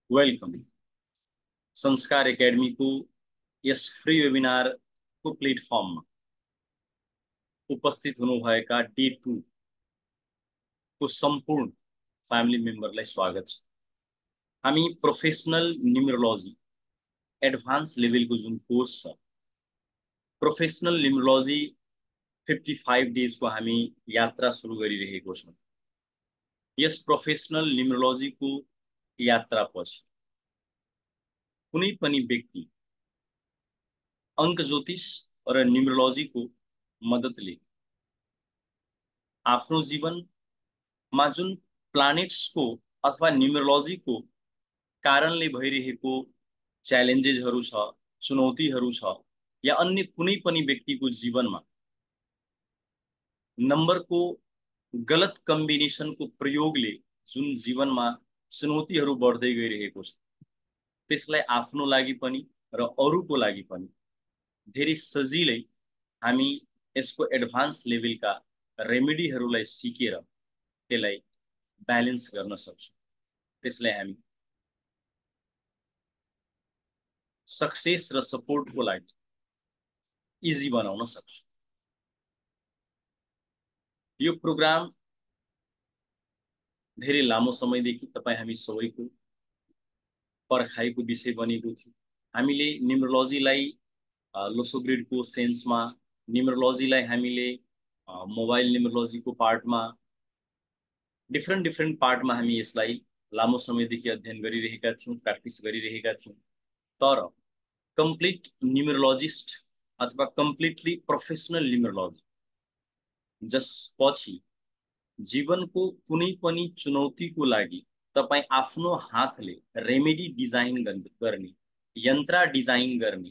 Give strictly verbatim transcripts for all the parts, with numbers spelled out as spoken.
Welcome Sanskar Academy को यस free webinar को प्लेटफर्म उपस्थित हुनुभएका डे टू को संपूर्ण फ्यामिली मेम्बरलाई स्वागत छ। हामी प्रोफेसनल न्यूमरोलॉजी एडभान्स लेभलको जुन कोर्स छ, प्रोफेसनल न्यूमरोलॉजी पचपन्न डेज को हामी यात्रा सुरु गरिरहेको छौं। यस प्रोफेसनल न्यूमरोलॉजी को यात्रा पछि कुनै पनि व्यक्ति अंक ज्योतिष र न्यूमरोलॉजी को मद्दतले आफ्नो जीवनमा जुन प्लानेट्स को अथवा न्यूमरोलॉजी को कारणले भइरहेको च्यालेन्जेसहरु छ, चुनौतीहरु छ, या अन्य कुनै पनि व्यक्तिको जीवनमा नम्बर को गलत कम्बिनेसन को प्रयोगले जुन जीवनमा चुनौतीहरु बढ्दै गइरहेको छ, त्यसलाई आफ्नो लागि पनि र अरूको लागि पनि धेरै सजिलै हामी यसको एडभान्स लेभलका रेमेडीहरुलाई सिकेर त्यसलाई ब्यालेन्स गर्न सक्छौं। त्यसलाई हामी सक्सेस र सपोर्टको लागि इजी बनाउन सक्छौं। यो प्रोग्राम धेरै लामो समयदेखि तपाई हामी सबैको पर्खाइको विषय बनेको थियो। हामीले न्यूमरोलॉजीलाई लोसोग्रिड को सेन्समा, न्यूमरोलॉजीलाई हामीले मोबाइल न्यूमरोलॉजी को पार्टमा, डिफरेंट डिफरेंट पार्टमा हामी यसलाई लामो समयदेखि अध्ययन गरिरहेका थियौं, प्र्याक्टिस गरिरहेका थियौं। तर कम्प्लिट न्यूमरोलॉजिस्ट अथवा कम्प्लिटली प्रोफेसनल न्यूमरोलॉजी जसपछि जीवनको कुनै पनि चुनौतीको लागि तपाई आफ्नो हातले रेमेडी डिजाइन गर्ने, यन्त्र डिजाइन गर्ने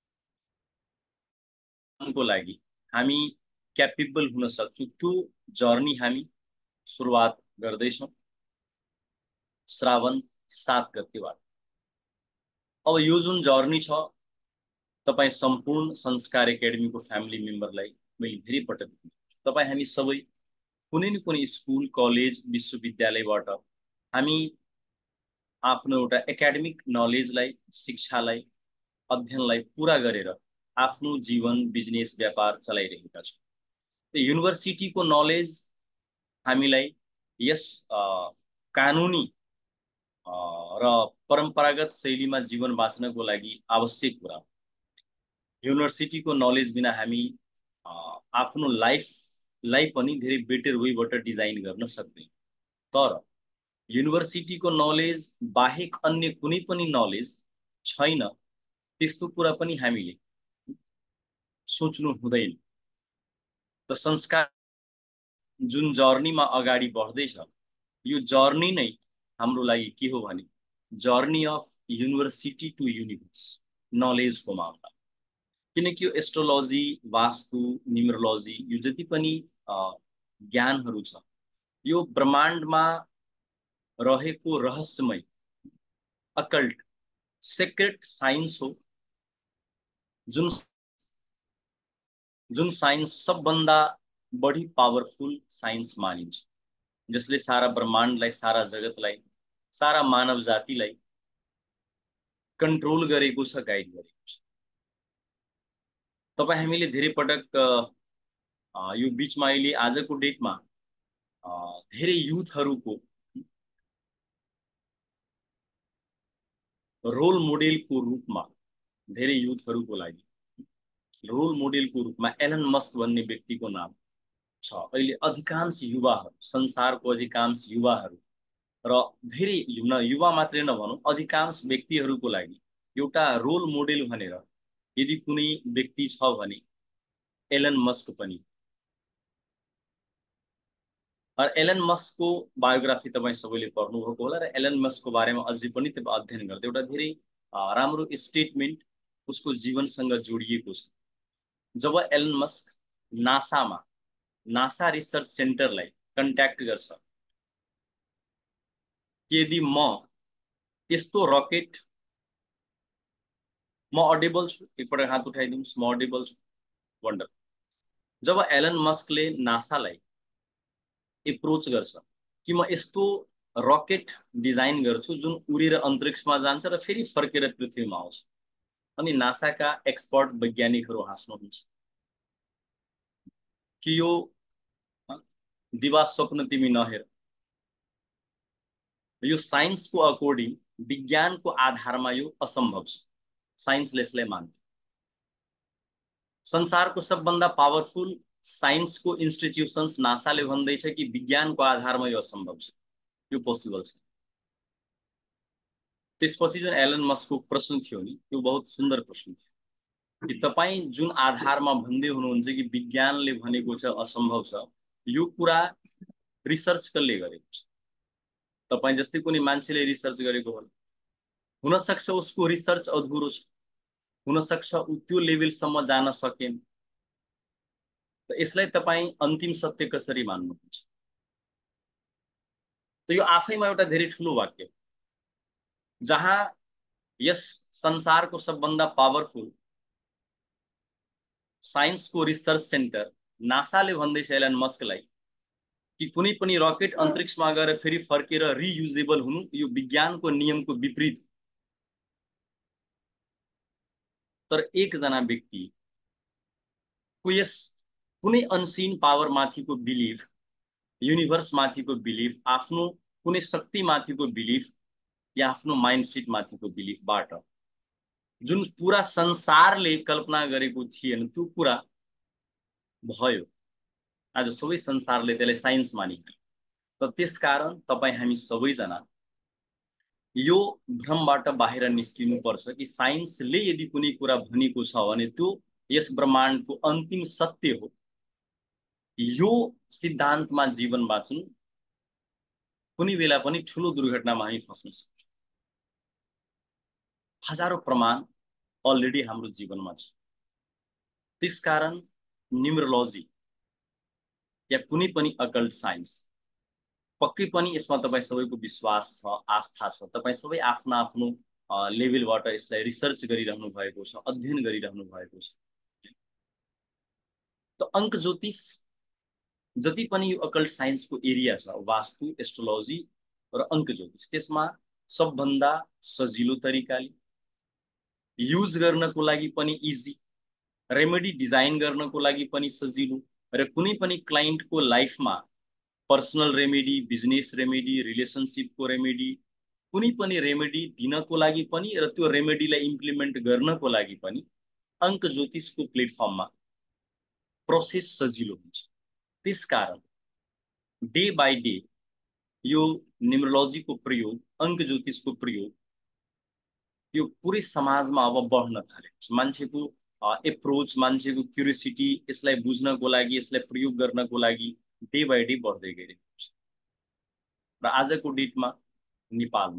को लागि हामी क्यापेबल हुन सक्छौं। त्यो जर्नी हामी सुरुवात गर्दैछौं श्रावण सात गतेबाट। अब यो जुन जर्नी छ, तपाई सम्पूर्ण संस्कार एकेडमी को फ्यामिली मेम्बरलाई मैले धेरै पटक तपाई हामी सबै कुनै न कुनै स्कुल, कलेज, विश्वविद्यालयबाट हामी आफ्नो एउटा एकाडेमिक नलेजलाई, शिक्षालाई, अध्ययनलाई पूरा गरेर आफ्नो जीवन, बिजनेस, व्यापार चलाइरहेका छौं। त्यो युनिभर्सिटीको नलेज हामीलाई यस कानुनी र परम्परागत शैलीमा जीवन बाँच्नको लागि आवश्यक कुरा हो। युनिभर्सिटीको नलेज बिना हामी आफ्नो लाइफलाई पनि धेरै बेटर वेबाट डिजाइन गर्न सक्दैन। तर युनिभर्सिटीको नलेज बाहेक अन्य कुनै पनि नलेज छैन, त्यस्तो कुरा पनि हामीले सोच्नु हुँदैन। त संस्कार जुन जर्नीमा अगाडि बढ्दैछ, यो जर्नी नै हाम्रो लागि के हो भने journey of university to universe नलेजको मामला। किनकि यो एस्ट्रोलोजी, वास्तु, न्यूमरोलॉजी यो जति पनि ज्ञानहरु छ, यो ब्रह्माण्डमा रहेको रहस्यमय अकल्ट सेक्रेट साइन्स हो, जुन जुन साइन्स सबभन्दा बढी पावरफुल साइन्स मानिन्छ, जसले सारा ब्रह्माण्डलाई, सारा जगतलाई, सारा मानव जातिलाई कन्ट्रोल गरेको छ, गाइड गरेको छ। तपाई हामीले धेरै पटक यो बीचमा अहिले आजको डेटमा धेरै युथहरुको रोल मोडेलको रूपमा, धेरै युथहरुको लागि रोल मोडेलको रूपमा एलन मस्क भन्ने व्यक्तिको नाम छ। अहिले अधिकांश युवाहरु, संसारको अधिकांश युवाहरु र धेरै युवा मात्रै नभनौं, अधिकांश व्यक्तिहरुको लागि एउटा रोल मोडेल भनेर यदि कुनै व्यक्ति छ भने एलन मस्क पनि। और एलन मस्क को बायोग्राफी तपाई सबैले पढ्नु भएको होला र एलन मस्क को बारेमा अझै पनि तपाई अध्ययन गर्दै एउटा धेरै राम्रो स्टेटमेन्ट उसको जीवनसँग जोडिएको छ। जब एलन मस्क नासामा नासा रिसर्च सेन्टरलाई कन्ट्याक्ट गर्छ कि यदि म यस्तो रकेट, म अडेबल छु, एकपटक हात उठाइदिनुस्, म अडेबल छु, वन्डर। जब एलन मस्कले नासालाई एप्रोच गर्छ कि म यस्तो रकेट डिजाइन गर्छु जुन उडेर अन्तरिक्षमा जान्छ र फेरि फर्केर पृथ्वीमा आउँछ। अनि नासाका एक्सपर्ट वैज्ञानिकहरू हाँस्नुहुन्छ कि यो दिवा स्वप्न तिमी नहेर, यो साइन्सको अकॉर्डिंग विज्ञानको आधारमा यो असम्भव छ। साइन्सले यसलाई मान्छ। संसारको सबभन्दा पावरफुल साइन्सको इन्स्टिट्युसन्स नासाले भन्दैछ कि विज्ञानको आधारमा यो असम्भव छ, यो पोसिबल छ। त्यसपछि जुन एलन मस्कको प्रश्न थियो नि, त्यो बहुत सुन्दर प्रश्न थियो कि तपाईँ जुन आधारमा भन्दै हुनुहुन्छ कि विज्ञानले भनेको छ असम्भव छ, यो कुरा रिसर्च कसले गरेको छ? तपाईँ जस्तै कुनै मान्छेले रिसर्च गरेको होला, हुन सक्छ उसको रिसर्च अधुरो छ, हुन सक्छ उ त्यो लेभलसम्म जान सकेन। त यसलाई तपाईँ अन्तिम सत्य कसरी मान्नुहुन्छ? त यो आफैमा एउटा धेरै ठुलो वाक्य, जहाँ यस संसारको सबभन्दा पावरफुल साइन्सको रिसर्च सेन्टर नासाले भन्दैछ एलन मस्कलाई कि कुनै पनि रकेट अन्तरिक्षमा गएर फेरि फर्केर रियुजेबल हुनु यो विज्ञानको नियमको विपरीत। तर एकजना व्यक्ति को यस कुनै अनसिन पावर माथिको बिलिफ, युनिभर्स माथिको बिलिफ, आफ्नो कुनै शक्ति माथिको बिलिफ या आफ्नो माइन्डसेट माथिको बिलिफबाट जुन पूरा संसारले कल्पना गरेको थिएन त्यो कुरा भयो। आज सबै संसारले त्यसलाई साइन्स मानिहाल्यो। त त्यसकारण तपाईँ हामी सबैजना यो भ्रमबाट बाहिर निस्किनु पर्छ कि साइन्सले यदि कुनै कुरा भनेको छ भने त्यो यस ब्रह्माण्डको अन्तिम सत्य हो। यो सिद्धान्तमा जीवन बाँच्नु कुनै बेला पनि ठुलो दुर्घटनामा हामी फस्न सक्छौँ। हजारौं प्रमाण अलरेडी हाम्रो जीवनमा छ। त्यसकारण न्युमरोलोजी या कुनै पनि अकल्ट साइन्स पक्कै पनि यसमा तपाईँ सबैको विश्वास छ, आस्था छ। तपाईँ सबै आफ्नो आफ्नो लेभलबाट यसलाई रिसर्च गरिरहनु भएको छ, अध्ययन गरिरहनु भएको छ। त अङ्क ज्योतिष जति पनि यो अकल्ट साइन्सको एरिया छ, वास्तु, एस्ट्रोलोजी र अङ्क ज्योतिष, त्यसमा सबभन्दा सजिलो तरिकाले युज गर्नको लागि पनि इजी, रेमेडी डिजाइन गर्नको लागि पनि सजिलो र कुनै पनि क्लाइन्टको लाइफमा पर्सनल रेमेडी, बिजनेस रेमेडी, रिलेसनशिपको रेमेडी, कुनै पनि रेमेडी दिनको लागि पनि र त्यो रेमेडीलाई इम्प्लिमेन्ट गर्नको लागि पनि अङ्क ज्योतिषको प्लेटफर्ममा प्रोसेस सजिलो हुन्छ। त्यसकारण डे बाई डे यो न्युमरोलोजीको प्रयोग, अङ्क ज्योतिषको प्रयोग यो पुरै समाजमा अब बढ्न थालेको छ। मान्छेको एप्रोच, मान्छेको क्युरियोसिटी यसलाई बुझ्नको लागि, यसलाई प्रयोग गर्नको लागि डे बाई डे बढ्दै गइरहेको छ। र आजको डेटमा नेपालमा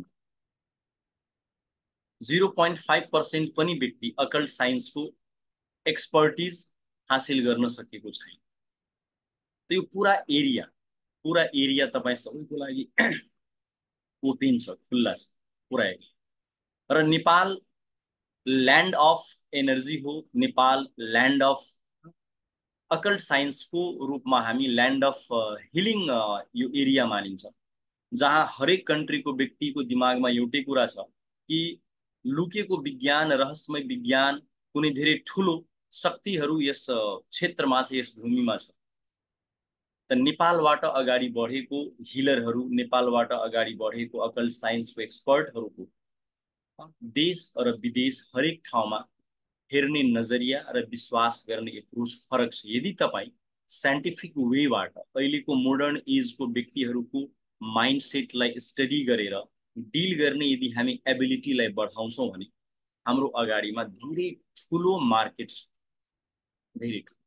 जिरो पोइन्ट फाइभ पर्सेन्ट पनि व्यक्ति अकल्ट साइन्सको एक्सपर्टिज हासिल गर्न सकेको छैन। त्यो पुरा एरिया पुरा एरिया तपाईँ सबैको लागि ओपन छ, खुल्ला छ पुरा एरिया। र नेपाल ल्यान्ड अफ एनर्जी हो, नेपाल ल्यान्ड अफ अकल्ट साइन्सको रूपमा हामी ल्यान्ड अफ हिलिङ यो एरिया मानिन्छ, जहाँ हरेक कन्ट्रीको व्यक्तिको दिमागमा एउटै कुरा छ कि लुकेको विज्ञान, रहस्यमय विज्ञान, कुनै धेरै ठुलो शक्तिहरू यस क्षेत्रमा छ, यस भूमिमा छ। त नेपालबाट अगाडि बढेको हिलरहरू, नेपालबाट अगाडि बढेको अकल्ट साइन्सको एक्सपर्टहरूको देश र विदेश हरेक ठाउँमा हेर्ने नजरिया र विश्वास गर्ने एप्रोच फरक छ। यदि तपाईँ साइन्टिफिक वेबाट अहिलेको मोडर्न एजको व्यक्तिहरूको माइन्डसेटलाई स्टडी गरेर डिल गर्ने यदि हामी एबिलिटीलाई बढाउँछौँ भने हाम्रो अगाडिमा धेरै ठुलो मार्केट छ, धेरै ठुलो।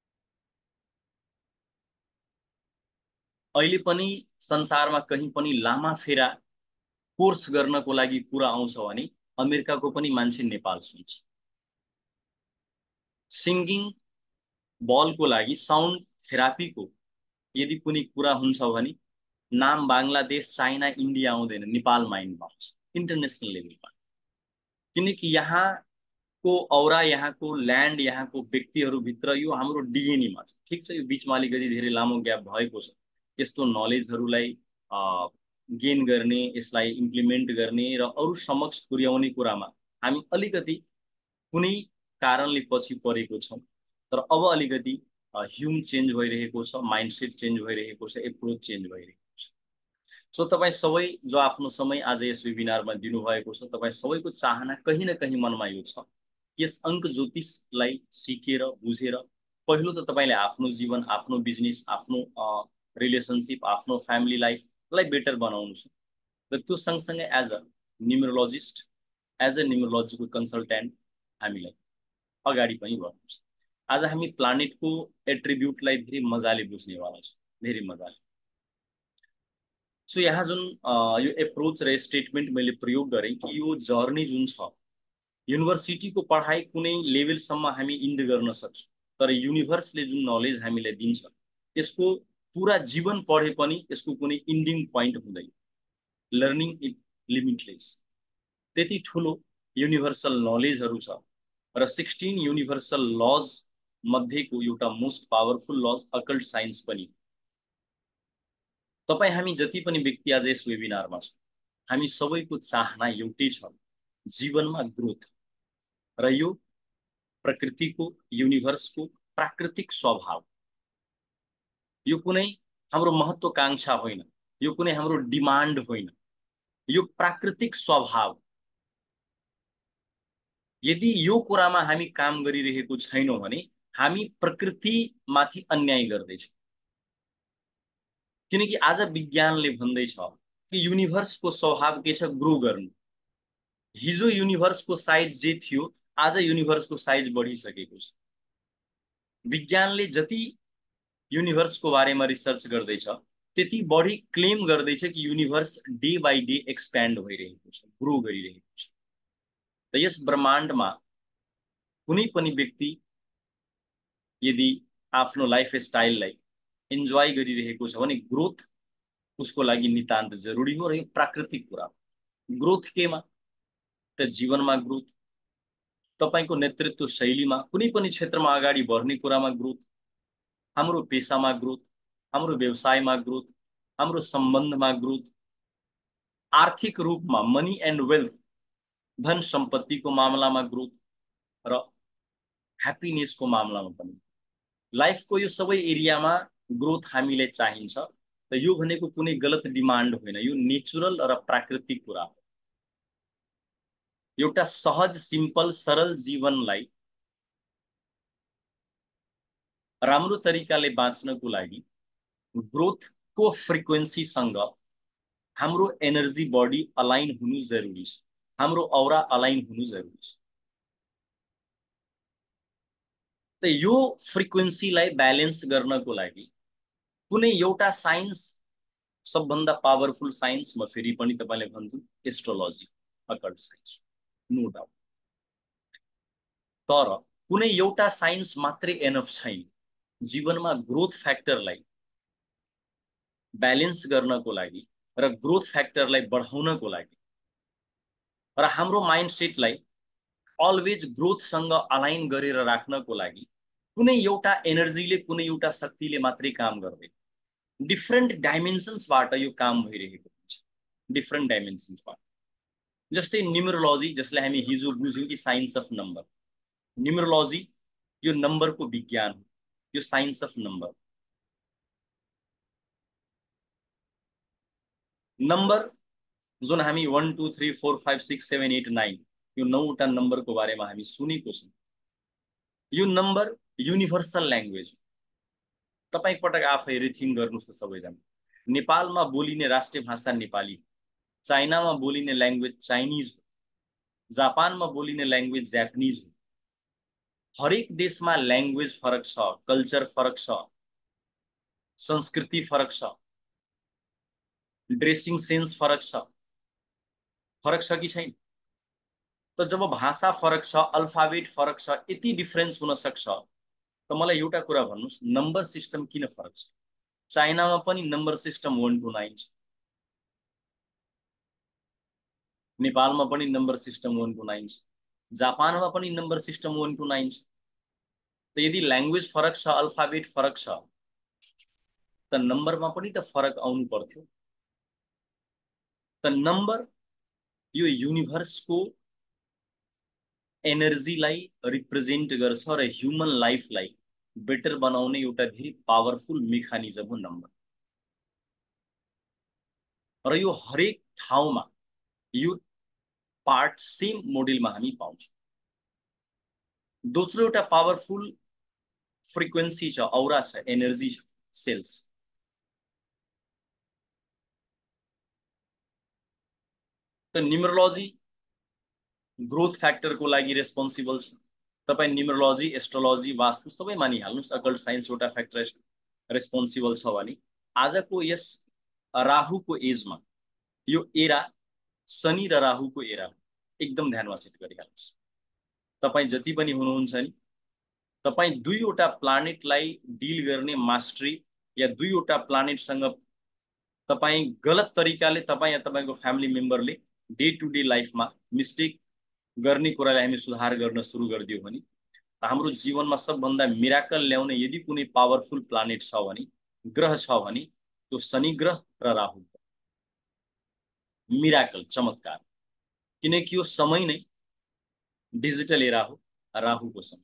अहिले पनि संसारमा कहीँ पनि लामा फेरा कोर्स गर्नको लागि कुरा आउँछ भने अमेरिकाको पनि मान्छे नेपाल सुन्छ। सिङ्गिङ बलको लागि, साउन्ड थेरापीको यदि कुनै कुरा हुन्छ भने नाम बाङ्लादेश, चाइना, इन्डिया आउँदैन, नेपाल माइन्डमा आउँछ इन्टरनेसनल लेभलमा। किनकि यहाँको औरा, यहाँको ल्यान्ड, यहाँको व्यक्तिहरूभित्र यो हाम्रो डिएनएमा छ। ठिक छ, यो बिचमा अलिकति धेरै लामो ग्याप भएको छ। यस्तो नलेजहरूलाई गेन गर्ने, यसलाई इम्प्लिमेन्ट गर्ने र अरू समक्ष पुर्याउने कुरामा हामी अलिकति कुनै कारणले पछि परेको छौँ। तर अब अलिकति ह्युम चेन्ज भइरहेको छ, माइन्डसेट चेन्ज भइरहेको छ, एप्रोच चेन्ज भइरहेको छ। सो तपाईँ सबै जो आफ्नो समय आज यस वेबिनारमा दिनुभएको छ, तपाईँ सबैको चाहना कहीँ न कहीँ मनमा यो छ, यस अङ्क ज्योतिषलाई सिकेर बुझेर पहिलो त तपाईँले आफ्नो जीवन, आफ्नो बिजनेस, आफ्नो रिलेसनसिप, आफ्नो फ्यामिली लाइफलाई बेटर बनाउनु छ। र त्यो सँगसँगै as a numerologist, as a न्युमरोलोजीको कन्सल्टेन्ट हामीलाई अगाडि पनि गर्नु छ। आज हामी प्लानेटको एट्रिब्युटलाई धेरै मजाले बुझ्नेवाला छौँ, धेरै मजाले। सो यहाँ जुन यो एप्रोच र स्टेटमेन्ट मैले प्रयोग गरेँ कि यो जर्नी जुन छ, युनिभर्सिटीको पढाइ कुनै लेभलसम्म हामी इन्ड गर्न सक्छौँ, तर युनिभर्सले जुन नलेज हामीलाई दिन्छ यसको पुरा जीवन पढे पनि यसको कुनै इन्डिङ पोइन्ट हुँदैन। Learning is limitless. त्यति ठुलो युनिभर्सल नलेजहरू छ र सिक्सटीन युनिभर्सल लज मध्येको एउटा most powerful laws occult science पनि। तपाईँ हामी जति पनि व्यक्ति आज यस वेबिनारमा छौँ, हामी सबैको चाहना एउटै छ, जीवनमा ग्रोथ। र यो प्रकृतिको, युनिभर्सको प्राकृतिक स्वभाव। यो कुनै हाम्रो महत्त्वकांक्षा होइन, यो कुनै हाम्रो डिमान्ड होइन, यो प्राकृतिक स्वभाव। यदि यो कुरामा हामी काम गरिरहेको छैनौँ भने हामी प्रकृतिमाथि अन्याय गर्दैछौँ। किनकि आज विज्ञानले भन्दैछ कि युनिभर्सको स्वभाव के छ, ग्रो गर्नु। हिजो युनिभर्सको साइज जे थियो, आज युनिभर्सको साइज बढिसकेको छ। विज्ञानले जति युनिभर्सको बारेमा रिसर्च गर्दैछ त्यति बढी क्लेम गर्दैछ कि universe day by day expand भइरहेको छ, ग्रो गरिरहेको छ। र यस ब्रह्माण्डमा कुनै पनि व्यक्ति यदि आफ्नो लाइफ स्टाइललाई इन्जोय गरिरहेको छ भने ग्रोथ उसको लागि नितान्त जरुरी हो र यो प्राकृतिक कुरा हो। ग्रोथ केमा त जीवनमा ग्रोथ, तपाईको नेतृत्व शैलीमा, कुनै पनि क्षेत्रमा अगाडि बढ्ने कुरामा ग्रोथ, हाम्रो पेशामा ग्रोथ, हाम्रो व्यवसायमा ग्रोथ, हाम्रो सम्बन्धमा ग्रोथ, आर्थिक रूपमा मनी एन्ड वेल्थ, धन सम्पत्तिको मामलामा ग्रोथ र ह्याप्पिनेसको मामलामा पनि। लाइफको यो सबै एरियामा ग्रोथ हामीले चाहिन्छ। र यो भनेको कुनै गलत डिमान्ड होइन, यो नेचुरल र प्राकृतिक कुरा हो। एउटा सहज, सिम्पल, सरल जीवनलाई राम्रो तरिकाले बाँच्नको लागि ग्रोथको फ्रिक्वेन्सीसँग हाम्रो एनर्जी बडी अलाइन हुनु जरुरी छ, हाम्रो औरा अलाइन हुनु जरुरी छ। त यो फ्रिक्वेन्सीलाई ब्यालेन्स गर्नको लागि कुनै एउटा साइन्स, सबभन्दा पावरफुल साइन्स म फेरि पनि तपाईलाई भन्छु, astrology, occult science, no doubt. तर कुनै एउटा साइन्स मात्रै एनफ छैन जीवनमा ग्रोथ फ्याक्टरलाई ब्यालेन्स गर्नको लागि र ग्रोथ फ्याक्टरलाई बढाउनको लागि र हाम्रो माइन्डसेटलाई अलवेज ग्रोथसँग अलाइन गरेर राख्नको लागि कुनै एउटा एनर्जीले, कुनै एउटा शक्तिले मात्रै काम गर्दैन। डिफ्रेन्ट डाइमेन्सन्सबाट यो काम भइरहेको हुन्छ, डिफ्रेन्ट डाइमेन्सन्सबाट। जस्तै न्युमरोलोजी, जसलाई हामी हिजो बुझ्यौँ कि साइन्स अफ नम्बर। न्युमरोलोजी यो नम्बरको विज्ञान हो, यो साइन्स अफ नम्बर। नम्बर जुन हामी one two three four five six seven eight nine यो नौवटा नम्बरको बारेमा हामी सुनेको छौँ। यो नम्बर युनिभर्सल ल्याङ्ग्वेज हो। तपाईँ पटक आफै रिथिङ गर्नुहोस् त सबैजना। नेपालमा बोलिने राष्ट्रिय भाषा नेपाली, चाइनामा बोलिने ल्याङ्ग्वेज चाइनिज हो, जापानमा बोलिने ल्याङ्ग्वेज जापानिज हो। हरेक देशमा ल्याङ्ग्वेज फरक छ, कल्चर फरक छ, संस्कृति फरक छ, ड्रेसिङ सेन्स फरक छ। फरक छ कि छैन? त जब भाषा फरक छ, अल्फाबेट फरक छ, यति डिफरेन्स हुन सक्छ, त मलाई एउटा कुरा भन्नुहोस्, नम्बर सिस्टम किन फरक छ? चाइनामा पनि number system one two nine छ, नेपालमा पनि number system one two nine छ, जापानमा पनि number system one two nine छ। त यदि ल्याङ्ग्वेज फरक छ, अल्फाबेट फरक छ, त नम्बरमा पनि त फरक आउनु पर्थ्यो। त नम्बर यो युनिभर्सको एनर्जीलाई रिप्रेजेन्ट गर्छ र ह्युमन लाइफलाई बेटर बनाउने एउटा धेरै पावरफुल मेकानिजम हो नम्बर। र यो हरेक ठाउँमा यो पार्ट सेम मोडेलमा हामी पाउँछौँ। दोस्रो एउटा पावरफुल फ्रिक्वेन्सी छ, औरा छ, एनर्जी छ, सेल्स। त न्युमरोलोजी ग्रोथ फ्याक्टरको लागि रेस्पोन्सिबल छ। तपाईँ न्युमरोलोजी, एस्ट्रोलोजी, वास्तु सबै मानिहाल्नुहोस्, अकल्ट साइन्स एउटा फ्याक्टर रेस्पोन्सिबल छ भने आजको यस राहुको एजमा यो एरा शनि र राहुको एरा एकदम ध्यानमा सेट गरिहाल्नुहोस्। तपाईँ जति पनि हुनुहुन्छ नि, तपाईँ दुईवटा प्लानेटलाई डिल गर्ने मास्टरी या दुईवटा प्लानेटसँग तपाईँ गलत तरिकाले तपाईँ या तपाईँको फ्यामिली मेम्बरले डे टु डे लाइफमा मिस्टेक गर्ने कुरालाई हामी सुधार गर्न सुरु गरिदियो भने हाम्रो जीवनमा सबभन्दा मिराकल ल्याउने यदि कुनै पावरफुल प्लानेट छ भने, ग्रह छ भने त्यो शनि ग्रह र राहु। मिराकल, चमत्कार, किनकि यो समय नै डिजिटल एरा हो, राहुको समय।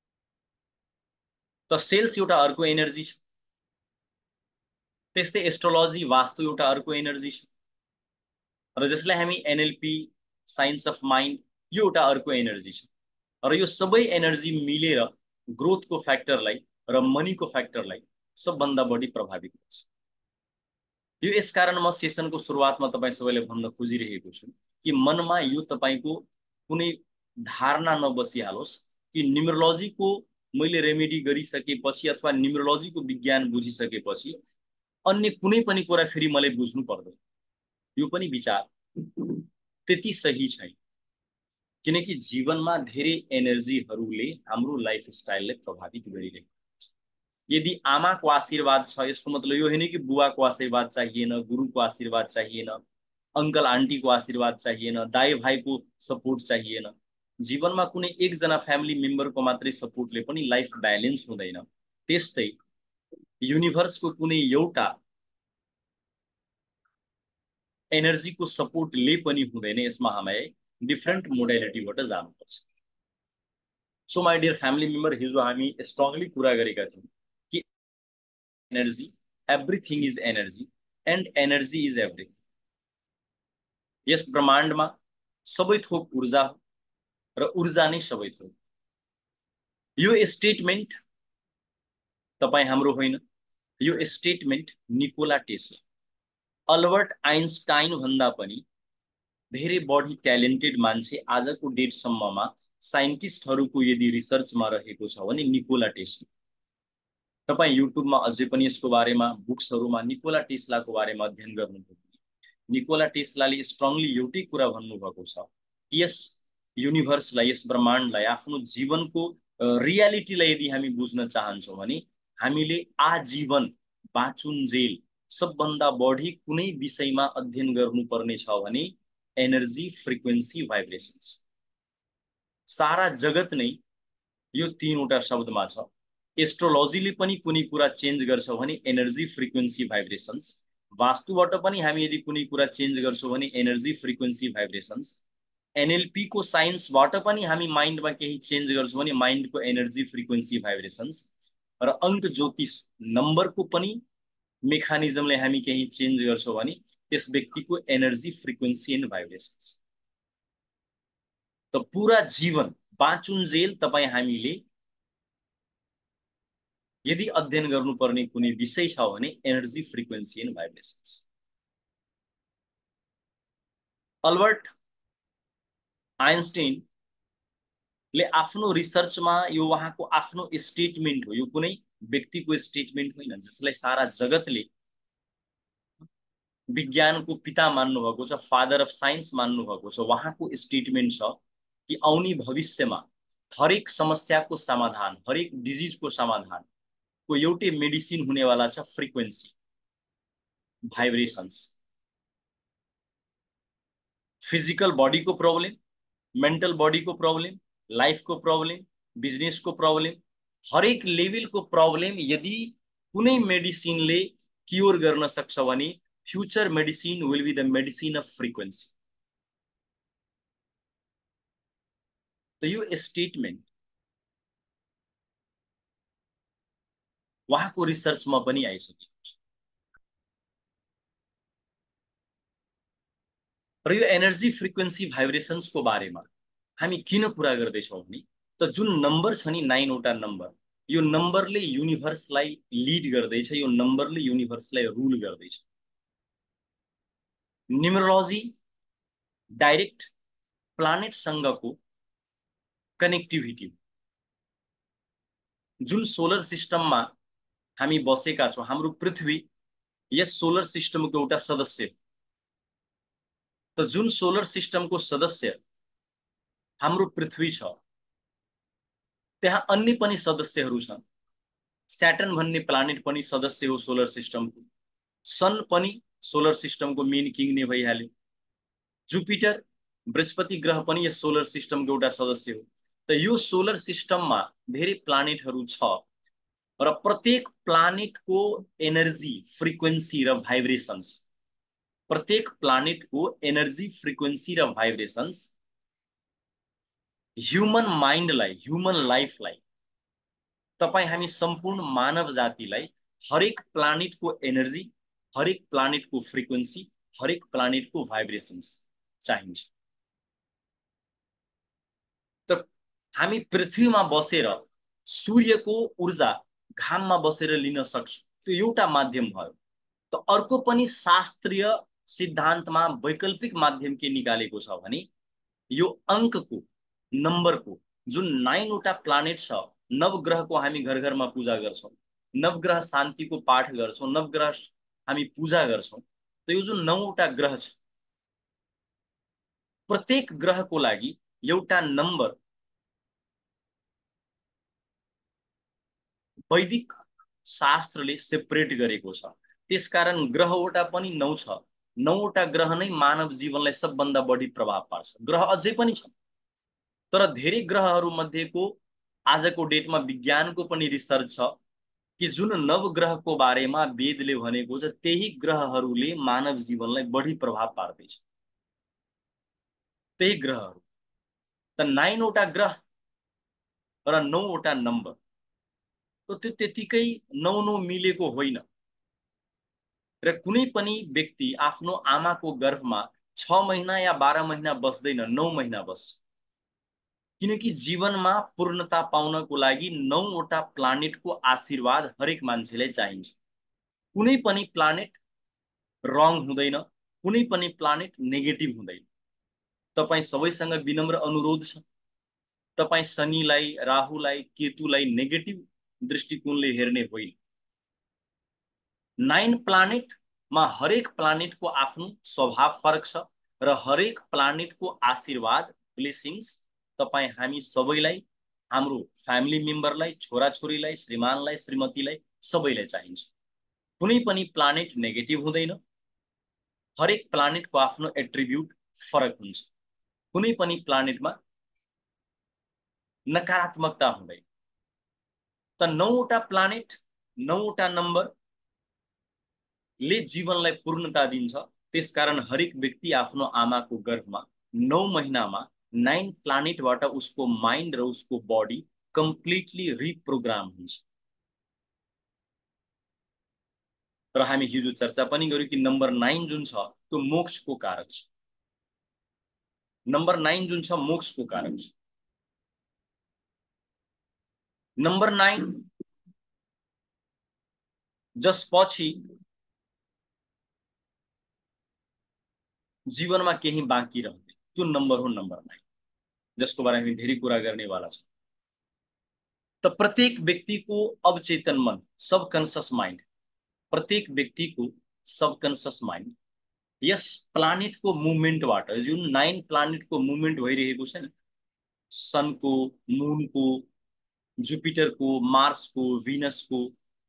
त सेल्स एउटा अर्को एनर्जी छ। त्यस्तै एस्ट्रोलोजी, वास्तु एउटा अर्को एनर्जी छ र जसलाई हामी एनएलपी, साइन्स अफ माइन्ड, यो एउटा अर्को एनर्जी छ। र यो सबै एनर्जी मिलेर ग्रोथको फ्याक्टरलाई र मनीको फ्याक्टरलाई सबभन्दा बढी प्रभावित गर्छ। यो यसकारण म सेसनको सुरुवातमा तपाईँ सबैले भन्न खोजिरहेको छु कि मनमा यो तपाईँको कुनै धारणा नबसिहालोस् कि न्युमरोलोजीको मैले रेमेडी गरिसकेपछि अथवा न्युमरोलोजीको विज्ञान बुझिसकेपछि अन्य कुनै पनि कुरा फेरि मलाई बुझ्नु पर्दैन। यो पनि विचार त्यति सही छैन, किनकि जीवनमा धेरै एनर्जीहरूले हाम्रो लाइफस्टाइललाई प्रभावित गरिरहेको छ। यदि आमाको आशीर्वाद छ, यसको मतलब यो होइन कि बुवाको आशीर्वाद चाहिएन, गुरुको आशीर्वाद चाहिएन, अङ्कल आन्टीको आशीर्वाद चाहिएन, दाइ भाइको सपोर्ट चाहिएन। जीवनमा कुनै एकजना फ्यामिली मेम्बरको मात्रै सपोर्टले पनि लाइफ ब्यालेन्स हुँदैन। त्यस्तै युनिभर्सको कुनै एउटा एनर्जीको सपोर्टले पनि हुँदैन। यसमा हामीलाई डिफ्रेन्ट मोडालिटीबाट जानुपर्छ। So my dear family member, हिजो हामी स्ट्रङली कुरा गरेका थियौँ कि energy, everything is energy and energy is everything. यस ब्रह्माण्डमा सबै थोक ऊर्जा हो र ऊर्जा नै सबै थोक। यो स्टेटमेन्ट तपाईँ हाम्रो होइन, यो statement Nikola Tesla, Albert Einstein भन्दा पनि धेरै बढी ट्यालेन्टेड मान्छे आजको डेटसम्ममा साइन्टिस्टहरूको यदि रिसर्चमा रहेको छ भने निकोला टेस्ला। तपाईँ युट्युबमा अझै पनि यसको बारेमा, बुक्सहरूमा निकोला टेस्लाको बारेमा अध्ययन गर्नुभयो। निकोला टेस्लाले स्ट्रङली एउटै कुरा भन्नुभएको छ कि यस युनिभर्सलाई, यस ब्रह्माण्डलाई, आफ्नो जीवनको रियालिटीलाई यदि हामी बुझ्न चाहन्छौँ भने हामीले आजीवन बाँचुन्जेल सबभन्दा बढी कुनै विषयमा अध्ययन गर्नुपर्ने छ भने एनर्जी, फ्रिक्वेन्सी, भाइब्रेसन्स। सारा जगत नै यो तीनवटा शब्दमा छ। एस्ट्रोलोजीले पनि कुनै कुरा चेन्ज गर्छ भने एनर्जी, फ्रिक्वेन्सी, भाइब्रेसन्स। वास्तुबाट पनि हामी यदि कुनै कुरा चेन्ज गर्छौँ भने एनर्जी, फ्रिक्वेन्सी, भाइब्रेसन्स। एनएलपी को साइन्सबाट पनि हामी माइन्डमा केही चेन्ज गर्छौँ भने माइन्डको एनर्जी, फ्रिक्वेन्सी, भाइब्रेसन्स। र अङ्क ज्योतिष नम्बरको पनि मेकानिजमले हामी केही चेन्ज गर्छौँ भने त्यस व्यक्तिको एनर्जी, फ्रिक्वेन्सी एन्ड भाइब्रेसन्स। त पुरा जीवन बाँचुन्जेल तपाईँ हामीले यदि अध्ययन गर्नुपर्ने कुनै विषय छ भने energy, frequency and vibrations. Albert आइन्स्टाइनले आफ्नो रिसर्चमा, यो उहाँको आफ्नो स्टेटमेन्ट हो, यो कुनै व्यक्तिको स्टेटमेन्ट होइन, जसलाई सारा जगतले विज्ञानको पिता मान्नु भएको छ, फादर अफ साइन्स मान्नु भएको छ। उहाँको स्टेटमेन्ट छ कि आउने भविष्यमा हरेक समस्याको समाधान, हरेक डिजिजको समाधान को एउटै मेडिसिन हुनेवाला छ, फ्रिक्वेन्सी, भाइब्रेसन्स। फिजिकल बडीको प्रब्लम, मेन्टल बडीको प्रब्लम, लाइफको प्रब्लम, बिजनेसको प्रब्लम, हरेक लेभलको प्रब्लम यदि कुनै मेडिसिनले क्योर गर्न सक्छ भने future medicine will be the medicine of frequency. त यो स्टेटमेन्ट उहाँको रिसर्चमा पनि आइसकेको छ। र यो एनर्जी फ्रिक्वेन्सी भाइब्रेसन्सको बारेमा हामी किन कुरा गर्दैछौँ भने त जुन नम्बर छ नि नाइनवटा नम्बर, यो नम्बरले युनिभर्सलाई लिड गर्दैछ, यो नम्बरले युनिभर्सलाई रुल गर्दैछ। न्युमरोलोजी डाइरेक्ट प्लानेटसँगको कनेक्टिभिटी, जुन सोलर सिस्टममा हामी बसेका छौँ, हाम्रो पृथ्वी यस सोलर सिस्टमको एउटा सदस्य। त जुन सोलर सिस्टमको सदस्य हाम्रो पृथ्वी छ, त्यहाँ अन्य पनि सदस्यहरू छन्। स्याटर्न भन्ने प्लानेट पनि सदस्य हो सोलर सिस्टमको। सन पनि सोलर सिस्टमको मेन किङ नै भइहाल्यो। जुपिटर बृहस्पति ग्रह पनि यस सोलर सिस्टमको एउटा सदस्य हो। त यो सोलर सिस्टममा धेरै प्लानेटहरू छ र प्रत्येक प्लानेटको एनर्जी फ्रिक्वेन्सी र भाइब्रेसन्स, प्रत्येक प्लानेटको एनर्जी फ्रिक्वेन्सी र भाइब्रेसन्स ह्युमन माइन्डलाई, ह्युमन लाइफलाई, तपाईँ हामी सम्पूर्ण मानव जातिलाई हरेक प्लानेटको एनर्जी, हरेक प्लानेटको फ्रिक्वेन्सी, हरेक प्लानेटको भाइब्रेसन्स चाहिन्छ। त हामी पृथ्वीमा बसेर सूर्यको ऊर्जा घाममा बसेर लिन सक्छौँ, त्यो एउटा माध्यम भयो। त अर्को पनि शास्त्रीय सिद्धान्तमा वैकल्पिक माध्यम के निकालेको छ भने यो अङ्कको, नम्बरको, जुन नाइनवटा प्लानेट छ, नवग्रहको हामी घर घरमा पूजा गर्छौँ, नवग्रह शान्तिको पाठ गर्छौँ, नवग्रह हामी पूजा गर्छौँ। त यो जुन नौवटा ग्रह छ, प्रत्येक ग्रहको लागि एउटा नम्बर वैदिक शास्त्रले सेपरेट गरेको छ। त्यसकारण ग्रहवटा पनि नौ छ। नौवटा ग्रह नै मानव जीवनलाई सबभन्दा बढी प्रभाव पार्छ। ग्रह अझै पनि छन्, तर धेरै ग्रहहरू मध्येको आजको डेटमा विज्ञानको पनि रिसर्च छ कि जुन नवग्रहको बारेमा वेदले भनेको छ, त्यही ग्रहहरूले मानव जीवनलाई बढी प्रभाव पार्दैछ। त्यही ग्रहहरू। त नाइनवटा ग्रह र नौवटा नम्बर, त त्यो त्यतिकै नौ नौ मिलेको होइन। र कुनै पनि व्यक्ति आफ्नो आमाको गर्भमा छ महिना या बाह्र महिना बस्दैन, नौ महिना बस्छ। किनकि जीवनमा पूर्णता पाउनको लागि नौवटा प्लानेटको आशीर्वाद हरेक मान्छेलाई चाहिन्छ। कुनै पनि प्लानेट रङ हुँदैन, कुनै पनि प्लानेट नेगेटिभ हुँदैन। तपाईँ सबैसँग विनम्र अनुरोध छ, तपाईँ शनिलाई, राहुलाई, केतुलाई नेगेटिभ दृष्टिकोणले हेर्ने होइन। नाइन प्लानेटमा हरेक प्लानेटको आफ्नो स्वभाव फरक छ र हरेक प्लानेटको आशीर्वाद, ब्लेसिङ्स तपाईँ हामी सबैलाई, हाम्रो फ्यामिली मेम्बरलाई, छोराछोरीलाई, श्रीमानलाई, श्रीमतीलाई, सबैलाई चाहिन्छ। कुनै पनि प्लानेट नेगेटिभ हुँदैन। हरेक प्लानेटको आफ्नो एट्रिब्युट फरक हुन्छ। कुनै पनि प्लानेटमा नकारात्मकता हुँदैन। त नौवटा प्लानेट, नौवटा नम्बर ले जीवनलाई पूर्णता दिन्छ। त्यसकारण हरेक व्यक्ति आफ्नो आमाको गर्भमा नौ महिनामा नाइन प्लानेटबाट उसको माइन्ड र उसको बडी कम्प्लिटली रिप्रोग्राम हुन्छ। र हामी हिजो चर्चा पनि गर्यौं कि नम्बर नाइन जुन छ त्यो मोक्षको कारक छ। नम्बर नाइन जुन छ मोक्षको कारक छ। नम्बर नाइन जसपछि जीवनमा केही बाँकी रहँदैन, त्यो नम्बर हो नम्बर नाइन, जसको बारेमा हामी धेरै कुरा गर्नेवाला छौँ। त प्रत्येक व्यक्तिको अवचेतन मन, सबकन्सियस माइन्ड, प्रत्येक व्यक्तिको सबकन्सियस माइन्ड यस प्लानेटको मुभमेन्टबाट, जुन नाइन प्लानेटको मुभमेन्ट भइरहेको छ नि, सनको, मुनको, जुपिटरको, मार्सको, भिनसको,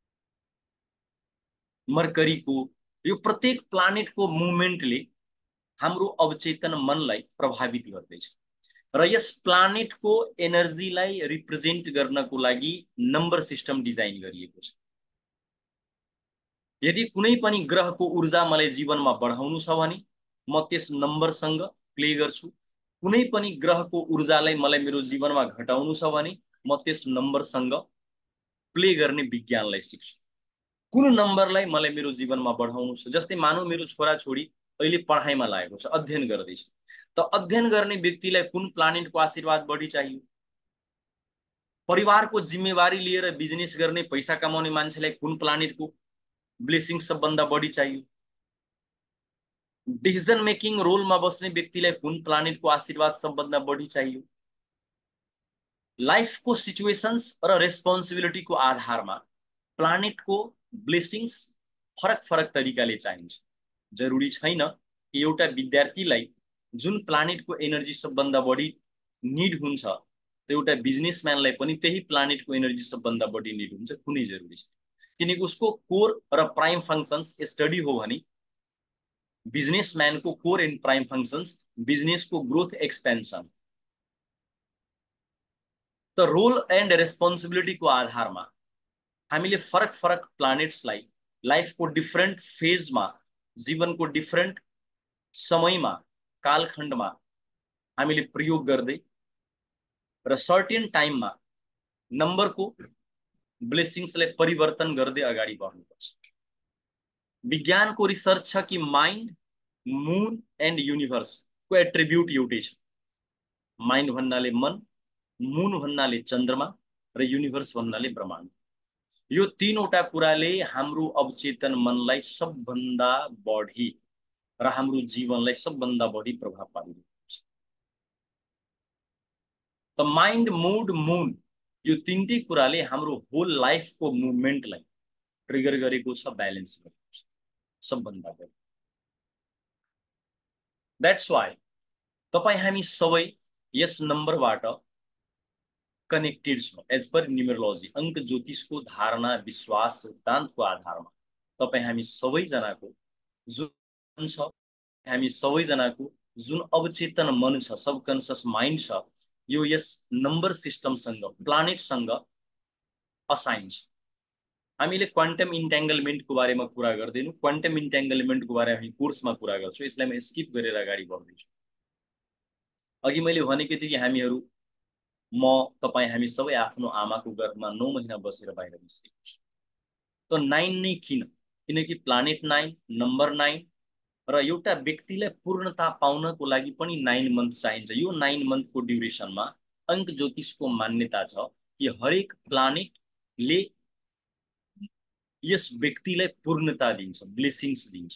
मर्करीको, यो प्रत्येक प्लानेटको मुभमेन्टले हाम्रो अवचेतन मनलाई प्रभावित गर्दैछ। र यस प्लानेटको एनर्जीलाई रिप्रेजेन्ट गर्नको लागि नम्बर सिस्टम डिजाइन गरिएको छ। यदि कुनै पनि ग्रहको ऊर्जा मलाई जीवनमा बढाउनु छ भने म त्यस नम्बरसँग प्ले गर्छु। कुनै पनि ग्रहको ऊर्जालाई मलाई मेरो जीवनमा घटाउनु छ भने म त्यस नम्बरसँग प्ले गर्ने विज्ञानलाई सिक्छु। कुन नम्बरलाई मलाई मेरो जीवनमा बढाउनु छ, जस्तै मानौ मेरो छोराछोरी अहिले पढाइमा लागेको छ, अध्ययन गर्दैछ, त अध्ययन गर्ने व्यक्तिलाई कुन प्लानेटको आशीर्वाद बढी चाहियो? परिवारको जिम्मेवारी लिएर बिजनेस गर्ने पैसा कमाउने मान्छेलाई कुन प्लानेटको ब्लेसिङ सबभन्दा बढी चाहियो? डिसिजन मेकिङ रोलमा बस्ने व्यक्तिलाई कुन प्लानेटको आशीर्वाद सबभन्दा बढी चाहियो? लाइफको सिचुएसन्स र रेस्पोन्सिबिलिटीको आधारमा प्लानेटको ब्लेसिङ्स फरक फरक तरिकाले चाहिन्छ। जरुरी छैन कि एउटा विद्यार्थीलाई जुन प्लानेटको एनर्जी सबभन्दा बढी निड हुन्छ त एउटा बिजनेसम्यानलाई पनि त्यही प्लानेटको एनर्जी सबभन्दा बढी निड हुन्छ, कुनै जरुरी छैन। किनकि उसको कोर र प्राइम फङ्सन्स स्टडी हो भने बिजनेसम्यानको कोर एन्ड प्राइम फङ्सन्स बिजनेसको ग्रोथ एक्सपेन्सन, त रोल एन्ड रेस्पोन्सिबिलिटीको आधारमा हामीले फरक फरक प्लानेट्सलाई लाइफको डिफरेन्ट फेजमा, जीवनको डिफरेन्ट समयमा, कालखण्डमा हामीले प्रयोग गर्दै र सर्टेन टाइममा नम्बरको ब्लेसिङ्सलाई परिवर्तन गर्दै अगाडि बढ्नुपर्छ। विज्ञानको रिसर्च छ कि माइन्ड, मुन एन्ड युनिभर्सको एट्रिब्युट एउटै छ। माइन्ड भन्नाले मन, मुन भन्नाले चन्द्रमा र युनिभर्स भन्नाले ब्रह्माण्ड। यो तीनवटा कुराले हाम्रो अवचेतन मनलाई सबभन्दा बढी र हाम्रो जीवनलाई सबभन्दा बढी प्रभाव पारिरहेको छ। त माइन्ड, मुड, मुन यो तीनटै कुराले हाम्रो होल लाइफको मुभमेन्टलाई ट्रिगर गरेको छ, ब्यालेन्स गरेको छ सबभन्दा बढी। द्याट्स वाइ तपाई हामी सबै यस नम्बरबाट कनेक्टेड छौँ। एज पर न्युमरोलोजी, अङ्क ज्योतिषको धारणा, विश्वास, सिद्धान्तको आधारमा तपाई हामी सबैजनाको जुन छ, हामी सबैजनाको जुन अवचेतन मन छ, सबकन्सियस माइन्ड छ, यो यस नम्बर सिस्टमसँग, प्लानेटसँग असाइन छ। हामीले क्वान्टम इन्ट्याङ्गलमेन्टको बारेमा कुरा गर्दैनौँ। क्वान्टम इन्ट्याङ्गलमेन्टको बारेमा हामी कोर्समा कुरा गर्छौँ, यसलाई म स्किप गरेर अगाडि बढ्दैछु। अघि मैले भनेको थिएँ कि हामीहरू, म, तपाईँ, हामी सबै आफ्नो आमाको गर्भमा नौ महिना बसेर बाहिर निस्केको छु। त नाइन नै किन? किनकि प्लानेट नाइन, नम्बर नाइन र एउटा व्यक्तिलाई पूर्णता पाउनको लागि पनि नाइन मन्थ चाहिन्छ। यो नाइन मन्थको ड्युरेसनमा अङ्क ज्योतिषको मान्यता छ कि हरेक प्लानेटले यस व्यक्तिलाई पूर्णता दिन्छ, ब्लेसिङ्स दिन्छ।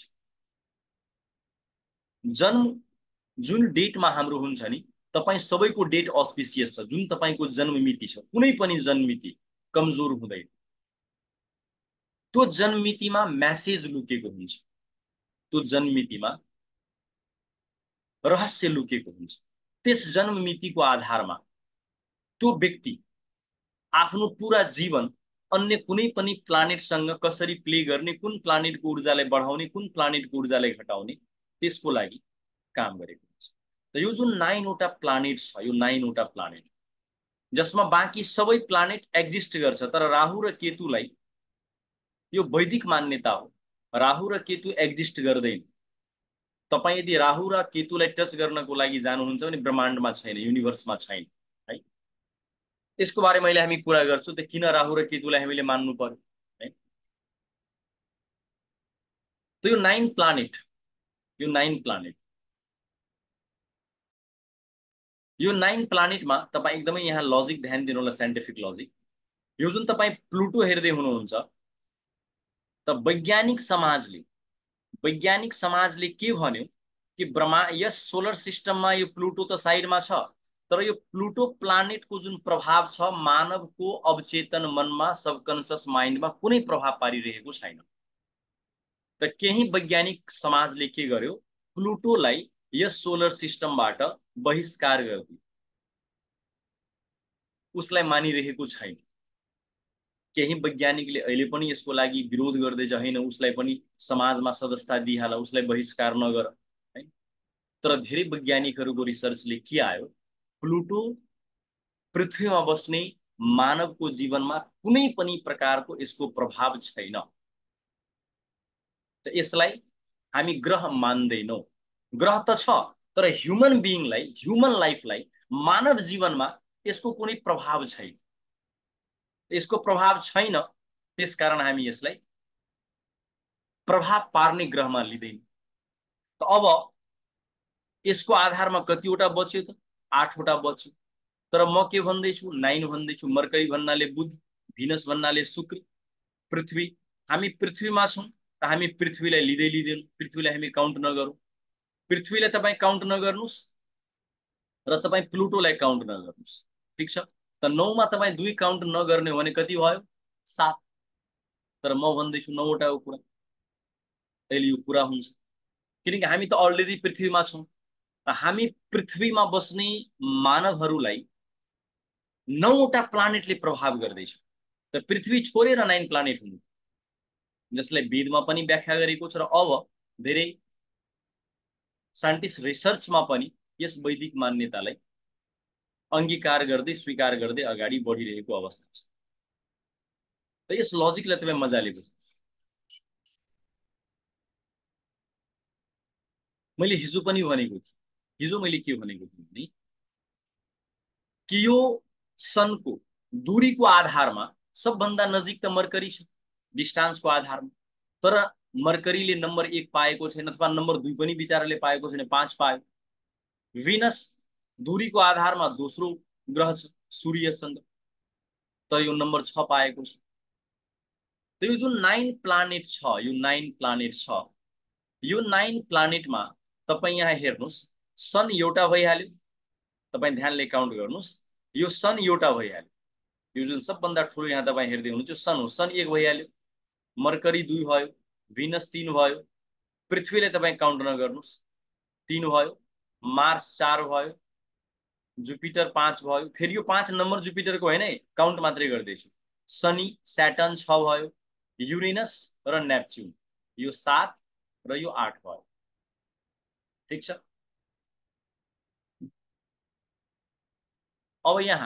जन्म जुन डेटमा हाम्रो हुन्छ नि, तपाईँ सबैको डेट अस्पिसियस छ, जुन तपाईँको जन्म मिति छ, कुनै पनि जन्म मिति कमजोर हुँदैन। त्यो जन्म मितिमा म्यासेज लुकेको हुन्छ, त्यो जन्म मितिमा रहस्य लुकेको हुन्छ। त्यस जन्म मितिको आधारमा त्यो व्यक्ति आफ्नो पुरा जीवन अन्य कुनै पनि प्लानेटसँग कसरी प्ले गर्ने, कुन प्लानेटको ऊर्जालाई बढाउने, कुन प्लानेटको ऊर्जालाई घटाउने, त्यसको लागि काम गरेको हुन्छ। त यो जुन नाइनवटा प्लानेट छ, यो नाइनवटा प्लानेट जसमा बाँकी सबै प्लानेट एक्जिस्ट गर्छ, तर राहु र केतुलाई, यो वैदिक मान्यता हो, राहु र केतु एक्जिस्ट गर्दैन। तपाईँ यदि राहु र केतुलाई टच गर्नको लागि जानुहुन्छ भने ब्रह्माण्डमा छैन, युनिभर्समा छैन है। यसको बारेमा अहिले हामी कुरा गर्छौँ, त किन राहु र केतुलाई हामीले मान्नु पर्यो है। त यो नाइन प्लानेट, यो नाइन प्लानेट यो नाइन प्लानेटमा तपाईँ एकदमै यहाँ लजिक ध्यान दिनु होला, साइन्टिफिक लजिक। यो जुन तपाईँ प्लुटो हेर्दै हुनुहुन्छ, त वैज्ञानिक समाजले वैज्ञानिक समाजले के भन्यो कि ब्रह्मा यस सोलर सिस्टममा यो प्लुटो त साइडमा छ, तर यो प्लुटो प्लानेटको जुन प्रभाव छ मानवको अवचेतन मनमा, सबकन्सियस माइन्डमा कुनै प्रभाव पारिरहेको छैन। त केही वैज्ञानिक समाजले के गर्यो, प्लुटोलाई यस सोलर सिस्टमबाट बहिष्कार गरिदियो, उसलाई मानिरहेको छैन। केही वैज्ञानिकले अहिले पनि यसको लागि विरोध गर्दै छ, हैन उसलाई पनि समाजमा सदस्यता दिइहाल, उसलाई बहिष्कार नगर है। तर धेरै वैज्ञानिकहरूको रिसर्चले के आयो, प्लुटो पृथ्वीमा बस्ने मानवको जीवनमा कुनै पनि प्रकारको यसको प्रभाव छैन। त यसलाई हामी ग्रह मान्दैनौँ। ग्रह त छ तर ह्युमन बिइङलाई, ह्युमन लाइफलाई, मानव जीवनमा यसको कुनै प्रभाव छैन। यसको प्रभाव छैन, त्यसकारण हामी यसलाई प्रभाव पार्ने ग्रहमा लिँदैन। त अब यसको आधारमा कतिवटा बच्यो त? आठवटा बच्यो। तर म के भन्दैछु? नाइन भन्दैछु। मर्करी भन्नाले बुध, भिनस भन्नाले शुक्र, पृथ्वी। हामी पृथ्वीमा छौँ त हामी पृथ्वीलाई लिँदै लिँदैनौँ, पृथ्वीलाई हामी काउन्ट नगरौँ। पृथ्वीलाई तपाईँ काउन्ट नगर्नुहोस् र तपाईँ प्लुटोलाई काउन्ट नगर्नुहोस्, ठिक छ? त नौमा तपाईँ दुई काउन्ट नगर्ने हो भने कति भयो? सात। तर म भन्दैछु नौवटा हो कुरा, अहिले यो पुरा हुन्छ। किनकि हामी त अलरेडी पृथ्वीमा छौँ। त हामी पृथ्वीमा बस्ने मानवहरूलाई नौवटा प्लानेटले प्रभाव गर्दैछ। त पृथ्वी छोडेर नाइन प्लानेट हुनु, जसलाई वेदमा पनि व्याख्या गरेको छ र अब धेरै साइन्टिस्ट रिसर्चमा पनि यस वैदिक मान्यतालाई अंगीकार गर्दै, स्वीकार गर्दै अगाडि बढिरहेको अवस्था छ। त यस लजिकलाई तपाईँ मजाले बुझ्नुहोस्। मैले हिजो पनि भनेको थिएँ, हिजो मैले के भनेको थिएँ भने कि यो सनको दूरीको आधारमा सबभन्दा नजिक त मर्करी छ, डिस्टान्सको आधारमा। तर मर्करीले नम्बर एक पाएको छैन, अथवा नम्बर दुई पनि बिचाराले पाएको छैन, पाँच पायो। भिनस दूरीको आधारमा दोस्रो ग्रह छ सूर्यसँग, तर यो नम्बर छ पाएको छ। त यो जुन नाइन प्लानेट छ, यो नाइन प्लानेट छ, यो नाइन प्लानेटमा तपाईँ यहाँ हेर्नुहोस्, सन एउटा भइहाल्यो। तपाईँ ध्यानले काउन्ट गर्नुहोस्, यो सन एउटा भइहाल्यो। यो जुन सबभन्दा ठुलो यहाँ तपाईँ हेर्दै हुनुहुन्छ सन हो, सन एक भइहाल्यो। मर्करी दुई भयो, भिनस तीन भयो, पृथ्वीलाई तपाईँ काउन्ट नगर्नुहोस्, तीन भयो, मार्स चार भयो, जुपिटर पाँच भयो। फेरि यो पाँच नम्बर जुपिटरको होइन है, काउन्ट मात्रै गर्दैछु। शनि, स्याटर्न छ भयो, युरेनस र नेप्च्युन यो सात र यो आठ भयो, ठिक छ? अब यहाँ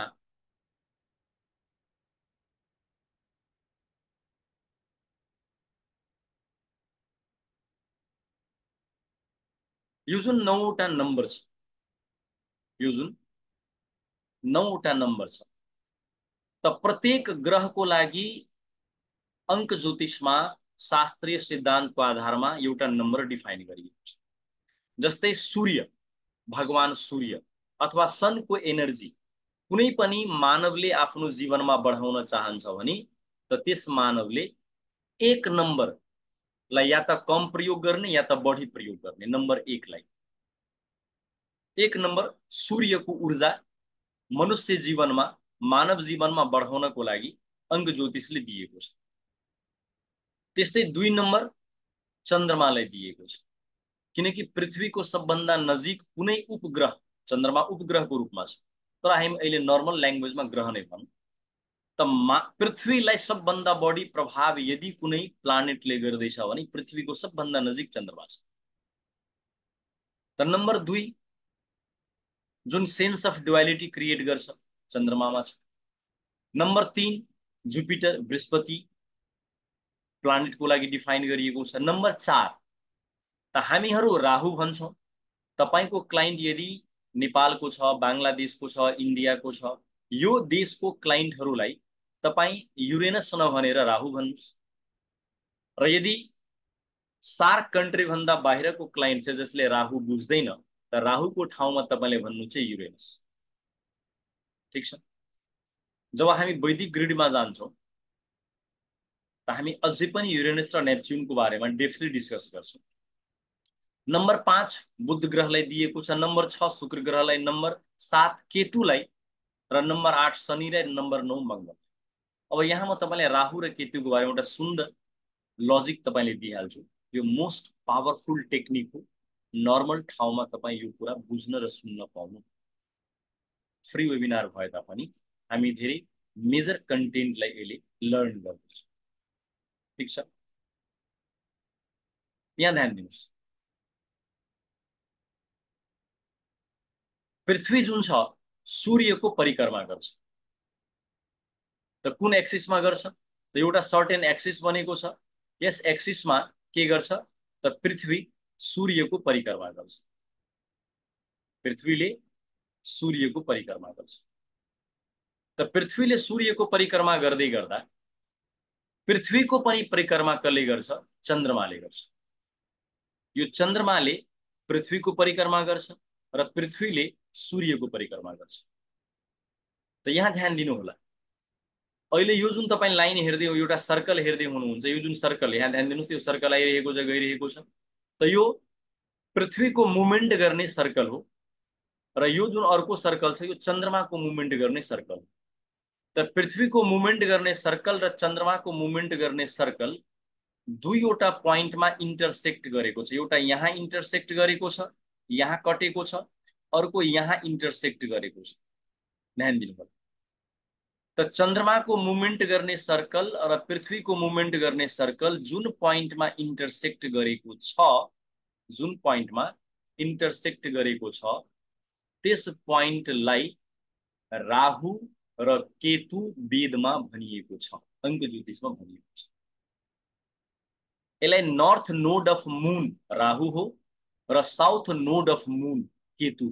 यो जुन नौवटा नम्बर छ, यो जुन नौवटा नम्बर छ, त प्रत्येक ग्रहको लागि अंक ज्योतिषमा शास्त्रीय सिद्धान्तको आधारमा एउटा नम्बर डिफाइन गरिएको छ। जस्तै सूर्य, भगवान सूर्य अथवा सनको एनर्जी कुनै पनि मानवले आफ्नो जीवनमा बढाउन चाहन्छ भने त त्यस मानवले एक नम्बरलाई या त कम प्रयोग गर्ने या त बढी प्रयोग गर्ने। नम्बर एकलाई, एक नम्बर सूर्यको ऊर्जा मनुष्य जीवनमा, मानव जीवनमा बढाउनको लागि अंक ज्योतिषले दिएको छ। त्यस्तै दुई नम्बर चन्द्रमालाई दिएको छ, किनकि पृथ्वीको सबभन्दा नजिक कुनै उपग्रह चन्द्रमा उपग्रहको रूपमा छ, तर हामी अहिले नर्मल ल्याङ्ग्वेजमा ग्रह नै भनौँ। त पृथ्वीलाई सबभन्दा बढी प्रभाव यदि कुनै प्लानेटले गर्दैछ भने पृथ्वीको सबभन्दा नजिक चन्द्रमा छ। त नम्बर दुई जुन सेन्स अफ डुअलिटी क्रिएट गर्छ चन्द्रमामा छ। नम्बर तीन जुपिटर, बृहस्पति प्लानेटको लागि डिफाइन गरिएको छ। नम्बर चार त हामीहरू राहु भन्छौँ। तपाईको क्लाइन्ट यदि नेपालको छ, बांग्लादेशको छ, इन्डियाको छ, यो देशको क्लाइन्टहरूलाई तपाईँ युरेनस नभनेर राहु भन्नुस्। र यदि सार्क कन्ट्री भन्दा बाहिरको क्लाइन्ट छ जसले राहु बुझ्दैन त राहुको ठाउँमा तपाईले भन्नु चाहिँ युरेनस, ठिक छ? जब हामी वैदिक ग्रिडमा जान्छौँ त हामी अझै पनि युरेनस र नेप्च्युनको बारेमा डेप्थली डिस्कस गर्छौँ। नम्बर पाँच बुध ग्रहलाई दिएको छ, नम्बर छ शुक्र ग्रहलाई, नम्बर सात केतुलाई र नम्बर आठ शनिलाई, नम्बर नौ मङ्गल। अब यहाँ म तपाईँलाई राहु र केतुको बारेमा एउटा सुन्दर लजिक तपाईँले दिइहाल्छु। यो मोस्ट पावरफुल टेक्निक हो, नर्मल ठाउँमा तपाईँ यो कुरा बुझ्न र सुन्न पाउनु। फ्री वेबिनार भए तापनि हामी धेरै मेजर कन्टेन्टलाई अहिले लर्न गर्दैछौँ, ठिक छ? यहाँ ध्यान दिनुहोस्, पृथ्वी जुन छ सूर्यको परिक्रमा गर्छ। त कुन एक्सिसमा गर्छ? त एउटा सर्टेन एक्सिस बनेको छ, यस एक्सिसमा के गर्छ त पृथ्वी सूर्यको परिक्रमा गर्छ। पृथ्वीले सूर्यको परिक्रमा गर्छ। त पृथ्वीले सूर्यको परिक्रमा गर्दै गर्दा पृथ्वीको पनि परिक्रमा कसले गर्छ? चन्द्रमाले गर्छ। यो चन्द्रमाले पृथ्वीको परिक्रमा गर्छ र पृथ्वीले सूर्यको परिक्रमा गर्छ। त यहाँ ध्यान दिनु होला। अहिले यो जुन तपाईं लाइन हेर्दै हो, एउटा सर्कल हेर्दै हुनुहुन्छ, यो जुन सर्कल, यहाँ ध्यान दिनुस्, यो सर्कल आइरहेको छ, गइरहेको छ। त यो पृथ्वीको मुभमेन्ट गर्ने सर्कल हो र यो जुन अर्को सर्कल छ, यो चन्द्रमाको मुभमेन्ट गर्ने सर्कल हो। त पृथ्वीको मुभमेन्ट गर्ने सर्कल र चन्द्रमाको मुभमेन्ट गर्ने सर्कल दुईवटा पोइन्टमा इन्टरसेक्ट गरेको छ। एउटा यहाँ इन्टरसेक्ट गरेको छ, यहाँ कटेको छ, अर्को यहाँ इन्टरसेक्ट गरेको छ। ध्यान दिनुहोला। त चन्द्रमाको मुभमेन्ट गर्ने सर्कल र पृथ्वीको मुभमेन्ट गर्ने सर्कल जुन पोइन्टमा इन्टरसेक्ट गरेको छ, जुन पोइन्टमा इन्टरसेक्ट गरेको छ, त्यस पोइन्टलाई राहु र केतु वेदमा भनिएको छ, अंक ज्योतिषमा भनिएको छ। यसलाई north node of moon Rahu हो र south node of moon Ketu.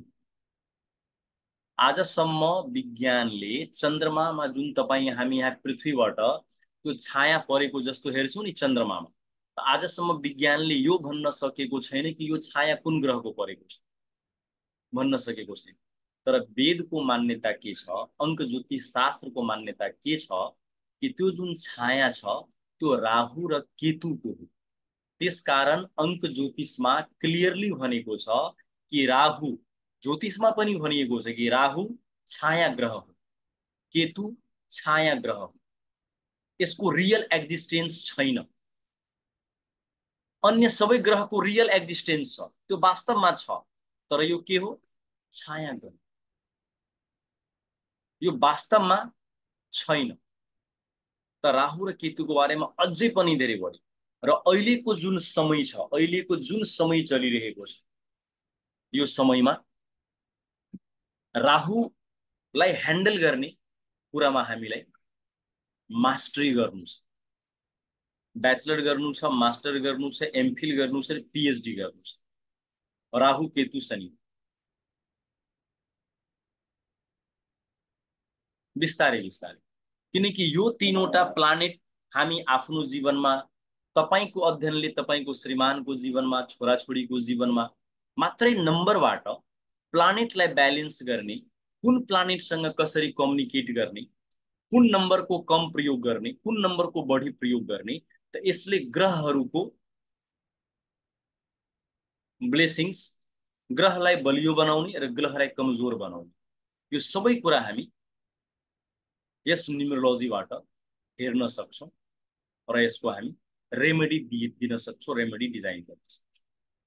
आजसम्म विज्ञानले चन्द्रमामा जुन तपाईं हामी यहाँ पृथ्वीबाट त्यो छाया परेको जस्तो हेर्छौं नि चन्द्रमामा, आजसम्म विज्ञानले यो भन्न सकेको छैन कि यो छाया कुन ग्रहको परेको छ, भन्न सकेको छैन। तर वेदको मान्यता के छ, अंक ज्योतिष शास्त्रको मान्यता के छ कि त्यो जुन छाया छ त्यो राहु र केतुको हो। त्यसकारण अंक ज्योतिषमा क्लियरली भनेको छ कि राहु, ज्योतिषमा पनि भनिएको छ कि राहु छाया ग्रह हो, केतु छाया ग्रह हो। यसको रियल एक्जिस्टेन्स छैन। अन्य सबै ग्रहको रियल एक्जिस्टेन्स छ, त्यो वास्तवमा छ, तर यो के हो? छाया ग्रह। यो वास्तवमा छैन। त राहु र केतुको बारेमा अझै पनि धेरै बढी र अहिलेको जुन समय छ, अहिलेको जुन समय चलिरहेको छ, यो समयमा राहुलाई ह्यान्डल गर्ने कुरामा हामीलाई मास्टरी गर्नु छ। ब्याचलर गर्नु छ, मास्टर गर्नु छ, एमफिल गर्नु छ, पीएचडी गर्नु छ। राहु केतु शनि बिस्तारै बिस्तारै, किनकि यो तीनवटा प्लानेट हामी आफ्नो जीवनमा, तपाईको अध्ययनले तपाईको श्रीमानको जीवनमा, छोराछोरीको जीवनमा मात्रै नम्बरबाट प्लानेटलाई ब्यालेन्स गर्ने, कुन प्लानेटसँग कसरी कम्युनिकेट गर्ने, कुन नम्बरको कम प्रयोग गर्ने, कुन नम्बरको बढी प्रयोग गर्ने, त यसले ग्रहहरूको ब्लेसिंग्स, ग्रहलाई बलियो बनाउने र ग्रहलाई कमजोर बनाउने, यो सबै कुरा हामी यस न्युमरोलोजीबाट हेर्न सक्छौं र यसको हामी रेमेडी दिन सक्छौं, रेमेडी डिजाइन गर्न सक्छौं।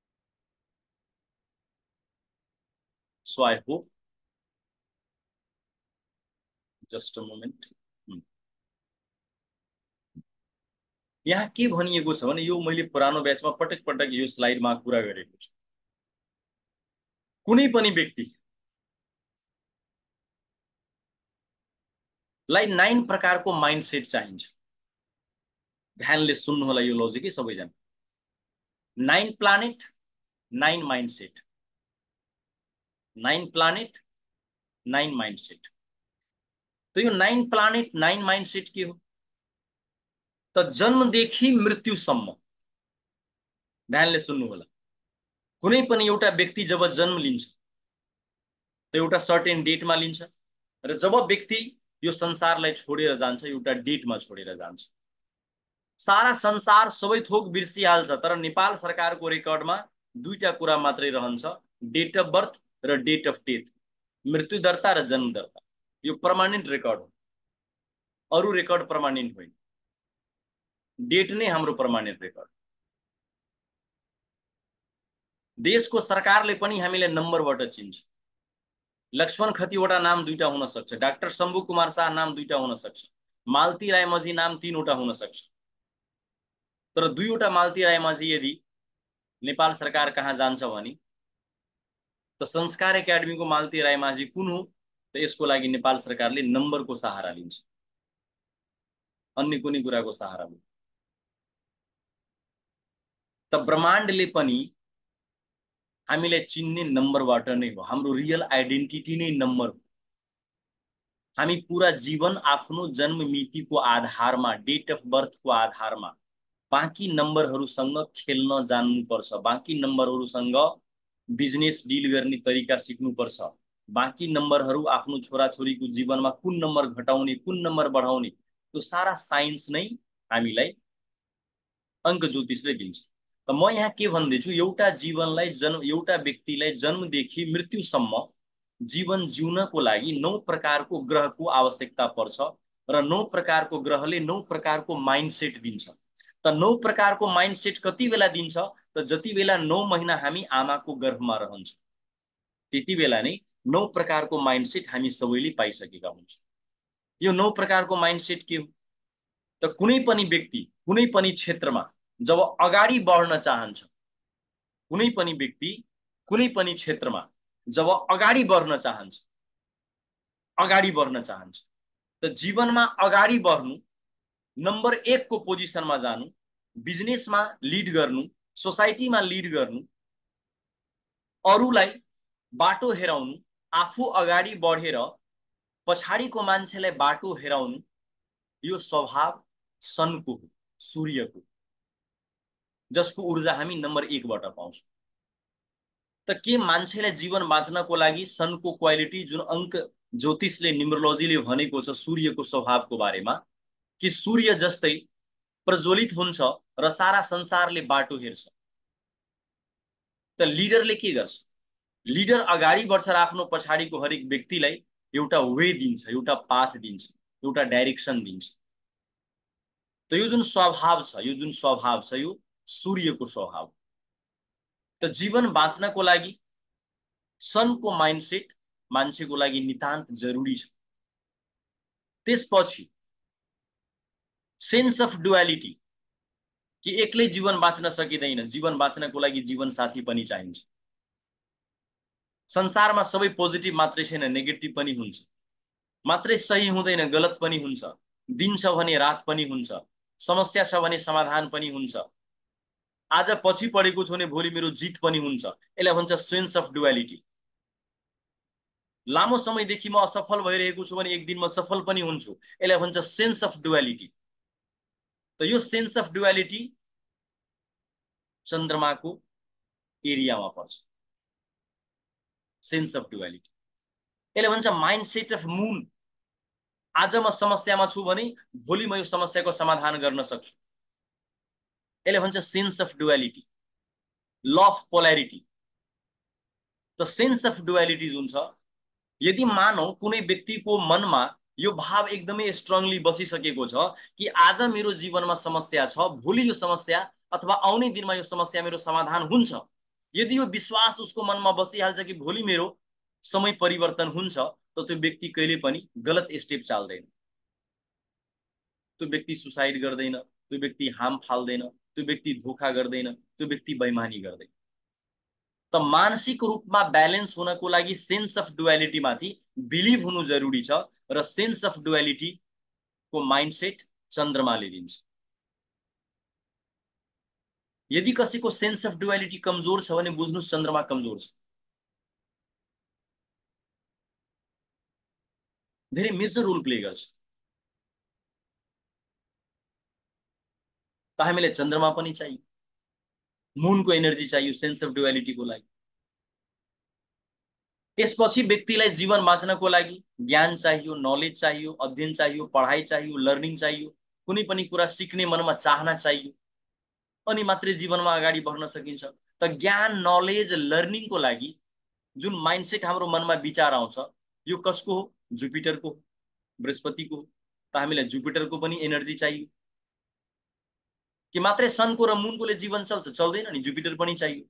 So I hope, just a moment, यहाँ के भनिएको छ भने, यो मैले पुरानो ब्याचमा पटक पटक यो स्लाइडमा कुरा गरेको छु। कुनै पनि व्यक्ति लाई नाइन प्रकारको माइन्डसेट चाहिन्छ। ध्यानले सुन्नु होला यो लजिक है सबैजना। Nine planet, nine mindset, nine planet, nine mindset. तो यो नाइन प्लानेट, नाइन माइन्डसेट के हो? त जन्मदेखि मृत्युसम्म, ध्यानले सुन्नु होला, कुनै पनि एउटा व्यक्ति जब जन्म लिन्छ त एउटा सर्टेन डेटमा लिन्छ र जब व्यक्ति यो संसारलाई छोडेर जान्छ एउटा डेटमा छोडेर जान्छ। सारा संसार सबै थोक बिर्सिहाल्छ, तर नेपाल सरकारको रेकर्डमा दुईटा कुरा मात्रै रहन्छ, डेट अफ बर्थ र डेट अफ डेथ, मृत्यु दर्ता र जन्म दर्ता। यो पर्मानेन्ट रेकर्ड हो, अरु रेकर्ड पर्मानेन्ट होइन, डेट नै हाम्रो पर्मानेन्ट रेकर्ड। देशको सरकारले पनि हामीलाई नम्बरबाट चिन्छ। लक्ष्मण खतिवटा नाम दुईटा हुन सक्छ, डाक्टर शम्भु कुमार शाह नाम दुईटा हुन सक्छ, मालती रायमाझी नाम तीनवटा हुन सक्छ, तर दुईवटा मालती रायमाझी यदि नेपाल सरकार कहाँ जान्छ भने त संस्कार एकाडेमीको मालती रायमाझी कुन हो त यसको लागि नेपाल सरकारले नम्बरको सहारा लिन्छ, अन्य कुनै कुराको सहारा लिन्छ। त ब्रह्माण्डले पनि हामीलाई चिन्ने नम्बरबाट नै हो। हाम्रो रियल आइडेन्टिटी नै नम्बर हो। हामी पूरा जीवन आफ्नो जन्म मितिको आधारमा, डेट अफ बर्थको आधारमा बाँकी नम्बरहरूसँग खेल्न जान्नुपर्छ। बाँकी नम्बरहरूसँग बिजनेस डिल गर्ने तरिका सिक्नुपर्छ। बाँकी नम्बरहरू आफ्नो छोराछोरीको जीवनमा कुन नम्बर घटाउने, कुन नम्बर बढाउने, त्यो सारा साइन्स नै हामीलाई अङ्क ज्योतिषले दिन्छ। त म यहाँ के भन्दैछु, एउटा जीवनलाई जन्म एउटा व्यक्तिलाई जन्मदेखि मृत्युसम्म जीवन जिउनको लागि नौ प्रकारको ग्रहको आवश्यकता पर्छ र नौ प्रकारको ग्रहले नौ प्रकारको माइन्डसेट दिन्छ। त नौ प्रकारको माइन्डसेट कति बेला दिन्छ त जति बेला नौ महिना हामी आमाको गर्भमा रहन्छ, त्यति बेला नै नौ प्रकारको माइन्डसेट हामी सबैले पाइसकेका हुन्छौँ। यो नौ प्रकारको माइन्डसेट के हो त कुनै पनि व्यक्ति कुनै पनि क्षेत्रमा जब अगाडि बढ्न चाहन्छ, कुनै पनि व्यक्ति कुनै पनि क्षेत्रमा जब अगाडि बढ्न चाहन्छ अगाडि बढ्न चाहन्छ त जीवनमा अगाडि बढ्नु, नम्बर एक को पोजिसनमा जानु, बिजनेसमा लिड गर्नु, सोसाइटीमा लिड गर्नु, अरूलाई बाटो हेराउनु, आफू अगाडि बढेर पछाडिको मान्छेलाई बाटो हेराउनु, यो स्वभाव सनको हो, सूर्यको, जसको ऊर्जा हामी नम्बर एकबाट पाउँछौँ। त के मान्छेलाई जीवन बाँच्नको लागि सनको क्वालिटी, जुन अङ्क ज्योतिषले न्युमरोलोजीले भनेको छ सूर्यको स्वभावको बारेमा, कि सूर्य जस्तै प्रज्वलित हुन्छ र सारा संसारले बाटो हेर्छ। त लिडरले के गर्छ? लिडर अगाडि बढ्छ र आफ्नो पछाडिको हरेक व्यक्तिलाई एउटा वे दिन्छ, एउटा पाथ दिन्छ, एउटा डाइरेक्सन दिन्छ। त यो जुन स्वभाव छ यो जुन स्वभाव छ यो सूर्यको स्वभाव। त जीवन बाँच्नको लागि सनको माइन्डसेट मान्छेको लागि नितान्त जरुरी छ। त्यसपछि सेन्स अफ डुअलिटी, कि एक्लै जीवन बाँच्न सकिँदैन, जीवन बाँच्नको लागि जीवन साथी पनि चाहिन्छ। संसारमा सबै पोजिटिभ मात्रै छैन, नेगेटिभ पनि हुन्छ। मात्रै सही हुँदैन, गलत पनि हुन्छ। दिन छ भने रात पनि हुन्छ, समस्या छ भने समाधान पनि हुन्छ। आज पछि पढेको छु भने भोलि मेरो जित पनि हुन्छ। यसलाई भन्छ सेन्स अफ डुअलिटी। लामो समयदेखि म असफल भइरहेको छु भने एक दिन म सफल पनि हुन्छु, यसलाई भन्छ सेन्स अफ डुअलिटी। त यो सेन्स अफ डुअलिटी चन्द्रमाको एरियामा पर्छ, सेन्स अफ डुअलिटी। यसले भन्छ माइन्डसेट अफ मुन। आज म समस्यामा छु भने भोलि म यो समस्याको समाधान गर्न सक्छु, यसले भन्छ sense of duality, law of polarity. त सेन्स अफ डुअलिटी जुन छ, यदि मानौ कुनै व्यक्तिको मनमा यो भाव एकदमै स्ट्रङली बसिसकेको छ कि आज मेरो जीवनमा समस्या छ, भोलि यो समस्या अथवा आउने दिनमा यो समस्या मेरो समाधान हुन्छ, यदि यो विश्वास उसको मनमा बसिहाल्छ कि भोलि मेरो समय परिवर्तन हुन्छ, त त्यो व्यक्ति कहिले पनि गलत स्टेप चाल्दैन। त्यो व्यक्ति सुसाइड गर्दैन, त्यो व्यक्ति हाम फाल्दैन, त्यो व्यक्ति धोखा गर्दैन, त्यो व्यक्ति बेइमानी गर्दैन। त मानसिक रूपमा ब्यालेन्स हुनको लागि सेन्स अफ डुअलिटी माथि बिलिभ हुनु जरुरी छ र सेन्स अफ डुअलिटी को माइन्डसेट चन्द्रमाले दिन्छ। यदि कसैको सेन्स अफ डुअलिटी कमजोर छ भने बुझ्नुस् चन्द्रमा कमजोर छ। धेरै मेजर रोल प्ले गर्छ। त हामीलाई चन्द्रमा पनि चाहियो, मुनको एनर्जी चाहियो सेन्स अफ डुअलिटीको लागि। त्यसपछि व्यक्तिलाई जीवन बाँच्नको लागि ज्ञान चाहियो, नलेज चाहियो, अध्ययन चाहियो, पढाइ चाहियो, लर्निङ चाहियो, कुनै पनि कुरा सिक्ने मनमा चाहना चाहियो, अनि मात्रै जीवनमा अगाडि बढ्न सकिन्छ। त ज्ञान, नलेज, लर्निङको लागि जुन माइन्डसेट हाम्रो मनमा विचार आउँछ, यो कसको हो? जुपिटरको, बृहस्पतिको हो। त हामीलाई जुपिटरको पनि एनर्जी चाहियो, कि मात्रै सनको र मुनकोले जीवन चल्छ? चल्दैन नि, जुपिटर पनि चाहियो।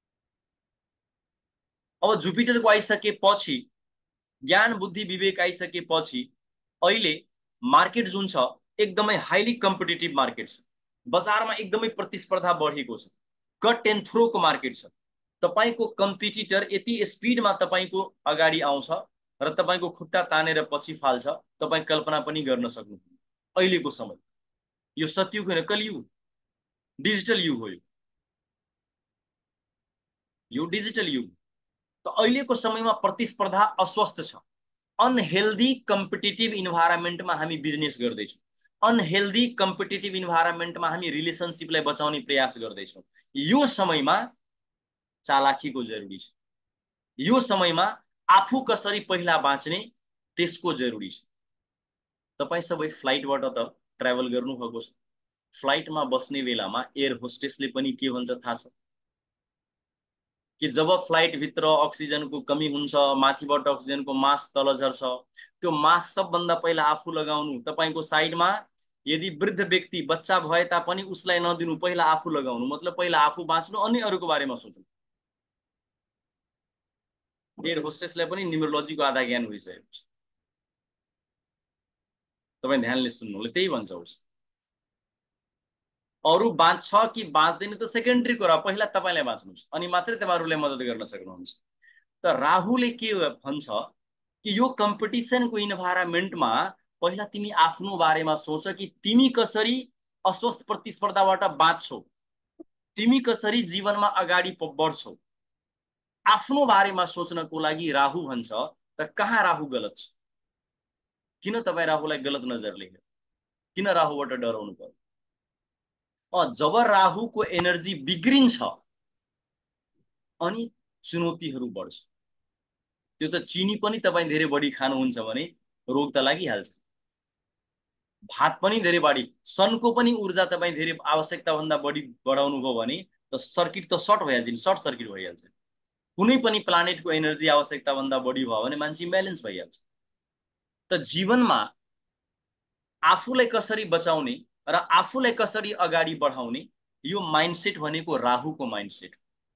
अब जुपिटरको आइसकेपछि, ज्ञान बुद्धि विवेक आइसकेपछि अहिले मार्केट जुन छ एकदमै हाइली कम्पिटिटिभ मार्केट छ। बजारमा एकदमै प्रतिस्पर्धा बढेको छ, कट एन्ड थ्रोको मार्केट छ। तपाईको कम्पिटिटर यति स्पिडमा तपाईको अगाडि आउँछ र तपाईको खुट्टा तानेर पछि फाल्छ, तपाई कल्पना पनि गर्न सक्नुहुन्न। अहिलेको समय यो सत्युग होइन, कलियुग, डिजिटल युग हो। यो डिजिटल युग। त अहिलेको समयमा प्रतिस्पर्धा अस्वस्थ छ। अनहेल्दी कम्पिटिटिभ इन्भाइरोमेन्टमा हामी बिजनेस गर्दैछौँ, अनहेल्दी कम्पिटिटिभ इन्भाइरोमेन्टमा हामी रिलेसनसिपलाई बचाउने प्रयास गर्दैछौँ। यो समयमा चालाखीको जरुरी छ। यो समयमा आफू कसरी पहिला बाँच्ने त्यसको जरुरी छ। तपाईँ सबै फ्लाइटबाट त ट्राभल गर्नुभएको छ। फ्लाइटमा बस्ने बेलामा एयर होस्टेसले पनि के भन्छ थाहा छ कि जब फ्लाइटभित्र अक्सिजनको कमी हुन्छ, माथिबाट अक्सिजनको मास्क तल झर्छ, त्यो मास्क सबभन्दा पहिला आफू लगाउनु। तपाईँको साइडमा यदि वृद्ध व्यक्ति बच्चा भए तापनि उसलाई नदिनु, पहिला आफू लगाउनु। मतलब पहिला आफू बाँच्नु अनि अरूको बारेमा सोच्नु। एयर होस्टेसलाई पनि न्युमरोलोजीको आधा ज्ञान भइसकेको छ। तपाईँ ध्यानले सुन्नु, त्यही भन्छ उस अरू बाँच्छ कि बाँच्दैन त सेकेन्डरी कुरा, पहिला तपाईँलाई बाँच्नुहोस् अनि मात्रै तपाईँहरूले मद्दत गर्न सक्नुहुन्छ। त राहुले के भन्छ कि यो कम्पिटिसनको इन्भाइरोमेन्टमा पहिला तिमी आफ्नो बारेमा सोच कि तिमी कसरी अस्वस्थ प्रतिस्पर्धाबाट बाँच्छौ, तिमी कसरी जीवनमा अगाडि बढ्छौ। आफ्नो बारेमा सोच्नको लागि राहु भन्छ। त कहाँ राहु गलत छ? किन तपाईँ राहुलाई गलत नजरले हेर्नु? किन राहुबाट डराउनु पर्यो? अ जब राहुको एनर्जी बिग्रिन्छ अनि चुनौतीहरू बढ्छ। त्यो त चिनी पनि तपाईँ धेरै बढी खानुहुन्छ भने रोग त लागिहाल्छ। भात पनि धेरै बढी, सनको पनि ऊर्जा तपाईँ धेरै आवश्यकताभन्दा बढी बढाउनु भयो भने त सर्किट त सर्ट भइहाल्छ नि, सर्ट सर्किट भइहाल्छ। कुनै पनि प्लानेटको एनर्जी आवश्यकताभन्दा बढी भयो भने मान्छे इम्ब्यालेन्स भइहाल्छ। त जीवनमा आफूलाई कसरी बचाउने र आफूलाई कसरी अगाडि बढाउने, यो माइन्डसेट भनेको राहुको माइन्डसेट।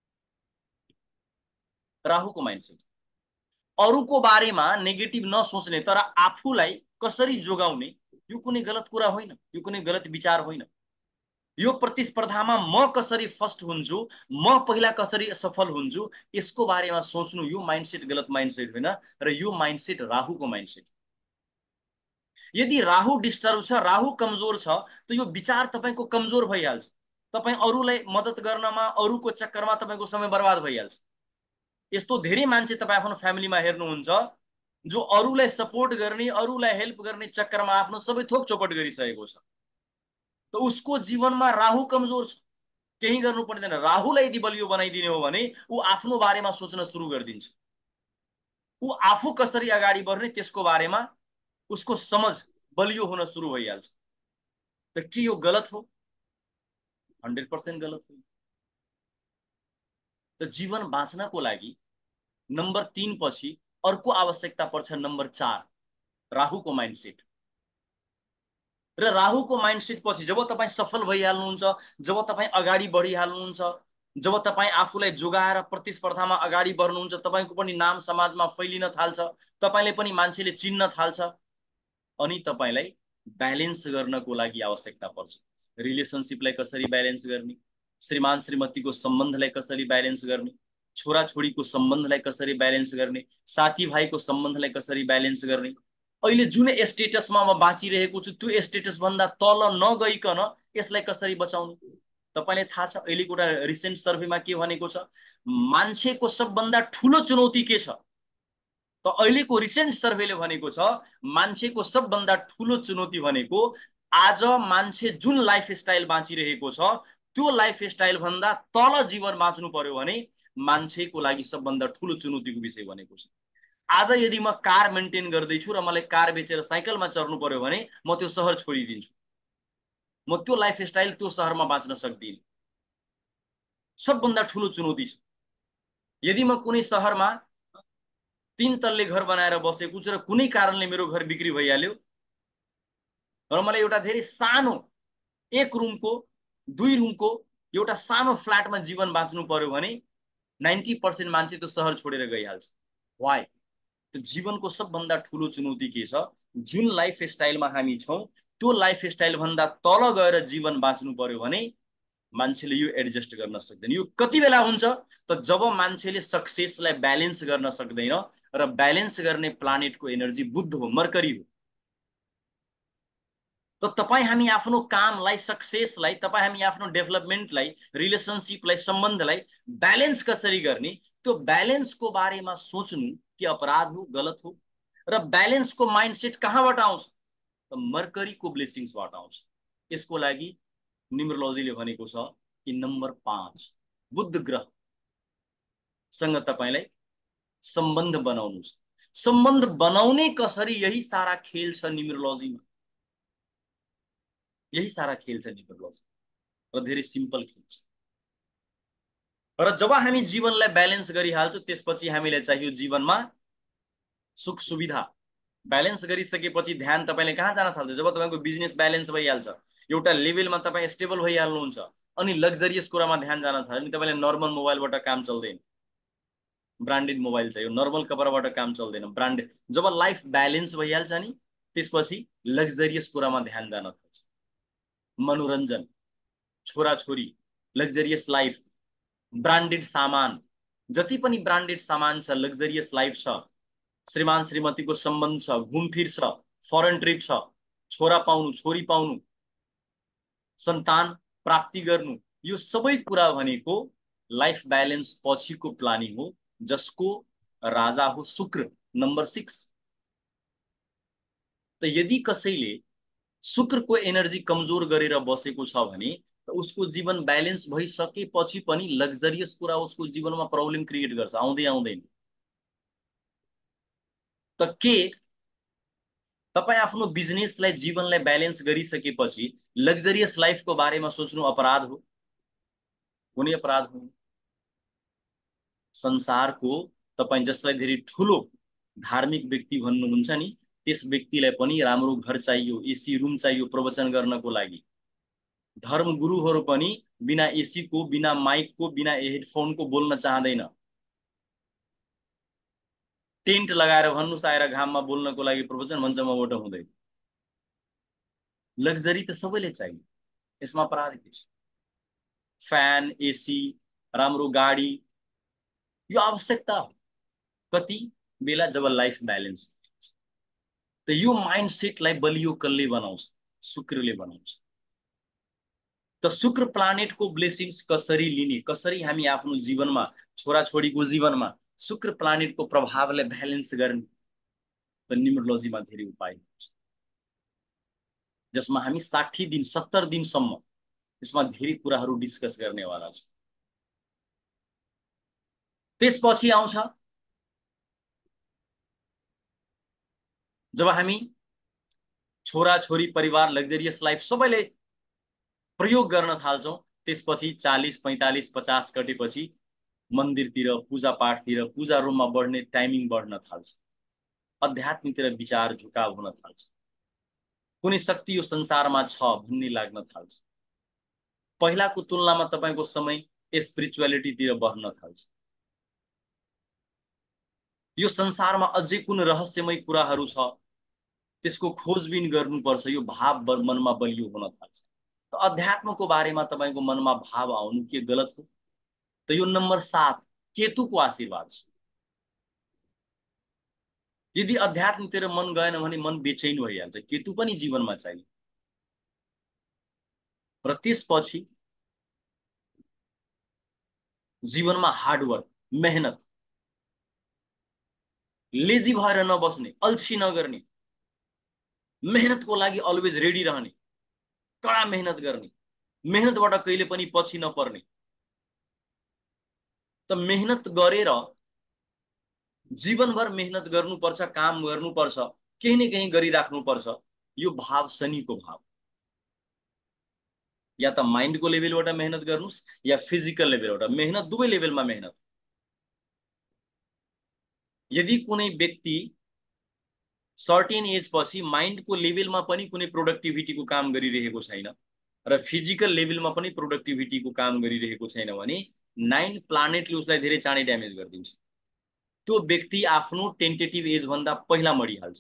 राहुको माइन्डसेट अरूको बारेमा नेगेटिभ नसोच्ने तर आफूलाई कसरी जोगाउने, यो कुनै गलत कुरा होइन, यो कुनै गलत विचार होइन। यो प्रतिस्पर्धामा म कसरी फर्स्ट हुन्छु, म पहिला कसरी सफल हुन्छु, यसको बारेमा सोच्नु, यो माइन्डसेट गलत माइन्डसेट होइन र यो माइन्डसेट राहुको माइन्डसेट। यदि राहु डिस्टर्ब छ, राहु कमजोर छ, त यो विचार तपाईँको कमजोर भइहाल्छ। तपाईँ अरूलाई मद्दत गर्नमा, अरूको चक्करमा तपाईँको समय बर्बाद भइहाल्छ। यस्तो धेरै मान्छे तपाईँ आफ्नो फ्यामिलीमा हेर्नुहुन्छ जो अरूलाई सपोर्ट गर्ने, अरूलाई हेल्प गर्ने चक्करमा आफ्नो सबै थोक चौपट गरिसकेको छ। त उसको जीवनमा राहु कमजोर छ, केही गर्नु पर्दैन। राहुलाई यदि बलियो बनाइदिने हो भने ऊ आफ्नो बारेमा सोच्न सुरु गरिदिन्छ। ऊ आफू कसरी अगाडि बढ्ने त्यसको बारेमा उसको समझ बलियो हुन सुरु भइहाल्छ। त के यो गलत हो? हन्ड्रेड पर्सेन्ट गलत हो। त जीवन बाँच्नको लागि नम्बर तीन पछि अर्को आवश्यकता पर्छ नम्बर चार, राहुको माइन्डसेट। र राहुको माइन्डसेट पछि जब तपाईँ सफल भइहाल्नुहुन्छ, जब तपाईँ अगाडि बढिहाल्नुहुन्छ, जब तपाईँ आफूलाई जोगाएर प्रतिस्पर्धामा अगाडि बढ्नुहुन्छ, तपाईँको पनि नाम समाजमा फैलिन थाल्छ, तपाईँले पनि मान्छेले चिन्न थाल्छ, अनि तपाईँलाई ब्यालेन्स गर्नको लागि आवश्यकता पर्छ। रिलेसनसिपलाई कसरी ब्यालेन्स गर्ने, श्रीमान श्रीमतीको सम्बन्धलाई कसरी ब्यालेन्स गर्ने, छोराछोरीको सम्बन्धलाई कसरी ब्यालेन्स गर्ने, साथीभाइको सम्बन्धलाई कसरी ब्यालेन्स गर्ने। अहिले जुन स्टेटसमा म बाँचिरहेको छु त्यो स्टेटसभन्दा तल नगइकन यसलाई कसरी बचाउने। तपाईँलाई थाहा छ अहिलेको एउटा रिसेन्ट सर्भेमा के भनेको छ, मान्छेको सबभन्दा ठुलो चुनौती के छ? त अहिलेको रिसेन्ट सर्भेले भनेको छ मान्छेको सबभन्दा ठुलो चुनौती भनेको आज मान्छे जुन लाइफस्टाइल बाँचिरहेको छ त्यो लाइफस्टाइल भन्दा तल जीवन बाँच्नु पर्यो भने मान्छेको लागि सबभन्दा ठुलो चुनौतीको विषय भनेको छ। आज यदि म कार मेन्टेन गर्दैछु र मलाई कार बेचेर साइकलमा चढ्नु पर्यो भने म त्यो सहर छोडिदिन्छु। म त्यो लाइफस्टाइल त्यो सहरमा बाँच्न सक्दिनँ। सबभन्दा ठुलो चुनौती छ। यदि म कुनै सहरमा तीन तल्ले घर बनाएर बसेको छु र कुनै कारणले मेरो घर बिक्री भइहाल्यो र मलाई एउटा धेरै सानो एक रुमको दुई रुमको एउटा सानो फ्ल्याटमा जीवन बाँच्नु पर्यो भने नाइन्टी पर्सेन्ट मान्छे त्यो सहर छोडेर गइहाल्छ। वाइ? त्यो जीवनको सबभन्दा ठुलो चुनौती के छ? जुन लाइफस्टाइलमा हामी छौँ त्यो लाइफस्टाइल भन्दा तल गएर जीवन बाँच्नु पर्यो भने मान्छेले यो एडजस्ट गर्न सक्दैन। यो कति बेला हुन्छ त जब मान्छेले सक्सेसलाई ब्यालेन्स गर्न सक्दैन र ब्यालेन्स गर्ने प्लानेटको एनर्जी बुध हो, मर्करी हो। त तपाई हामी आफ्नो कामलाई, सक्सेसलाई, तपाई हामी आफ्नो डेभलपमेन्टलाई, रिलेसनशिपलाई, सम्बन्धलाई ब्यालेन्स कसरी गर्ने, त्यो ब्यालेन्सको बारेमा सोच्नु कि अपराध हो, गलत हो। र ब्यालेन्सको माइन्डसेट कहाँबाट आउँछ? त मर्करीको ब्लेसिङ्सबाट आउँछ। यसको लागि न्युमरोलोजीले भनेको छ कि नम्बर पाँच बुध ग्रह सँग तपाईलाई सम्बन्ध बनाउनु छ। सम्बन्ध बनाउने कसरी, यही सारा खेल छ न्युमरोलोजीमा। यही सारा खेल छ न्युमरोलोजी, र धेरै सिम्पल खेल छ। र जब हामी जीवनलाई ब्यालेन्स गरिहाल्छौँ, त्यसपछि हामीलाई चाहियो जीवनमा सुख सुविधा। ब्यालेन्स गरिसकेपछि ध्यान तपाईले कहाँ जान थाल्छ? जब तपाईको बिजनेस ब्यालेन्स भइहाल्छ, एउटा लेभलमा तपाईँ स्टेबल भइहाल्नुहुन्छ, अनि लग्जरियस कुरामा ध्यान जान थाल्छ, अनि तपाईलाई नर्मल मोबाइलबाट काम चल्दैन, ब्रान्डेड मोबाइल चाहियो, नर्मल कपडाबाट काम चल्दैन, ब्रान्डेड। जब लाइफ ब्यालेन्स भइहाल्छ नि, त्यसपछि लग्जरियस कुरामा ध्यान जान थाल्छ। मनोरञ्जन, छोराछोरी, लग्जरियस लाइफ, ब्रान्डेड सामान, जति पनि ब्रान्डेड सामान छ, लग्जरियस लाइफ छ, श्रीमान श्रीमतीको सम्बन्ध छ, घुमफिर छ, फरेन ट्रिप छ, छोरा पाउनु, छोरी पाउनु, सन्तान प्राप्ति गर्नु, यो सबै कुरा भनेको लाइफ ब्यालेन्स पछिको प्लानिङ हो, जसको राजा हो शुक्र, नम्बर सिक्स। त यदि कसैले शुक्रको एनर्जी कमजोर गरेर बसेको छ भने, त उसको जीवन ब्यालेन्स भइसकेपछि पनि लग्जरियस कुरा उसको जीवनमा प्रब्लम क्रिएट गर्छ, आउँदै आउँदैन। त के तपाई आफ्नो बिजनेसलाई, जीवनलाई ब्यालेन्स गरिसकेपछि लग्जरियस लाइफको बारेमा सोच्नु अपराध हो? कुनै अपराध हो? संसारको तपाई जसलाई धेरै ठुलो धार्मिक व्यक्ति भन्नुहुन्छ नि, त्यस व्यक्तिलाई पनि राम्रो घर चाहियो, एसी रुम चाहियो प्रवचन गर्नको लागि। धर्म गुरुहरू पनि बिना एसी को, बिना माइक को, बिना हेडफोनको बोल्न चाहदैन। टेन्ट लगाएर भन्नुस् आएर घाममा बोल्नको लागि प्रवचन, भन्छ मबाट हुँदैन। लग्जरी त सबैले चाहियो, यसमा अपराध के छ? फ्यान, एसी, राम्रो गाडी, यो आवश्यकता हो। कति बेला? जब लाइफ ब्यालेन्स हुन्छ। त यो माइन्डसेटलाई बलियो कसले बनाउँछ? शुक्रले बनाउँछ। त शुक्र प्लानेटको ब्लेसिङ्स कसरी लिने, कसरी हामी आफ्नो जीवनमा, छोराछोरीको जीवनमा शुक्र प्लानेटको प्रभावलाई ब्यालेन्स गर्ने, त न्युमरोलोजीमा धेरै उपाय हुन्छ, जसमा हामी साठी दिन सत्तर दिनसम्म यसमा धेरै कुराहरू डिस्कस गर्नेवाला छौँ। त्यसपछि आउँछ जब हामी छोराछोरी, परिवार, लग्जरियस लाइफ सबैले प्रयोग गर्न थाल्छौँ, त्यसपछि चालीस पैंतालीस पचास कटेपछि मन्दिरतिर, पूजा पाठतिर, पूजा रुममा बढ्ने टाइमिङ बढ्न थाल्छ, अध्यात्मतिर विचार झुकाव हुन थाल्छ, कुनै शक्ति यो संसारमा छ भन्ने लाग्न थाल्छ। पहिलाको तुलनामा तपाईको समय स्पिरिचुअलिटीतिर बढ्न थाल्छ। यो संसारमा अझै कुन रहस्यमय कुराहरू छ, त्यसको खोजबिन गर्नुपर्छ, यो भाव मनमा बलियो हुन थाल्छ। त अध्यात्मको बारेमा तपाईको मनमा भाव आउनु के गलत हो? त यो नम्बर सात केतुको आशीर्वाद छ। यदि अध्यात्मतिर मन गएन भने मन बेचैन भइहाल्छ, केतु पनि जीवनमा चाहियो। र त्यसपछि जीवनमा हार्डवर्क, मेहनत, लेजी भएर नबस्ने, अल्छी नगर्ने, मेहनतको लागि अलवेज रेडी रहने, कडा मेहनत गर्ने, मेहनतबाट कहिले पनि पछि नपर्ने। त मेहनत गरेर जीवनभर मेहनत गर्नुपर्छ, काम गर्नुपर्छ, केही न केही गरिराख्नुपर्छ, यो भाव शनिको भाव। या त माइन्डको लेभलबाट मेहनत गर्नुस्, या फिजिकल लेभलबाट मेहनत, दुवै लेभलमा मेहनत। यदि कुनै व्यक्ति सर्टेन एज पछि माइन्डको लेभलमा पनि कुनै प्रोडक्टिभिटीको काम गरिरहेको छैन र फिजिकल लेभलमा पनि प्रोडक्टिभिटीको काम गरिरहेको छैन भने नाइन प्लानेटले उसलाई धेरै चाँडै ड्यामेज गरिदिन्छ। त्यो व्यक्ति आफ्नो टेन्टेटिभ एज भन्दा पहिला मरिहाल्छ,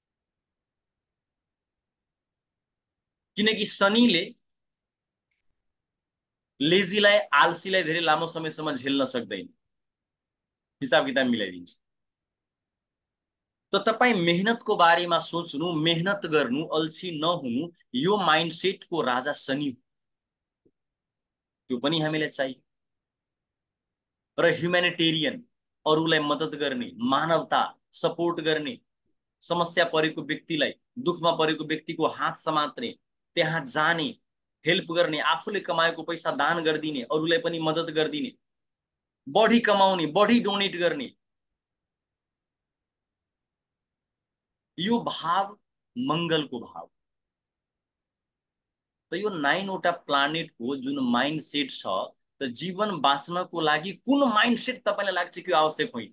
किनकि शनिले लेजीलाई, आलसीलाई धेरै लामो समयसम्म झेल्न सक्दैन, हिसाब किताब मिलाइदिन्छ। त तपाईँ मेहनतको बारेमा सोच्नु, मेहनत गर्नु, अल्छी नहुनु, यो माइन्डसेटको राजा शनि, त्यो पनि हामीलाई चाहियो। र ह्युम्यानिटेरियन, अरूलाई मद्दत गर्ने, मानवता, सपोर्ट गर्ने, समस्या परेको व्यक्तिलाई, दुःखमा परेको व्यक्तिको हात समात्ने, त्यहाँ जाने, हेल्प गर्ने, आफूले कमाएको पैसा दान गरिदिने, अरूलाई पनि मद्दत गरिदिने, बढी कमाउने, बढी डोनेट गर्ने, यो भाव मङ्गलको भाव। त यो नाइनवटा प्लानेटको जुन माइन्डसेट छ, त जीवन बाँच्नको लागि कुन माइन्डसेट तपाईँलाई लाग्छ कि आवश्यक होइन?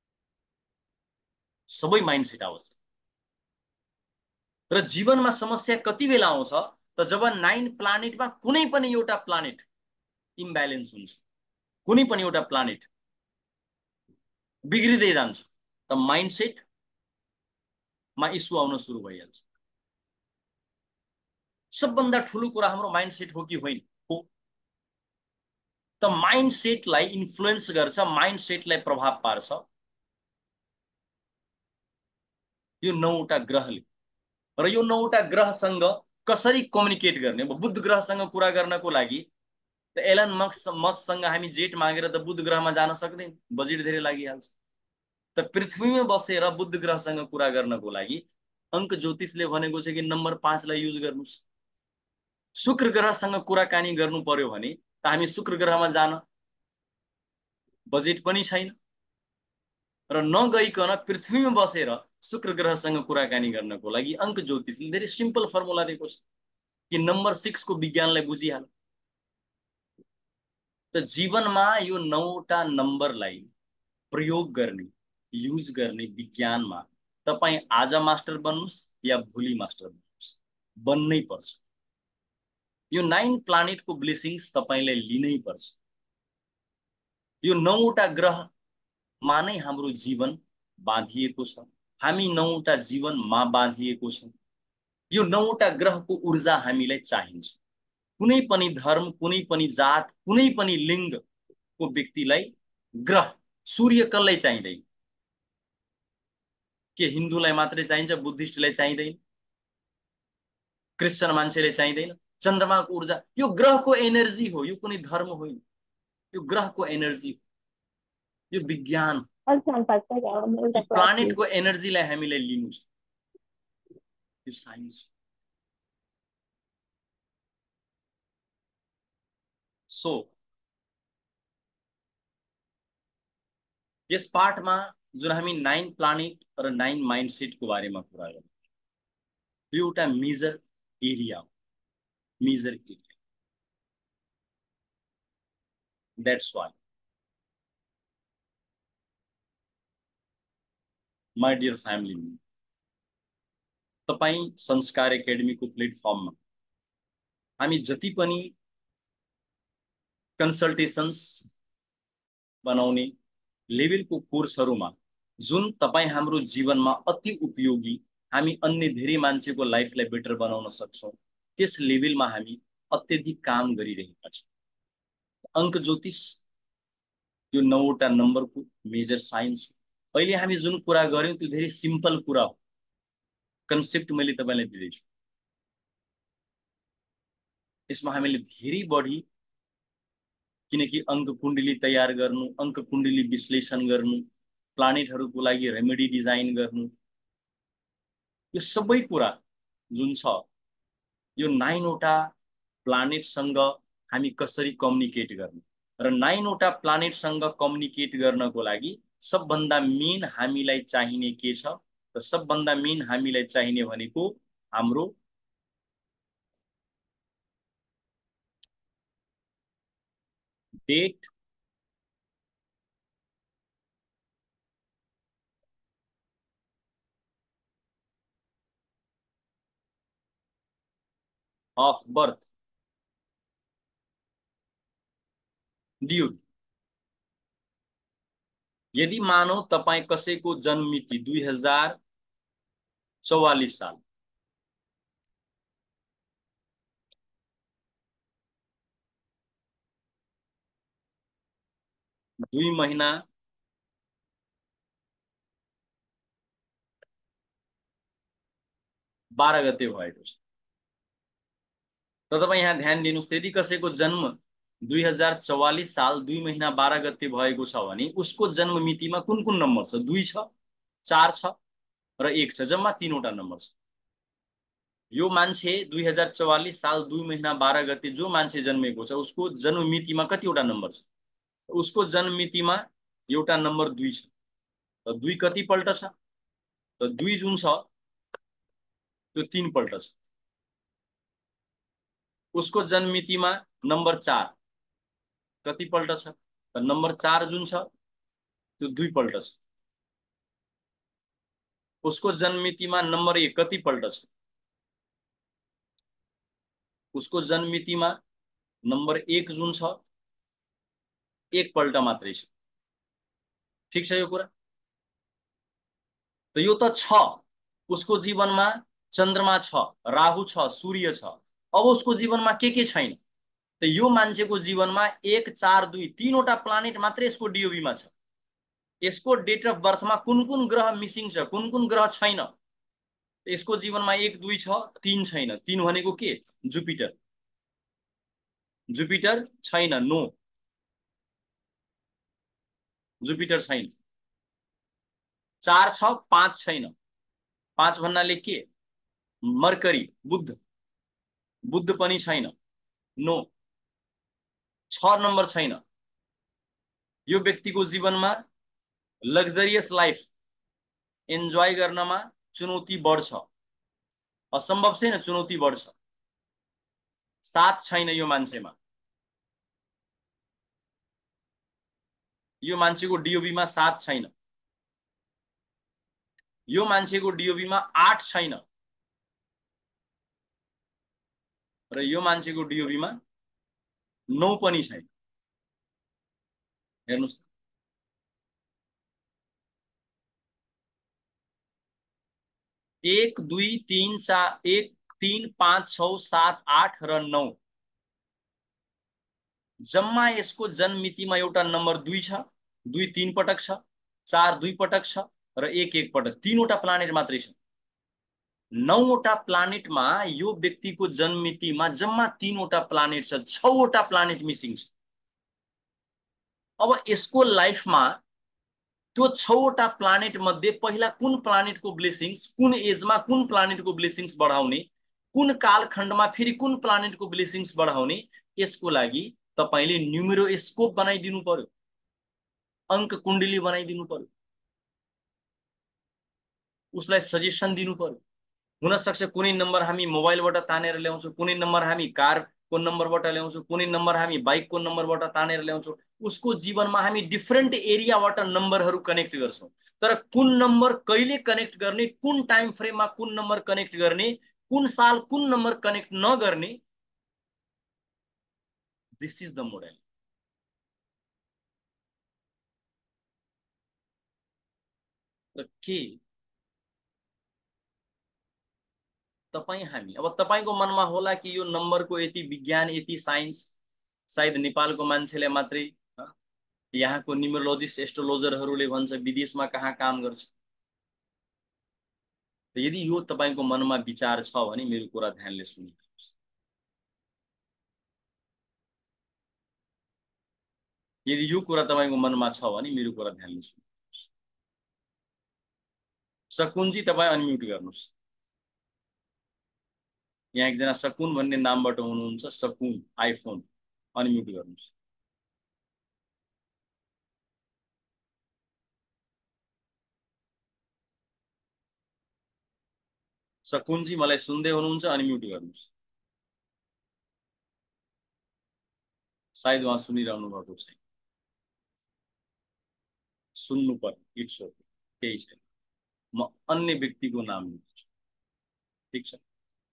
सबै माइन्डसेट आवश्यक। र जीवनमा समस्या कति बेला आउँछ त जब नाइन प्लानेटमा कुनै पनि एउटा प्लानेट इम्ब्यालेन्स हुन्छ, कुनै पनि एउटा प्लानेट बिग्रिँदै जान्छ, त माइन्डसेटमा इस्यु आउन सुरु भइहाल्छ। सबभन्दा ठुलो कुरा हाम्रो माइन्डसेट हो कि होइन? हो। त माइन्डसेटलाई इन्फ्लुएन्स गर्छ, माइन्डसेटलाई प्रभाव पार्छ यो नौवटा ग्रहले। र यो नौवटा ग्रहसँग कसरी कम्युनिकेट गर्ने? अब बुध ग्रहसँग कुरा गर्नको लागि त एलन मस्क मस्कसँग हामी जेट मागेर त बुध ग्रहमा जान सक्दैन, बजेट धेरै लागिहाल्छ। त पृथ्वीमा बसेर बुध ग्रहसँग कुरा गर्नको लागि अङ्क ज्योतिषले भनेको छ कि नम्बर पाँचलाई युज गर्नुहोस्। शुक्र ग्रहसँग कुराकानी गर्नु पर्यो भने त हामी शुक्र ग्रहमा जान बजेट पनि छैन, र नगइकन पृथ्वीमा बसेर शुक्र ग्रहसँग कुराकानी गर्नको लागि अङ्क ज्योतिषले धेरै सिम्पल फर्मुला दिएको छ कि नम्बर सिक्सको विज्ञानलाई बुझिहाल। त जीवनमा यो नौवटा नम्बरलाई प्रयोग गर्ने, युज गर्ने विज्ञानमा तपाईँ आज मास्टर बन्नुहोस् या भोलि मास्टर बन्नुहोस्, बन्नै पर्छ। यो नाइन प्लानेटको ब्लेसिङ्स तपाईँलाई लिनै पर्छ। यो नौवटा ग्रहमा नै हाम्रो जीवन बाँधिएको छ, हामी नौवटा जीवनमा बाँधिएको छौँ। यो नौवटा ग्रहको ऊर्जा हामीलाई चाहिन्छ। कुनै पनि धर्म, कुनै पनि जात, कुनै पनि लिङ्गको व्यक्तिलाई ग्रह सूर्य कसलाई चाहिँदैन? के हिन्दूलाई मात्रै चाहिन्छ, बुद्धिस्टलाई चाहिँदैन, क्रिस्चियन मान्छेले चाहिँदैन? चन्द्रमाको ऊर्जा यो ग्रहको एनर्जी हो, यो कुनै धर्म होइन, यो ग्रहको एनर्जी हो, यो विज्ञान। यी प्लानेटको एनर्जीलाई हामीले लिनु छ, यो साइन्स। सो यस पार्टमा जुन हामी नाइन प्लानेट र नाइन माइन्डसेटको बारेमा कुरा गर्छौँ, यो एउटा मेजर एरिया हो, major area. That's why my dear family, तपाईँ संस्कार एकाडेमीको प्लेटफर्ममा हामी जति पनि कन्सल्टेसन्स बनाउने लेभलको कोर्सहरूमा जुन तपाईँ हाम्रो जीवनमा अति उपयोगी, हामी अन्य धेरै मान्छेको लाइफलाई बेटर बनाउन सक्छौँ, त्यस लेभलमा हामी अत्यधिक काम गरिरहेका छौँ। अङ्क ज्योतिष यो नौवटा नम्बरको मेजर साइन्स हो। अहिले हामी जुन कुरा गऱ्यौँ त्यो धेरै सिम्पल कुरा हो, कन्सेप्ट मैले तपाईँलाई दिँदैछु। यसमा हामीले धेरै बढी, किनकि अङ्क कुण्डली तयार गर्नु, अङ्क कुण्डली विश्लेषण गर्नु, प्लानेटहरूको लागि रेमेडी डिजाइन गर्नु, यो सबै कुरा जुन छ यो नाइनवटा प्लानेटसँग हामी कसरी कम्युनिकेट गर्ने, र नाइनवटा प्लानेटसँग कम्युनिकेट गर्नको लागि सबभन्दा मेन हामीलाई चाहिने के छ? र सबभन्दा मेन हामीलाई चाहिने भनेको हाम्रो डेट अफ बर्थ। ड्युट, यदि मानौ तपाईँ कसैको जन्म मिति दुई हजार चौवालिस साल, दुई महीना बाह्र गते भएको छ। त तपाईँ यहाँ ध्यान दिनुहोस्, यदि कसैको जन्म दुई हजार चौवालिस साल दुई महीना बाह्र गते भएको छ भने उसको जन्म मितिमा कुन कुन नम्बर छ? दुई छ, चार छ र एक छ, जम्मा तीनवटा नम्बर छ। यो मान्छे दुई हजार चौवालिस साल दुई महीना बाह्र गते जो मान्छे जन्मेको छ उसको जन्म मितिमा कतिवटा नम्बर छ? उसको जन्म मितिमा एउटा नम्बर दुई छ। त दुई कतिपल्ट छ? त दुई जुन छ त्यो तीन पल्ट छ। उसको जन्म मितिमा नम्बर चार कतिपल्ट छ? त नम्बर चार जुन छ त्यो दुई पल्ट छ। उसको जन्म मितिमा नम्बर एक कतिपल्ट छ? उसको जन्म मितिमा नम्बर एक जुन छ एक पल्ट मात्रै छ। ठीक छ यो कुरा? त यो त छ, उसको जीवनमा चन्द्रमा छ, राहु छ, सूर्य छ। अब उसको जीवनमा के के छैन? त यो मान्छेको जीवनमा एक चार दुई तीनवटा प्लानेट मात्रै यसको डिओबीमा छ। यसको डेट अफ बर्थमा कुन कुन ग्रह मिसिङ छ, कुन कुन ग्रह छैन? यसको जीवनमा एक दुई छ, तीन छैन। तीन भनेको के? जुपिटर। जुपिटर छैन, नो, जुपिटर छैन। चार छ, पाँच छैन। पाँच भन्नाले के? मर्करी, बुध, बुध पनि छैन, नो। छ नम्बर छैन। यो व्यक्तिको जीवनमा लग्जरियस लाइफ एन्जॉय गर्नमा चुनौती बढ्छ, असम्भव छैन, चुनौती बढ्छ। सात छैन यो मान्छेमा। यो मान्छेको डिओबीमा सात छैन। यो मान्छेको डिओबीमा आठ छैन र यो मान्छेको डिओबीमा नौ पनि छैन। हेर्नुस्, एक दुई तीन चार एक तीन पाँच छ सात आठ र नौ, जम्मा यसको जन्म मितिमा एउटा नम्बर दुई छ, दुई तीन पटक छ, चार दुई पटक छ र एक एक पटक, तीनवटा प्लानेट मात्रै छ। नौवटा प्लानेटमा यो व्यक्तिको जन्म मितिमा जम्मा तीनवटा प्लानेट छ, छवटा प्लानेट मिसिङ छ। अब यसको लाइफमा त्यो छवटा प्लानेट मध्ये पहिला कुन प्लानेटको ब्लेसिंग्स, कुन एजमा कुन प्लानेटको ब्लेसिंग्स बढाउने, कुन कालखण्डमा फेरि कुन प्लानेटको ब्लेसिंग्स बढाउने, यसको लागि तपाईले न्युमेरोस्कोप बनाइदिनु पर्यो, अंक कुण्डली बनाइदिनु पर्यो, उसलाई सजेसन दिनु पर्यो। हुन सक्छ कुनै नम्बर हामी मोबाइलबाट तानेर ल्याउँछौँ, कुनै नम्बर हामी कारको नम्बरबाट ल्याउँछौँ, कुनै नम्बर हामी बाइकको नम्बरबाट तानेर ल्याउँछौँ। उसको जीवनमा हामी डिफरेन्ट एरियाबाट नम्बरहरू कनेक्ट गर्छौँ, तर कुन नम्बर कहिले कनेक्ट गर्ने, कुन टाइम फ्रेममा कुन नम्बर कनेक्ट गर्ने, कुन साल कुन नम्बर कनेक्ट नगर्ने, दिस इज द मोडल। के तपाईँ हामी, अब तपाईँको मनमा होला कि यो नम्बरको यति विज्ञान, यति साइन्स सायद नेपालको मान्छेले मात्रै, यहाँको न्युमरोलोजिस्ट एस्ट्रोलोजरहरूले भन्छ, विदेशमा कहाँ काम गर्छ। यदि यो तपाईको मनमा विचार छ भने मेरो कुरा ध्यानले सुन्नुहोस्। यदि यो कुरा तपाईको मनमा छ भने मेरो कुरा ध्यानले सुन्नुहोस्। सकुनजी तपाईँ अनम्युट गर्नुहोस्। यहाँ एकजना सकुन भन्ने नामबाट हुनुहुन्छ, सकुन आइफोन, अनम्युट गर्नुहोस्। सकुनजी मलाई सुन्दै हुनुहुन्छ? अनम्युट गर्नुहोस्। सायद उहाँ सुनिरहनु भएको छैन। सुन्नु पर्यो, इट्स ओके, केही छैन। म अन्य व्यक्तिको नाम लिन्छु, ठीक छ?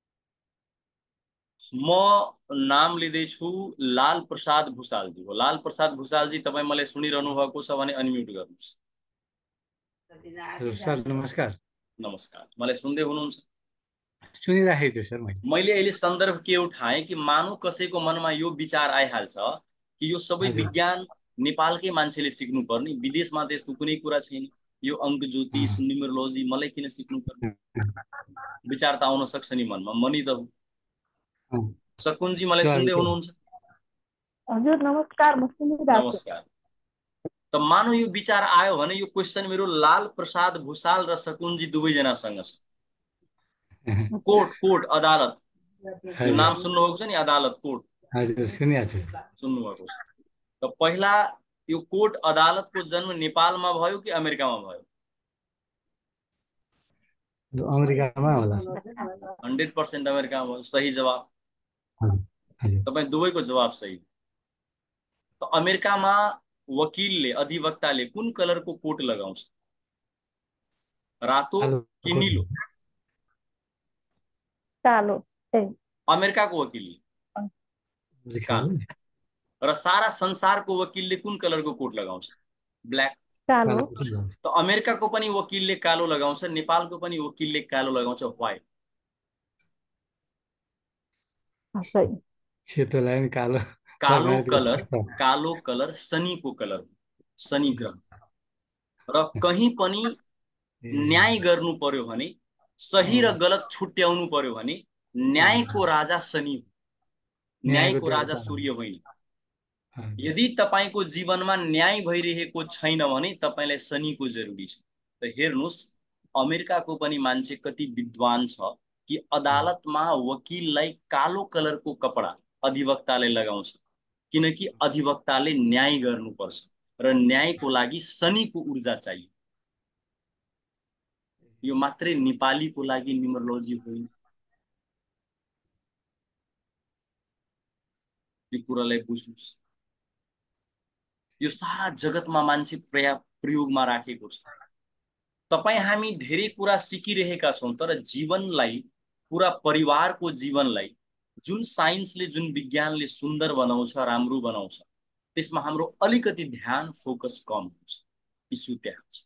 म नाम लिँदैछु लाल प्रसाद भुसालजी हो। लाल प्रसाद भुसालजी तपाईँ मलाई सुनिरहनु भएको छ भने अनम्युट गर्नुहोस्। सर नमस्कार। नमस्कार, मलाई सुन्दै हुनुहुन्छ? सुनिराखेको छु सर। मैले मैले अहिले सन्दर्भ के उठाएँ कि मानु कसैको मनमा यो विचार आइहाल्छ कि यो सबै विज्ञान नेपालकै मान्छेले सिक्नुपर्ने, विदेशमा त यस्तो कुनै कुरा छैन। यो अङ्क ज्योतिष न्युमरोलोजी मलाई किन सिक्नु पर्ने? विचार त आउन सक्छ नि मनमा, मनी त हो। सकुनजी मलाई सुन्दै हुनुहुन्छ? हजुर नमस्कार, म सुनिरहेको छु। नमस्कार। त मानौ यो विचार आयो भने यो क्वेसन मेरो लाल प्रसाद भुसाल र सकुनजी दुवैजनासँग छ। कोर्ट कोर्ट अदालत, यो नाम सुन्नुभएको छ नि, अदालत कोर्ट? हजुर सुनिएको छु। सुन्नुभएको छ। त पहिला यो कोर्ट अदालतको जन्म नेपालमा भयो कि अमेरिकामा भयो? अमेरिकामा होला। हन्ड्रेड पर्सेन्ट अमेरिकामा भयो। सही जवाब। तपाईँ दुवैको जवाब सही। त अमेरिकामा वकिलले, अधिवक्ताले कुन कलरको कोट लगाउँछ? रातो कि नीलो? कालो। अमेरिकाको वकिलले कालो। र सारा संसारको वकिलले कुन कलरको कोट लगाउँछ? ब्ल्याक। कालो। त अमेरिकाको पनि वकिलले कालो लगाउँछ, नेपालको पनि वकिलले कालो लगाउँछ, व्हाइट। सेतोलाई पनि कालो। कालो कलर, कालो कलर शनिको कलर, शनि ग्रह। र कहीं पनि न्याय गर्नु पर्यो भने, सही र गलत छुट्याउनु पर्यो भने न्यायको राजा शनि हो, न्यायको राजा सूर्य होइन। यदि तपाईको जीवनमा न्याय भइरहेको छैन भने तपाईलाई शनिको जरुरी छ। त हेर्नुस्, अमेरिकाको पनि मान्छे कति विद्वान छ कि अदालतमा वकिललाई कालो कलरको कपडा अधिवक्ताले लगाउँछ, किनकि अधिवक्ताले न्याय गर्नुपर्छ र न्यायको लागि शनिको ऊर्जा चाहियो। यो मात्रै नेपालीको लागि न्युमरोलोजी होइन। यो कुरालाई बुझ्नुस्। यो सारा जगतमा मान्छे प्रयोगमा राखेको छ। तपाई हामी धेरै कुरा सिकिरहेका छौं, तर जीवनलाई, पूरा परिवारको जीवनलाई जुन साइन्सले, जुन विज्ञानले सुन्दर बनाउँछ, राम्रो बनाउँछ, त्यसमा हाम्रो अलिकति ध्यान, फोकस कम हुन्छ। इस्यु त्यहाँ छ।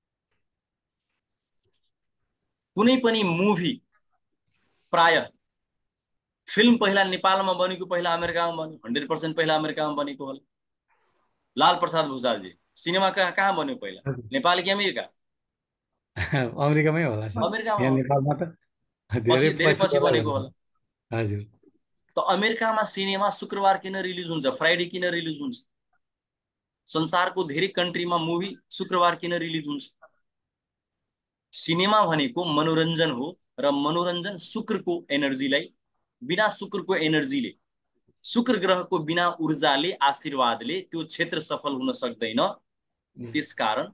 कुनै पनि मुभी, प्राय फिल्म पहिला नेपालमा बनेको, पहिला अमेरिकामा बन्यो, हन्ड्रेड पर्सेन्ट पहिला अमेरिकामा बनेको होला। लाल प्रसाद भुसालजी, सिनेमा कहाँ कहाँ बन्यो पहिला, नेपाल कि अमेरिका? अमेरिकामै होला सर। यहाँ नेपालमा त धेरै धेरै पछि बनेको होला। हजुर। त अमेरिकामा सिनेमा शुक्रबार किन रिलिज हुन्छ, फ्राइडे किन रिलिज हुन्छ? संसारको धेरै कन्ट्रीमा मुभी शुक्रबार किन रिलिज हुन्छ? सिनेमा भनेको मनोरञ्जन हो र मनोरञ्जन शुक्रको एनर्जीलाई, बिना शुक्रको एनर्जीले, शुक्र ग्रहको बिना ऊर्जाले, आशीर्वादले त्यो क्षेत्र सफल हुन सक्दैन। त्यसकारण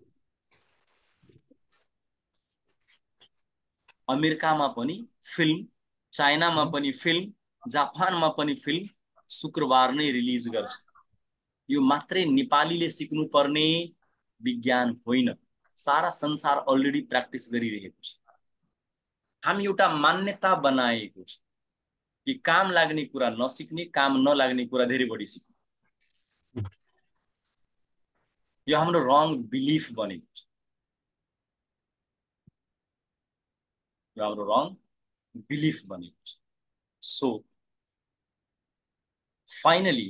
अमेरिकामा पनि फिल्म, चाइनामा पनि फिल्म, जापानमा पनि फिल्म शुक्रबार नै रिलिज गर्छ। यो मात्रै नेपालीले सिक्नु पर्ने विज्ञान होइन, सारा संसार अलरेडी प्र्याक्टिस गरिरहेको छ। हामी एउटा मान्यता बनाएको छ कि काम लाग्ने कुरा नसिक्ने, काम नलाग्ने कुरा धेरै बढी सिक्ने। यो हाम्रो रङ बिलिफ बनेको छ, यो हाम्रो रङ बिलिफ बनेको छ। सो फाइनली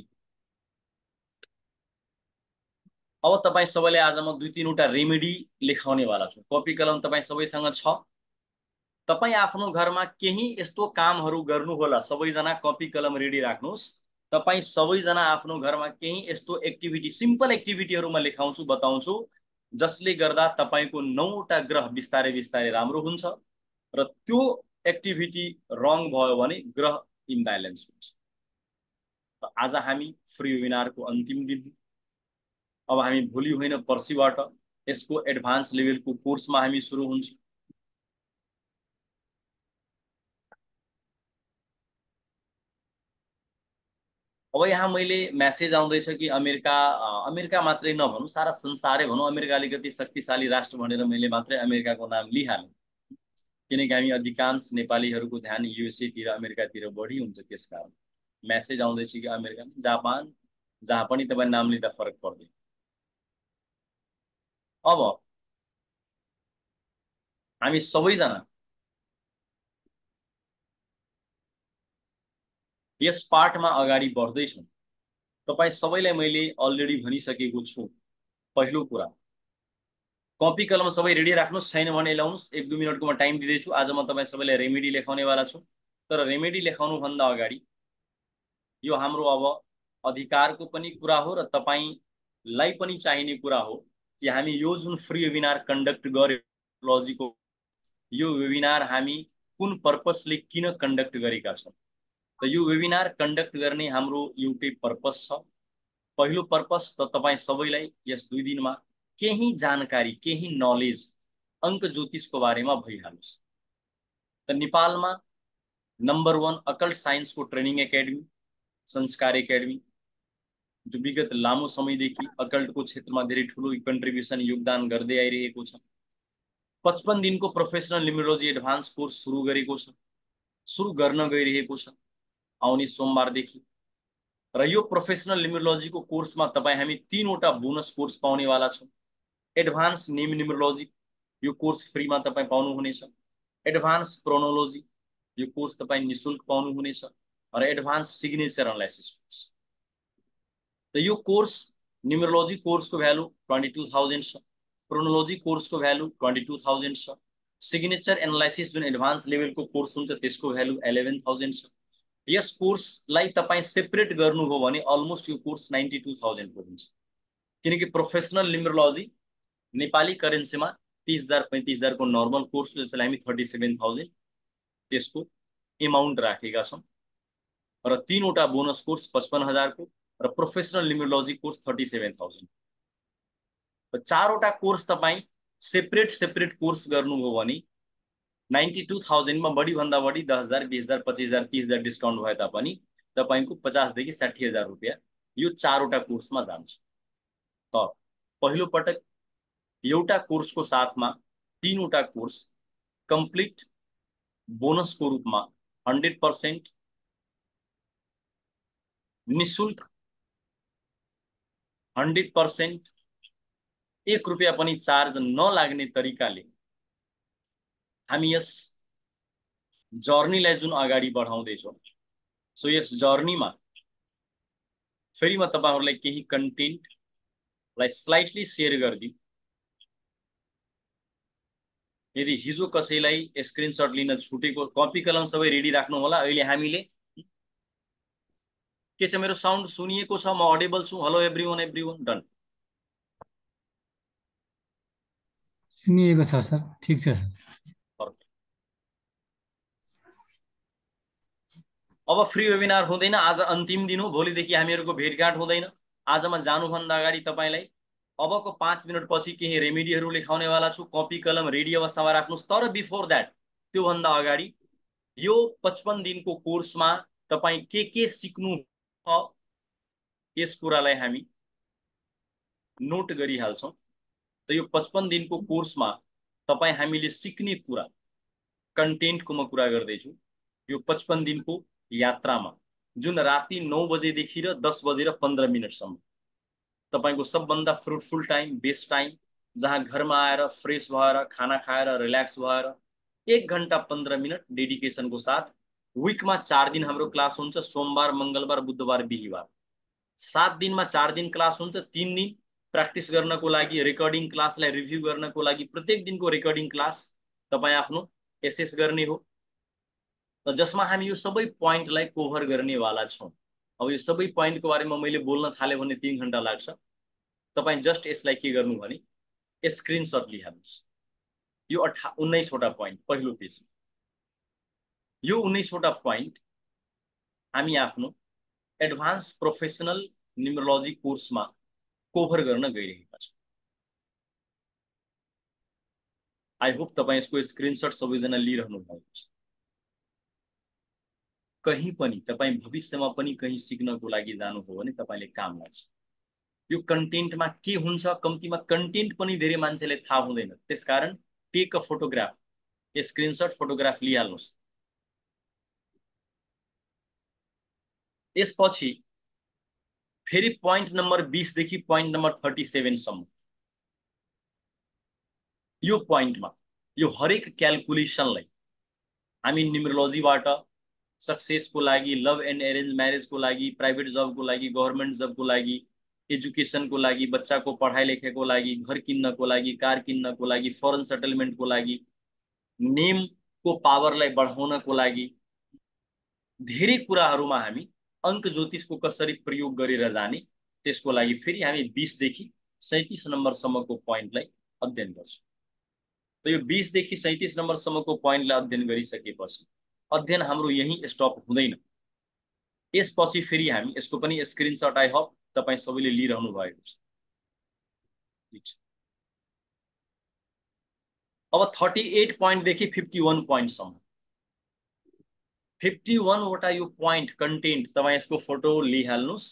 अब तपाई सबैले आज म दुई तीनवटा रेमेडी लेखाउने वाला छु। कपी कलम तपाई सबैसँग छ? तपाई आफ्नो घरमा केही यस्तो कामहरू गर्नु होला, सबैजना कपी कलम रेडी राख्नुस्। तपाई सबैजना आफ्नो घरमा केही यस्तो एक्टिभिटी, सिम्पल एक्टिभिटीहरू म लेखाउँछु, बताउँछु, जसले गर्दा तपाईको नौवटा ग्रह बिस्तारै बिस्तारै राम्रो हुन्छ र त्यो एक्टिभिटी रङ भयो भने ग्रह इम्ब्यालेन्स हुन्छ। त आज हामी फ्री वेबिनारको अन्तिम दिन, अब हामी भोलि होइन पर्सिबाट यसको एडभान्स लेभलको कोर्समा हामी सुरु हुन्छ। अब यहाँ मैले मेसेज आउँदैछ कि अमेरिका, अमेरिका मात्रै नभनौँ, सारा संसारै भनौँ, अमेरिका अलिकति शक्तिशाली राष्ट्र भनेर मैले मात्रै अमेरिकाको नाम लिइहालेँ, किनकि हामी अधिकांश नेपालीहरूको ध्यान युएसए तिर, अमेरिकातिर बढी हुन्छ। त्यसकारण मेसेज आउँदैछ कि अमेरिका, जापान, जहाँ पनि तपाईँ नाम लिँदा फरक पर्दैन। अब हामी सबैजना यस पाठमा अगाडि बढ्दैछौँ। तपाईँ सबैलाई मैले अलरेडी भनिसकेको छु। पहिलो कुरा, कपी कलम सबै रेडी राख्नुस्, छैन भने ल्याउनुस्। एक दुई मिनटको म टाइम दिँदैछु। आज म तपाईँ सबैलाई रेमेडी लेखाउने वाला छु। तर रेमेडी लेखाउनु भन्दा अगाडि यो हाम्रो अब अधिकारको पनि कुरा हो र तपाईलाई पनि चाहिने कुरा हो कि हामी यो जुन फ्री वेबिनार कन्डक्ट गर्यो लजिको, यो वेबिनार हामी कुन पर्पसले किन कन्डक्ट गरेका छौं। त यो वेबिनार कन्डक्ट गर्ने हाम्रो एउटै पर्पस छ। पहिलो पर्पस त तपाईँ सबैलाई यस दुई दिनमा केही जानकारी, केही नलेज अंक ज्योतिषको बारेमा भइहालोस्। त नेपालमा नम्बर वन अकल्ट साइन्सको ट्रेनिङ एकाडेमी संस्कार एकाडेमी, जो विगत लामो समयदेखि अकल्टको क्षेत्रमा धेरै ठुलो कन्ट्रिब्युसन योगदान गर्दै आइरहेको छ। पचपन्न दिनको प्रोफेसनल न्युमरोलोजी एडभान्स कोर्स सुरु गरेको छ, सुरु गर्न गइरहेको छ आउने सोमबारदेखि। र यो प्रोफेसनल न्युमरोलोजीको कोर्समा तपाईँ हामी तीनवटा बोनस कोर्स पाउने वाला छौं। एडभान्स नेम न्युमरोलोजी यो कोर्स फ्रीमा तपाईँ पाउनुहुनेछ। एडभान्स प्रोनोलोजी यो कोर्स तपाईँ निशुल्क पाउनुहुनेछ। र एडभान्स सिग्नेचर एनालाइसिस कोर्स। त यो कोर्स न्युमरोलोजी कोर्सको भ्यालु ट्वेन्टी टू थाउजेंड छ, प्रोनोलोजी कोर्सको भ्यालु ट्वेन्टी टू थाउजेंड छ, सिग्नेचर एनालाइसिस जुन एडभान्स लेभलको कोर्स हुन्छ त्यसको भ्यालु इलेवन थाउजेंड छ। यस कोर्सलाई तपाईँ सेपरेट गर्नु हो भने अलमोस्ट यो कोर्स नाइन्टी टू थाउजेंड को हुन्छ, किनकि प्रोफेसनल न्युमरोलोजी नेपाली करेन्सीमा तीस हजार पैंतीस हजार को नर्मल कोर्स जसलाई हामी थर्टी सेभेन थाउजेंड त्यसको एमाउन्ट राखेका छौं। र तीनवटा बोनस कोर्स पचपन्न हजार को र professional numerology course thirty seven thousand. चारवटा कोर्स तपाईँ सेपरेट सेपरेट कोर्स गर्नु हो भने नाइन्टी टू थाउजेंड में बढी भन्दा बढी दस हजार बीस हजार पच्चीस हजार तीस हजार डिस्काउंट भए तापनि तपाईको पचास देखि साठी हजार रुपैयाँ यो चारवटा कोर्समा जान्छ। त पहिलो पटक एउटा कोर्सको साथमा तीनवटा कोर्स कम्प्लिट बोनसको रूपमा हन्ड्रेड पर्सेंट निशुल्क हन्ड्रेड पर्सेंट एक रुपैयाँ पनि चार्ज नलाग्ने तरिकाले हामी यस जर्नीलाई जुन अगाडि बढाउँदैछौं। सो यस जर्नीमा फेरि म तपाईहरुलाई केही कन्टेन्टलाई स्लाइटली शेयर गर्दिनु। यदि हिजो कसैलाई स्क्रिनशट लिन छुटेको, कपी कलम सबै रेडी राख्नु होला। अहिले हामीले के छ, मेरो साउन्ड सुनिएको छ, म अडिबल छु। हेलो एभ्रीवन, एभ्रीवन डन सुनिएको छ सर, ठीक छ सर। अब फ्री वेबिनार हुँदैन, आज अन्तिम दिन हो। भोलिदेखि हामीहरुको भेटघाट हुँदैन। आजमा जानुभन्दा अगाडि तपाईलाई अबको पाँच मिनट पछि केही रेमेडीहरु लेखाउने वाला छु। कपी कलम रेडी अवस्थामा राख्नुस्। तर बिफोर दैट, त्यो भन्दा अगाडि यो पचपन्न दिनको कोर्समा तपाई के के सिक्नु छ यस कुरालाई हामी नोट गरिहाल्छौं। त यो पचपन्न दिनको कोर्समा तपाई हामीले सिक्ने कुरा, कन्टेन्टको म कुरा गर्दैछु। यो पचपन्न दिनको यात्रामा जुन राति नौ बजेदेखि र दस बजेर पन्ध्र मिनटसम्म तपाईको सबभन्दा फ्रुटफुल टाइम, बेस्ट टाइम, जहाँ घरमा आएर फ्रेश भएर खाना खाएर रिल्याक्स भएर एक घण्टा पन्ध्र मिनट डेडिकेसनको साथ विकमा चार दिन हाम्रो क्लास हुन्छ। सोमबार, मंगलबार, बुधबार, बिहीबार। सात दिनमा चार दिन क्लास हुन्छ। तीन दिन प्र्याक्टिस गर्नको लागि, रेकर्डिङ क्लासलाई रिभ्यू गर्नको लागि प्रत्येक दिनको रेकर्डिङ क्लास तपाई आफ्नो एसेस गर्ने हो। त जसमा हामी यो सबै पोइन्टलाई कभर गर्ने वाला छौं। अब यो सबै पोइन्टको बारेमा मैले बोल्न थाले भने तीन घण्टा लाग्छ। तपाई जस्ट यसलाई के गर्नु भने स्क्रिनशट लिहाल्नुस्। यो अठा उन्नाइस वटा पोइन्ट पहिलो पेज। यो उन्नाइस वटा पोइन्ट हामी आफ्नो एडभान्स प्रोफेसनल न्युमरोलोजी कोर्समा कभर गर्न गइरहेका छौं। आई होप तपाई यसको स्क्रिनशट सबैजना लिइरहनु भएको छ। कहीं पनि तपाई भविष्यमा पनि कहीं सिक्नको लागि जानु हो भने तपाईले काम लाग्छ। यो कन्टेन्टमा के हुन्छ, कम्तीमा कन्टेन्ट पनि धेरै मान्छेले थाहा हुँदैन। त्यसकारण take a photograph, screenshot photograph लिइहाल्नुस्। यसपछि फेरि पोइन्ट नम्बर बीस देखि पोइन्ट नम्बर थर्टी सेभेन सम्म यो पोइन्टमा यो हरेक क्याल्कुलेसनलाई हामी न्युमरोलोजीबाट सक्सेसको लागि, लभ एन्ड एरेन्ज म्यारेजको लागि, प्राइभेट जबको लागि, गभर्नमेन्ट जबको लागि, एजुकेसनको लागि, बच्चाको पढाइ लेखाइको लागि, घर किन्नको लागि, कार किन्नको लागि, फरेन सेटलमेन्टको लागि, नेमको पावरलाई बढाउनको लागि, धेरै कुराहरूमा हामी अङ्क ज्योतिषको कसरी प्रयोग गरेर जाने, त्यसको लागि फेरि हामी बीस देखि सैंतीस नम्बरसम्मको पोइन्टलाई अध्ययन गर्छौँ। त यो बीस देखि सैंतीस नम्बरसम्मको पोइन्टलाई अध्ययन गरिसकेपछि अध्ययन हाम्रो यही स्टप हुँदैन। यसपछि फेरि हामी यसको पनि स्क्रिनशट आई होप तपाईं सबैले लिइरहनु भएको छ। अब अड़तीस पोइन्ट देखि इक्यावन पोइन्ट सम्म इक्यावन वटा यो पोइन्ट कन्टेन्ट तपाई यसको फोटो लिइहाल्नुस्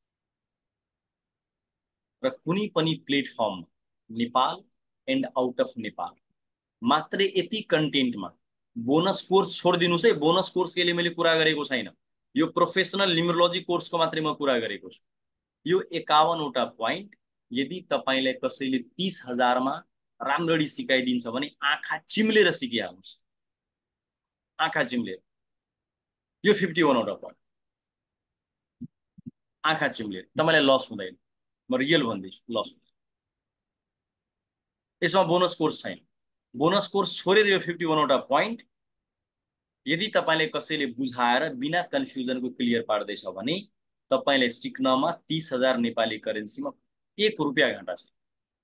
र कुनै पनि platform Nepal and out of Nepal मात्रै यति कन्टेन्टमा बोनस कोर्स छोडिदिनुस् है। बोनस कोर्स के लिए मैले कुरा गरेको छैन, यो प्रोफेसनल न्युमरोलोजी कोर्सको मात्रै म कुरा गरेको छु। यो एकावन वटा पोइन्ट यदि तपाईलाई कसैले तीस हजार मा राम्ररी सिकाइदिन्छ भने आँखा चिम्लेर सिकिहाल्नुस्, आँखा चिम्लेर। यो इक्यावन वटा पोइन्ट आँखा चिम्लेर तपाईलाई लस हुँदैन, म रियल भन्दैछु, लस हुँदैन। यसमा बोनस कोर्स छैन। बोनस कोर्स छोडेर यो इक्यावन वटा पोइन्ट यदि तपाईले कसैले बुझाएर बिना कन्फ्युजनको क्लियर पार्दैछ भने तपाईले सिक्नमा तीस हजार नेपाली करेन्सीमा एक रुपियाँ घाटा छैन।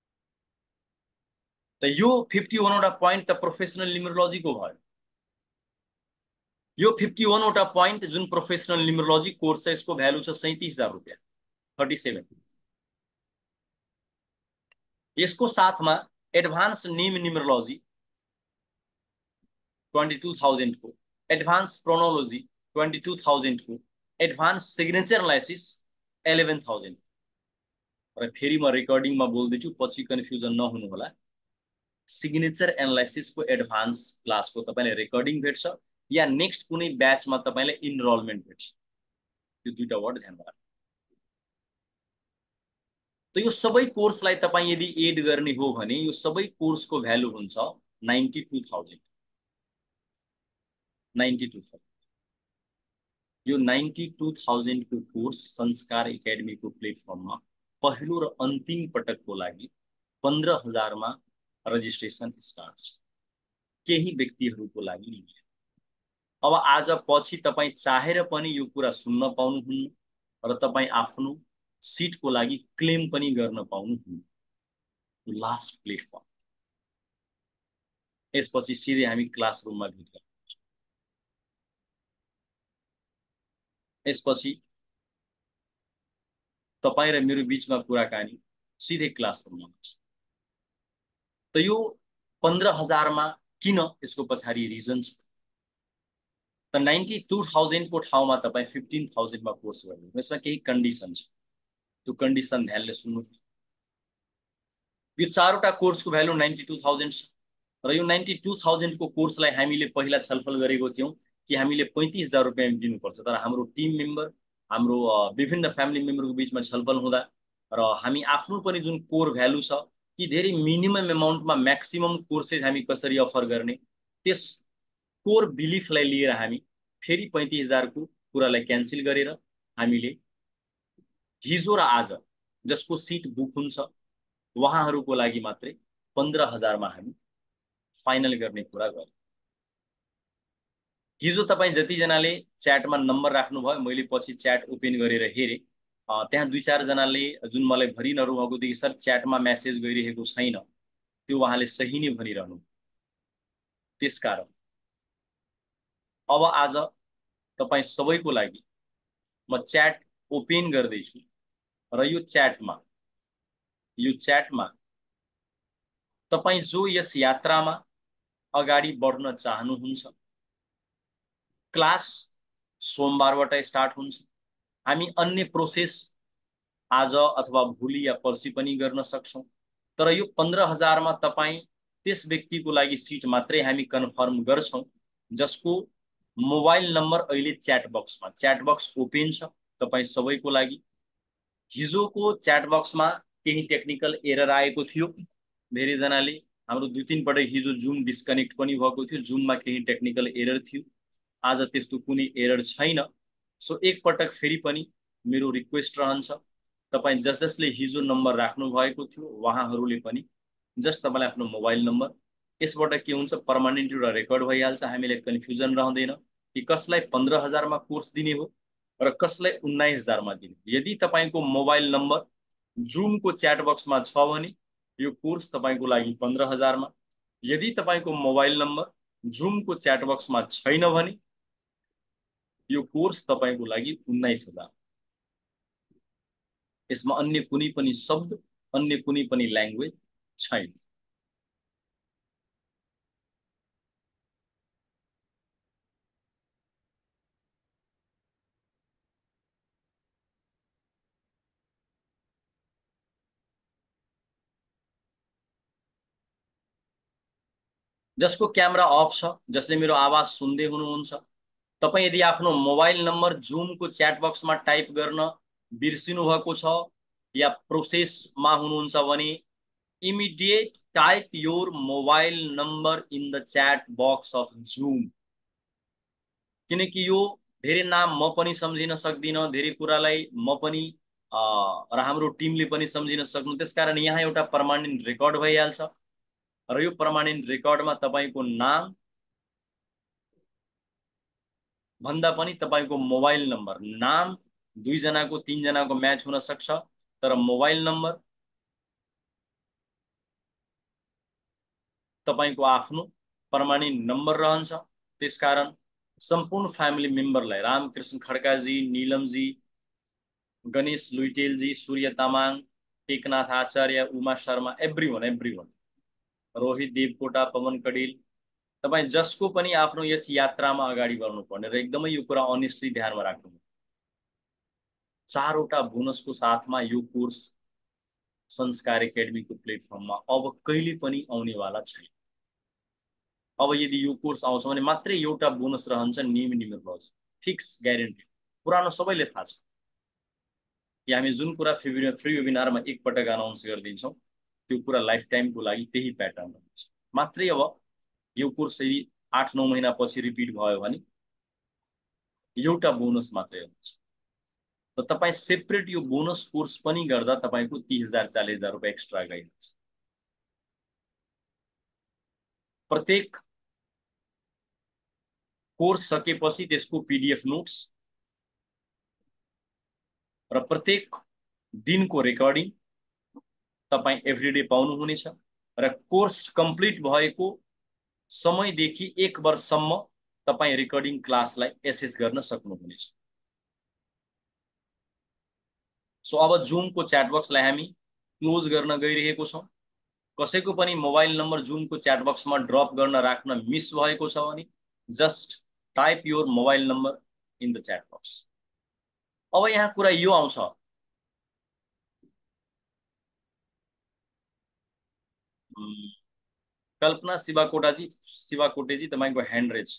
त यो इक्यावन वटा पोइन्ट त प्रोफेसनल न्युमरोलोजीको भयो। यो इक्यावन वटा पोइन्ट जुन प्रोफेसनल न्युमरोलोजी कोर्स छ यसको भ्यालु छ सैंतीस हजार रुपियाँ, सैंतीस। यसको साथमा एडभान्स नेम न्युमरोलोजी बाइस हजार को, एडभान्स प्रोनोलोजी बाइस हजार को, एडभान्स सिग्नेचर एनालाइसिस एघार हजार। र फेरि म रेकर्डिङमा बोल्दैछु, पछि कन्फ्युजन नहुनु होला। सिग्नेचर एनालाइसिस को एडभान्स क्लासको तपाईलाई रेकर्डिङ भेट्छ या नेक्स्ट कुनै ब्याचमा तपाईलाई इनरोलमेन्ट भेट्छ। यो दुईटा वर्ड ध्यानमा राख्नु। त यो सबै कोर्सलाई तपाई यदि एड गर्ने हो भने यो सबै कोर्सको भ्यालु हुन्छ बानब्बे हजार। बानब्बे हजार। यो बानब्बे हजार को कोर्स संस्कार एकेडमीको प्लेटफर्ममा पहिलो र अन्तिम पटकको लागि पन्ध्र हजार मा रजिस्ट्रेसन स्टार्ट छ। केही व्यक्तिहरूको लागि नि। अब आज पछि तपाई चाहेर पनि यो कुरा सुन्न पाउनुहुन्न र तपाई आफ्नो सिटको लागि क्लेम पनि गर्न पाउनुहुन्न। Last platform. यसपछि सिधै हामी क्लासरुममा भेट गर्छौं। यसपछि तपाई र मेरो बीचमा कुराकानी सिधै क्लासरुममा हुन्छ। त यो पन्ध्र हजार मा किन यसको पछाडी रिजन छ। त बानब्बे हजार को ठाउँमा तपाई पन्ध्र हजार मा कोर्स गर्नु। यसमा केही कन्डिसन छ, त्यो कन्डिसन ध्यानले सुन्नु। यो चारवटा कोर्सको भ्यालु बानब्बे हजार छ र यो बानब्बे हजार को कोर्सलाई हामीले पहिला छलफल गरेको थियौं कि हामीले पैंतीस हजार रुपैयाँ दिनुपर्छ। तर हाम्रो टिम मेम्बर, हाम्रो विभिन्न फ्यामिली मेम्बरको बीचमा छलफल हुँदा र हामी आफ्नो पनि जुन कोर भ्यालु छ कि धेरै मिनिमम अमाउन्टमा म्याक्सिमम कोर्सेस हामी कसरी अफर गर्ने, त्यस कोर बिलिफलाई लिएर हामी फेरि पैंतीस हजार को कुरालाई क्यान्सल गरेर हामीले हिजो र आज जसको सिट बुक हुन्छ उहाँहरूको लागि मात्रै पन्ध्र हजार मा हामी फाइनल गर्ने कुरा गर्यौं। हिजो तपाई जति जनाले च्याटमा नम्बर राख्नु भयो, मैले पछि च्याट ओपन गरेर हेरे, त्यहाँ दुई चार जनाले जुन मलाई भरिरहनु भएको देखि सर च्याटमा मेसेज गइरहेको छैन, त्यो उहाँले सही नै भनिरहनु। त्यसकारण अब आज तपाई सबैको लागि म च्याट ओपन गर्दै छु र यो च्याटमा यो च्याटमा तपाई जो यस यात्रामा अगाडि बढ्न चाहनुहुन्छ, क्लास सोमबारबाट स्टार्ट हुन्छ। हामी अन्य प्रोसेस आज अथवा भोलि या पर्सि पनि गर्न सक्छौं। तर यो पन्ध्र हजार मा तपाई त्यस व्यक्तिको लागि सिट मात्रै हामी कन्फर्म गर्छौं जसको मोबाइल नम्बर अहिले च्याट बक्समा, च्याट बक्स ओपन छ तपाई सबैको लागि। हिजोको च्याट बक्समा केही टेक्निकल एरर आएको थियो। धेरै जनाले हाम्रो दुई तीन पटक हिजो जुम डिस्कनेक्ट पनि भएको थियो, जुममा केही टेक्निकल एरर थियो। आज त्यस्तो कुनै एरर छैन। सो एक पटक फेरि पनि मेरो रिक्वेस्ट रहन्छ तपाई जस जसले हिजो नम्बर राख्नु भएको थियो उहाँहरूले पनि जस्ट तपाईलाई आफ्नो मोबाइल नम्बर यसबाट के हुन्छ पर्मानेन्ट एउटा रेकर्ड भइहाल्छ। हामीलाई कन्फ्युजन रहँदैन कि कसलाई पन्ध्र हजारमा कोर्स दिने हो र कसलाई उन्नाइस हजारमा दिने हो। यदि तपाईको मोबाइल नम्बर जुमको च्याट बक्समा छ भने यो कोर्स तपाईको लागि पन्ध्र हजारमा, यदि तपाईको मोबाइल नम्बर जुमको च्याट बक्समा छैन भने यो कोर्स तपाईको लागि उन्नाइस हजार। यसमा अन्य कुनै पनि शब्द अन्य कुनै पनि ल्याङ्ग्वेज छैन। जसको क्यामेरा अफ छ, जसले मेरो आवाज सुन्दै हुनुहुन्छ, तपाई यदि आफ्नो मोबाइल नम्बर जुमको च्याट बक्समा टाइप गर्न बिर्सिनु भएको छ या प्रोसेसमा हुनुहुन्छ भने immediate type your mobile number in the chat box of Zoom. किनकि यो धेरै नाम म पनि सम्झिन सक्दिन, धेरै कुरालाई म पनि र हाम्रो टिमले पनि सम्झिन सक्नु। त्यसकारण यहाँ एउटा पर्मानेन्ट रेकर्ड भइहाल्छ र यो पर्मानेन्ट रेकर्डमा तपाईको नाम भन्दा पनि तपाईको मोबाइल नम्बर, नाम दुई जनाको तीन जनाको म्याच हुन सक्छ तर मोबाइल नम्बर तपाईको आफ्नो पर्मानेन्ट नम्बर रहन्छ। त्यसकारण सम्पूर्ण फ्यामिली मेम्बरलाई रामकृष्ण खड्काजी, नीलमजी, गणेश लुइटेलजी, सूर्य तामाङ, टेकनाथ आचार्य, उमा शर्मा, एभ्रीवन एभ्रीवन रोहित देवकोटा, पवन कडेल, तपाई जसको पनि आफ्नो यस यात्रामा अगाडि बढ्नुपर्ने र एकदमै यो कुरा अनेस्टली ध्यानमा राख्नु। चारवटा बोनसको साथमा यो कोर्स संस्कार एकेडमीको प्लेटफर्ममा अब कहिले पनि आउनेवाला छैन। अब यदि यो कोर्स आउँछ भने मात्रै एउटा बोनस रहन्छ, नियम न्युमेरोलोजी फिक्स ग्यारेन्टी। पुरानो सबैले थाहा छ कि हामी जुन कुरा फ्री फ्री वेबिनारमा एक पटक अनाउन्स गरिदिन्छौँ त्यो कुरा लाइफ टाइमको लागि त्यही प्याटर्न हुन्छ। मात्रै अब यो कोर्स यदि आठ नौ महिना पछि रिपिट भयो भने एउटा बोनस मात्रै हुन्छ। त तपाई सेपरेट यो बोनस कोर्स पनि गर्दा तपाईको तीस हजार चालीस हजार रुपियाँ एक्स्ट्रा गइन्छ। प्रत्येक कोर्स सकेपछि त्यसको पीडीएफ नोट्स र प्रत्येक दिनको रेकर्डिङ तपाई एभ्रीडे पाउनुहुनेछ र कोर्स कम्प्लिट भएको समयदेखि एक वर्षसम्म तपाई रेकर्डिङ क्लासलाई एसेस गर्न सक्नुहुनेछ। सो अब जुमको च्याट बक्सलाई हामी क्लोज गर्न गइरहेको छौं। कसैको पनि मोबाइल नम्बर जुमको च्याट बक्समा ड्रप गर्न राख्न मिस भएको छ भने just type your mobile number in the chat box. अब यहाँ कुरा यो आउँछ, कल्पना शिवाकोटाजी शिवाकोटेजी तपाईको ह्यान्ड रेज।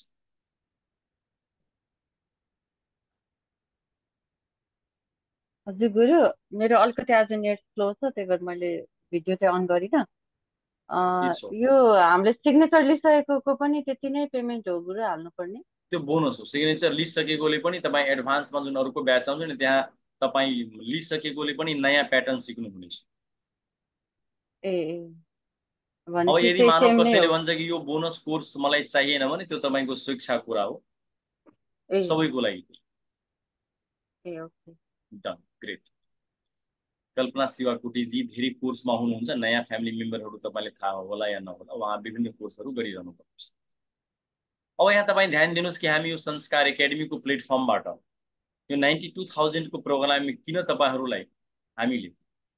हजुर गुरु, मेरो अलिकति आज नेट स्लो छ त्यही भएर मैले भिडियो चाहिँ अन गरिनँ। यो हामीले सिग्नेचर लिइसकेको पनि त्यति नै पेमेन्ट हो गुरु हाल्नुपर्ने? त्यो बोनस हो। सिग्नेचर लिइसकेकोले पनि तपाई एडभान्समा जुन अरूको ब्याच आउँछ नि त्यहाँ तपाई लिइसकेकोले पनि नयाँ प्याटर्न सिक्नुहुनेछ। ए अब यदि मानव कसैले भन्छ कि यो बोनस कोर्स मलाई चाहिएन भने त्यो तपाईको स्वेच्छा कुरा हो, सबैको लागि। ए ओके डन, ग्रेट। कल्पना शिवाकोटीजी धेरै कोर्समा हुनुहुन्छ, नयाँ फ्यामिली मेम्बरहरू तपाईलाई थाहा होला या नहोला, उहाँ विभिन्न कोर्सहरू गरिरहनु भएको छ। अब यहाँ तपाईँ ध्यान दिनुहोस् कि हामी यो संस्कार एकेडमीको प्लेटफर्मबाट यो नाइन्टी टू थाउजन्डको प्रोग्राम किन तपाईहरूलाई हामीले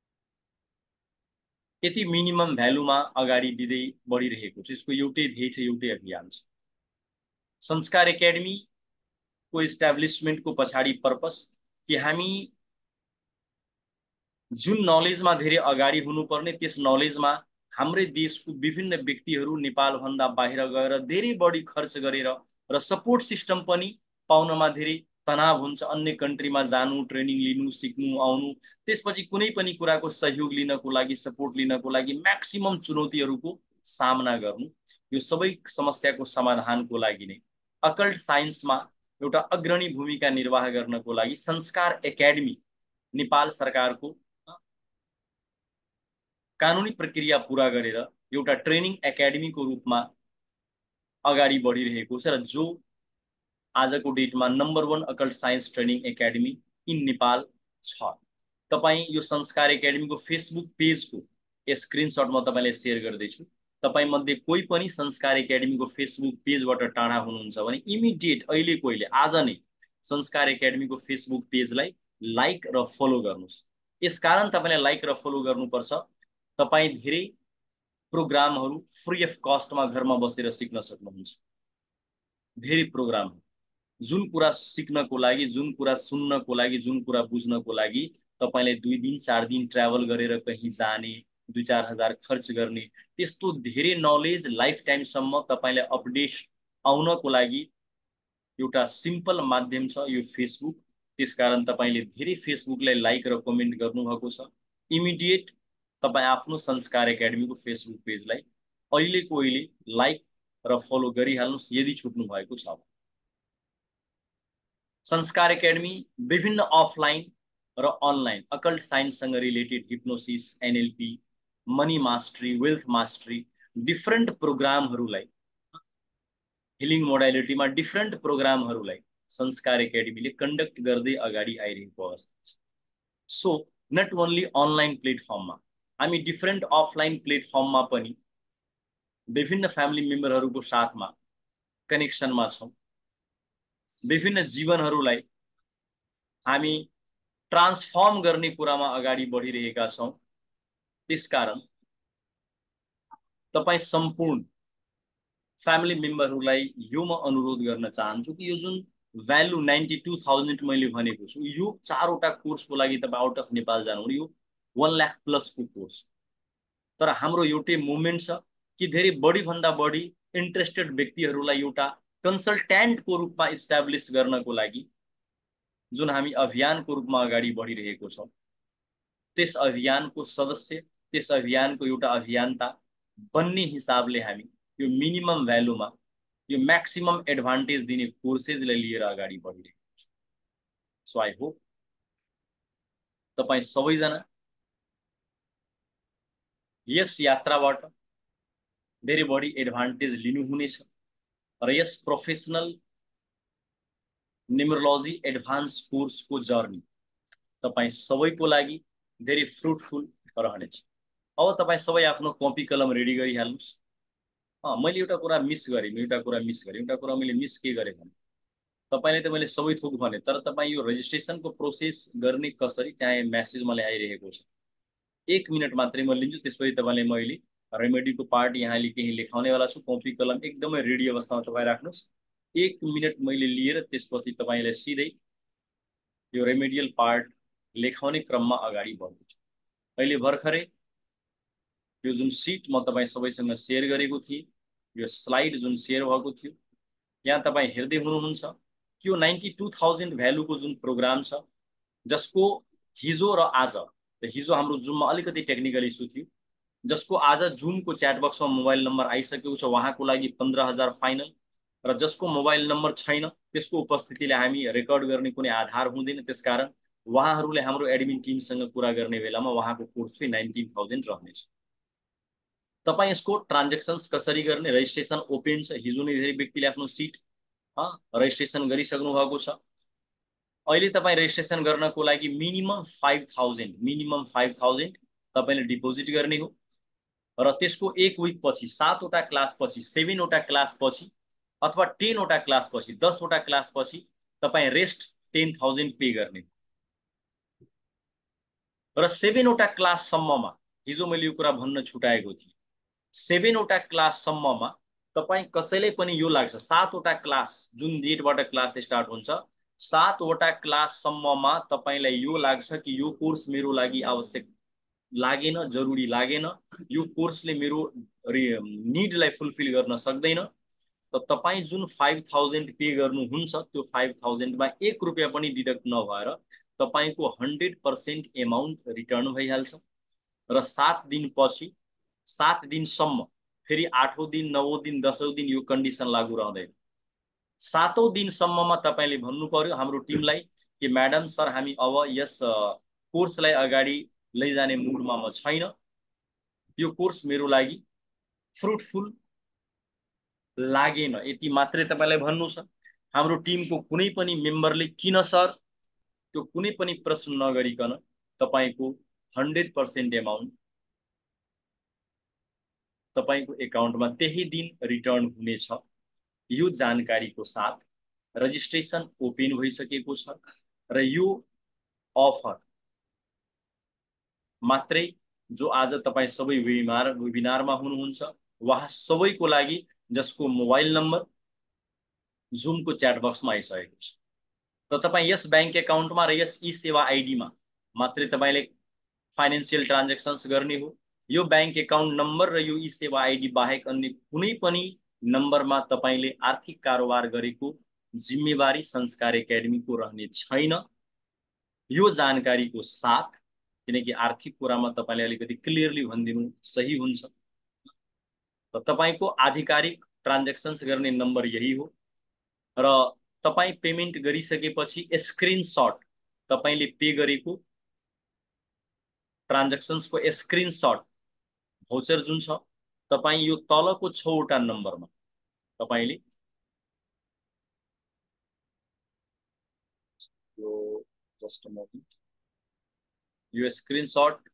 यति मिनिमम भ्यालुमा अगाडि दिँदै बढिरहेको छ, यसको एउटै ध्येय छ, एउटै अभियान छ। संस्कार एकेडमीको इस्टाब्लिसमेन्टको पछाडि पर्पस कि हामी जुन नलेजमा धेरै अगाडि हुनुपर्ने त्यस नलेजमा हाम्रै देशको विभिन्न व्यक्तिहरू नेपालभन्दा बाहिर गएर धेरै बढी खर्च गरेर र सपोर्ट सिस्टम पनि पाउनमा धेरै तनाव हुन्छ। अन्य कन्ट्रीमा जानु, ट्रेनिङ लिनु, सिक्नु, आउनु, त्यसपछि कुनै पनि कुराको सहयोग लिनको लागि, सपोर्ट लिनको लागि म्याक्सिमम चुनौतीहरूको सामना गर्नु, यो सबै समस्याको समाधानको लागि नै अकल्ट साइन्समा एउटा अग्रणी भूमिका निर्वाह गर्नको लागि संस्कार एकेडमी नेपाल सरकारको कानुनी प्रक्रिया पूरा गरेर एउटा ट्रेनिङ एकाडेमीको रूपमा अगाडि बढिरहेको छ र जो आजको डेटमा number one occult science training academy in Nepal छ। तपाईँ यो संस्कार एकाडेमीको फेसबुक पेजको स्क्रिनशट म तपाईँलाई सेयर गर्दैछु। तपाईँ मध्ये कोही पनि संस्कार एकाडेमीको फेसबुक पेजबाट टाढा हुनुहुन्छ भने इमिडिएट अहिले कोहीले आज नै संस्कार एकाडेमीको फेसबुक पेजलाई लाइक र फलो गर्नुहोस्। यसकारण तपाईँलाई लाइक र फलो गर्नुपर्छ, तपाईँ धेरै प्रोग्रामहरू फ्री अफ कस्टमा घरमा बसेर सिक्न सक्नुहुन्छ। धेरै प्रोग्राम जुन कुरा सिक्नको लागि, जुन कुरा सुन्नको लागि, जुन कुरा बुझ्नको लागि तपाईलाई दुई दिन चार दिन ट्राभल गरेर कहीं जाने, दुई चार हजार खर्च गर्ने, त्यस्तो धेरै नलेज लाइफ टाइमसम्म तपाईलाई अपडेट आउनको लागि एउटा सिम्पल माध्यम छ यो फेसबुक। त्यसकारण तपाईले धेरै फेसबुकलाई लाइक र कमेन्ट गर्नुभएको छ। इमिडिएट तपाईँ आफ्नो संस्कार एकाडेमीको फेसबुक पेजलाई अहिलेको अहिले लाइक र फलो गरिहाल्नुहोस् यदि छुट्नु भएको छ। संस्कार एकाडेमी विभिन्न अफलाइन र अनलाइन अकल्ट साइन्ससँग related hypnosis, NLP, money mastery, wealth mastery different प्रोग्रामहरूलाई, हिलिङ मोडालिटीमा डिफरेंट प्रोग्रामहरूलाई संस्कार एकाडेमीले कंडक्ट गर्दै अगाडि आइरहेको अवस्था छ। सो नट ओन्ली अनलाइन प्लेटफर्ममा, हामी डिफरेंट अफलाइन प्लेटफर्ममा पनि विभिन्न फ्यामिली मेम्बरहरूको साथमा कनेक्सनमा छौं। विभिन्न जीवनहरूलाई हामी ट्रान्सफर्म गर्ने कुरामा अगाडि बढिरहेका छौं। त्यसकारण तपाई सम्पूर्ण फ्यामिली मेम्बरहरूलाई यो म अनुरोध गर्न चाहन्छु कि यो जुन भ्यालु नाइन्टी टू थाउजन्ड मैले भनेको छु, यो चारवटा कोर्सको लागि तपाईँ आउट अफ नेपाल जानु यो वन लाख प्लसको कोर्स। तर हाम्रो एउटै मुभमेन्ट छ कि धेरै बढी भन्दा बढी इन्ट्रेस्टेड व्यक्तिहरूलाई एउटा कन्सल्टेन्टको रूपमा इस्टाब्लिस गर्नको लागि जुन हामी अभियानको रूपमा अगाडि बढिरहेको छौं, त्यस अभियानको सदस्य, त्यस अभियानको एउटा अभियन्ता बन्ने हिसाबले हामी यो मिनिमम भ्यालुमा यो म्याक्सिमम एडभान्टेज दिने कोर्सेसलाई लिएर अगाडि बढिरहेको छौं। सो आई होप तपाई सबैजना यस यात्राबाट धेरै बढी एडभान्टेज लिनुहुनेछ र यस प्रोफेसनल न्युमरोलोजी एडभान्स कोर्सको जर्नी तपाई सबैको लागि धेरै फ्रुटफुल रहनेछ। अब तपाई सबै आफ्नो कपी कलम रेडी गरिहाल्नुस्। अ मैले एउटा कुरा मिस गरेँ, एउटा कुरा मिस गरेँ, एउटा कुरा मैले मिस के गरेँ भने तपाईले त मैले सबै थोक भने, तर तपाई यो रेजिस्ट्रेसनको प्रोसेस गर्ने कसरी त्यहाँ मेसेज मलाई आइरहेको छ। एक मिनट मात्रै म लिन्छु, त्यसपछि तपाईले मैले रेमेडीको पार्ट यहाँले केही लेखाउनेवाला छु। कपी कलम एकदमै रेडी अवस्थामा तपाई राख्नुस्। एक मिनट मैले लिएर त्यसपछि तपाईलाई सिधै यो रेमेडियल पार्ट लेखाउने क्रममा अगाडि बढ्दैछु। अहिले भर्खरै यो जुन सिट म तपाई सबैसँग शेयर गरेको थिएँ, यो स्लाइड जुन शेयर भएको थियो, यहाँ तपाई हेर्दै हुनुहुन्छ कि यो नाइन्टी टू थाउजन्ड भ्यालुको जुन प्रोग्राम छ, जसको हिजो र आज, हिजो हाम्रो जुममा अलिकति टेक्निकल इस्यु थियो, जसको आज जुमको च्याट बक्समा मोबाइल नम्बर आइसकेको छ उहाँको लागि पन्ध्र हजार फाइनल, र जसको मोबाइल नम्बर छैन त्यसको उपस्थितिले हामी रेकर्ड गर्ने कुनै आधार हुँदैन। त्यसकारण उहाँहरूले हाम्रो एडमिन टिमसँग कुरा गर्ने बेलामा उहाँको कोर्स फी नाइन्टीन थाउजन्ड रहनेछ। तपाई यसको ट्रान्जेक्सन्स कसरी गर्ने, रेजिस्ट्रेसन ओपन छ। हिजो नै धेरै व्यक्तिले आफ्नो सिट रेजिस्ट्रेसन गरिसक्नु भएको छ। अहिले तपाई रेजिस्ट्रेसन गर्नको लागि minimum five thousand minimum five thousand तपाईले डिपोजिट गर्ने हो र त्यसको एक विक पछि, सातवटा क्लास पछि, सेभेनवटा क्लास पछि अथवा टेनवटा क्लास पछि, दसवटा क्लास पछि तपाई रेस्ट टेन थाउजन्ड पे गर्ने र सेभेनवटा क्लास सम्ममा, हिजो मैले यो कुरा भन्न छुटाएको थिएँ, सेभेनवटा क्लास सम्ममा तपाई कसैले पनि यो लाग्छ सातवटा क्लास जुन डेटबाट क्लास स्टार्ट हुन्छ, सातवटा क्लास सम्ममा तपाईलाई यो लाग्छ कि यो कोर्स मेरो लागि आवश्यक लागेन, जरुरी लागेन, यो कोर्सले मेरो निडलाई फुलफिल गर्न सक्दैन, त तपाई जुन फाइभ थाउजन्ड पे गर्नुहुन्छ त्यो फाइभ थाउजन्डमा एक रुपियाँ पनि डिडक्ट नभएर तपाईको हन्ड्रेड पर्सेंट एमाउन्ट रिटर्न भइहाल्छ र सात दिन पछि, सात दिनसम्म, फेरि आठौं दिन, नवौं दिन, दसौं दिन यो कन्डिसन लागू रहँदैन। सातौं दिनसम्ममा तपाईले भन्नु पर्यो हाम्रो टिमलाई कि म्याडम सर हामी अब यस कोर्सलाई अगाडि लैजाने मुडमा म छैन, यो कोर्स मेरो लागि फ्रुटफुल लागेन यति मात्रै तपाईलाई भन्नु छ। हाम्रो टिमको कुनै पनि मेम्बरले किन सर त्यो कुनै पनि प्रश्न नगरिकन तपाईको हन्ड्रेड पर्सेन्ट एमाउन्ट तपाईको एकाउन्टमा त्यही दिन रिटर्न हुनेछ। यो जानकारीको साथ रजिस्ट्रेसन ओपन भइसकेको छ र यो अफर मात्रै जो आज तपाईँ सबै वेबिनार वेबिनारमा हुनुहुन्छ वहाँ सबैको लागि जसको मोबाइल नम्बर जुमको च्याट बक्समा आइसकेको छ। त तपाईँ यस ब्याङ्क एकाउन्टमा र यस ई सेवा आइडीमा मात्रै तपाईले फाइनेन्शियल ट्रान्ज्याक्सन्स गर्ने हो। यो ब्याङ्क एकाउन्ट नम्बर र यो ई सेवा आइडी बाहेक अन्य कुनै पनि नम्बरमा तपाईले आर्थिक कारोबार गरेको जिम्मेवारी संस्कार एकाडेमीको रहने छैन। यो जानकारीको साथ किनकि आर्थिक कुरामा तपाईले अलिकति क्लियरली भनिदिनु सही हुन्छ। त तपाईको आधिकारिक ट्रान्ज्याक्सन्स गर्ने नम्बर यही हो र तपाई पेमेन्ट गरिसकेपछि स्क्रिनशट तपाईले पे गरेको ट्रान्ज्याक्सन्सको स्क्रिनशट भौचर जुन छ तपाई यो तलको छवटा नम्बरमा तपाईले यो जस्ट अ मोमेन्ट यो स्क्रिनशट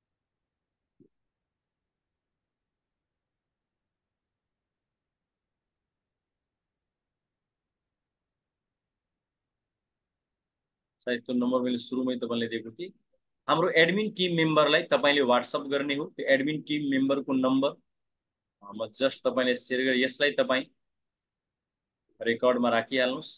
सायद त्यो नम्बर मैले सुरुमै तपाईलाई दिएको थिएँ। हाम्रो एडमिन टिम मेम्बरलाई तपाईले व्हाट्सएप गर्ने हो। त्यो एडमिन टिम मेम्बरको नम्बर म जस्ट तपाईले शेयर गरे यसलाई तपाई रेकर्डमा राखिहाल्नुस्।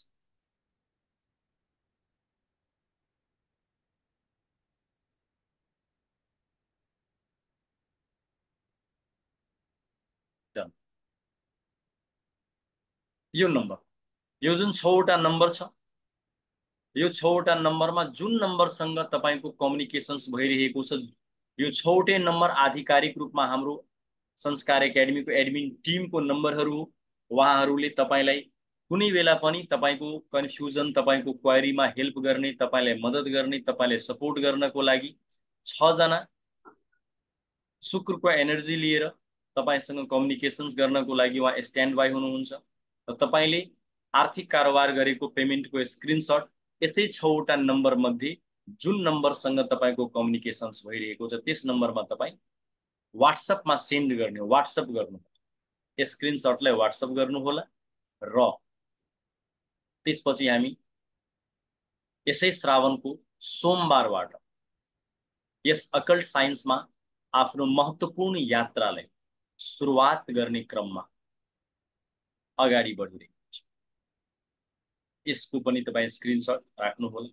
यो नम्बर यो जुन छवटा नम्बर छ यो छवटा नम्बरमा जुन नम्बरसँग तपाईको कम्युनिकेसन्स भइरहेको छ यो छवटै नम्बर आधिकारिक रूपमा हाम्रो संस्कार एकाडेमीको एडमिन टिमको नम्बरहरू हो। उहाँहरूले तपाईलाई कुनै बेला पनि तपाईको कन्फ्युजन तपाईको क्वेरीमा हेल्प गर्ने तपाईलाई मद्दत गर्ने तपाईलाई सपोर्ट गर्नको लागि छ जना शुक्रको एनर्जी लिएर तपाईसँग कम्युनिकेसन्स गर्नको लागि उहाँ स्ट्यान्ड बाई हुनुहुन्छ। र तपाईले आर्थिक कारोबार गरेको पेमेन्टको स्क्रिनशट यस्तै छवटा नम्बर मध्ये जुन नम्बरसँग तपाईको कम्युनिकेसन्स भइरहेको छ त्यस नम्बरमा तपाई व्हाट्सएपमा सेन्ड गर्ने हो। व्हाट्सएप गर्नु स्क्रिनशटलाई व्हाट्सएप गर्नु होला र त्यसपछि हामी यसै श्रावणको सोमबारबाट यस अकल्ट साइन्समा आफ्नो महत्त्वपूर्ण यात्रालाई सुरुवात गर्ने क्रममा अगाडि बढिरहेको छ। यसको पनि तपाई स्क्रिनशट राख्नु होला।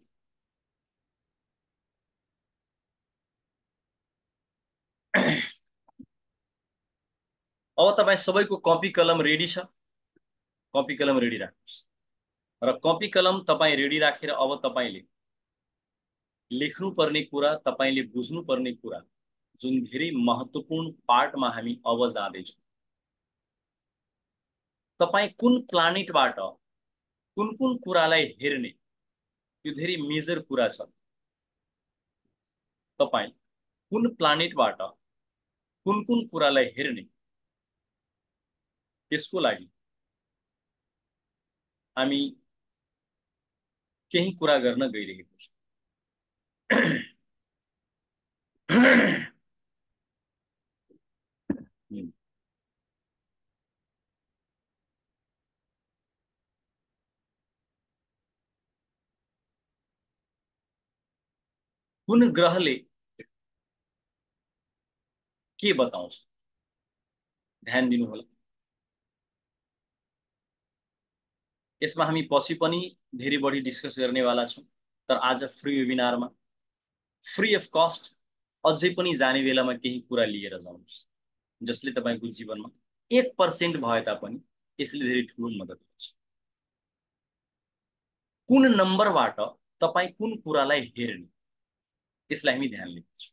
अब तपाई सबैको कपी कलम रेडी छ। कपी कलम रेडी राख्नुस् र कपी कलम तपाई रेडी राखेर अब तपाईले लेख्नु पर्ने कुरा तपाईले बुझ्नु पर्ने कुरा जुन धेरै महत्त्वपूर्ण पार्टमा हामी अब जाँदै छौं। तपाई कुन प्लानेटबाट कुन कुन कुरालाई हेर्ने यो धेरै मेजर कुरा छ। तपाई कुन प्लानेटबाट कुन कुन कुरालाई हेर्ने त्यसको लागि हामी केही कुरा गर्न गइरहेको छौं। कुन ग्रहले के बताउँछ ध्यान दिनु होला। यसमा हामी पछि पनि धेरै बढी डिस्कस गर्नेवाला छौं तर आज फ्री वेबिनारमा फ्री अफ कस्ट अझै पनि जाने बेलामा केही कुरा लिएर जाउनुस् जसले तपाईको जीवनमा एक पर्सेन्ट भए तापनि यसले धेरै ठूलो मद्दत गर्छ। कुन नम्बरबाट तपाई कुन कुरालाई हेर्ने यसलाई हामी ध्यान लिन्छौं।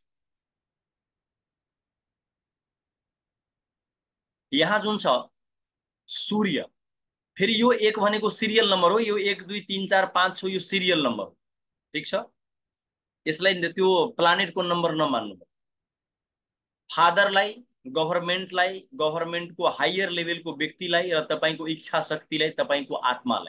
यहाँ जुन छ सूर्य फेरि यो एक भनेको सिरियल नम्बर हो। यो एक दुई तीन चार पाँच छ यो सिरियल नम्बर हो। ठीक छ। यसलाई त्यो प्लानेटको नम्बर नमान्नु। फादरलाई, गभर्नमेन्टलाई, गभर्नमेन्टको हायर लेभलको व्यक्तिलाई र तपाईको इच्छा शक्तिलाई, तपाईको आत्मालाई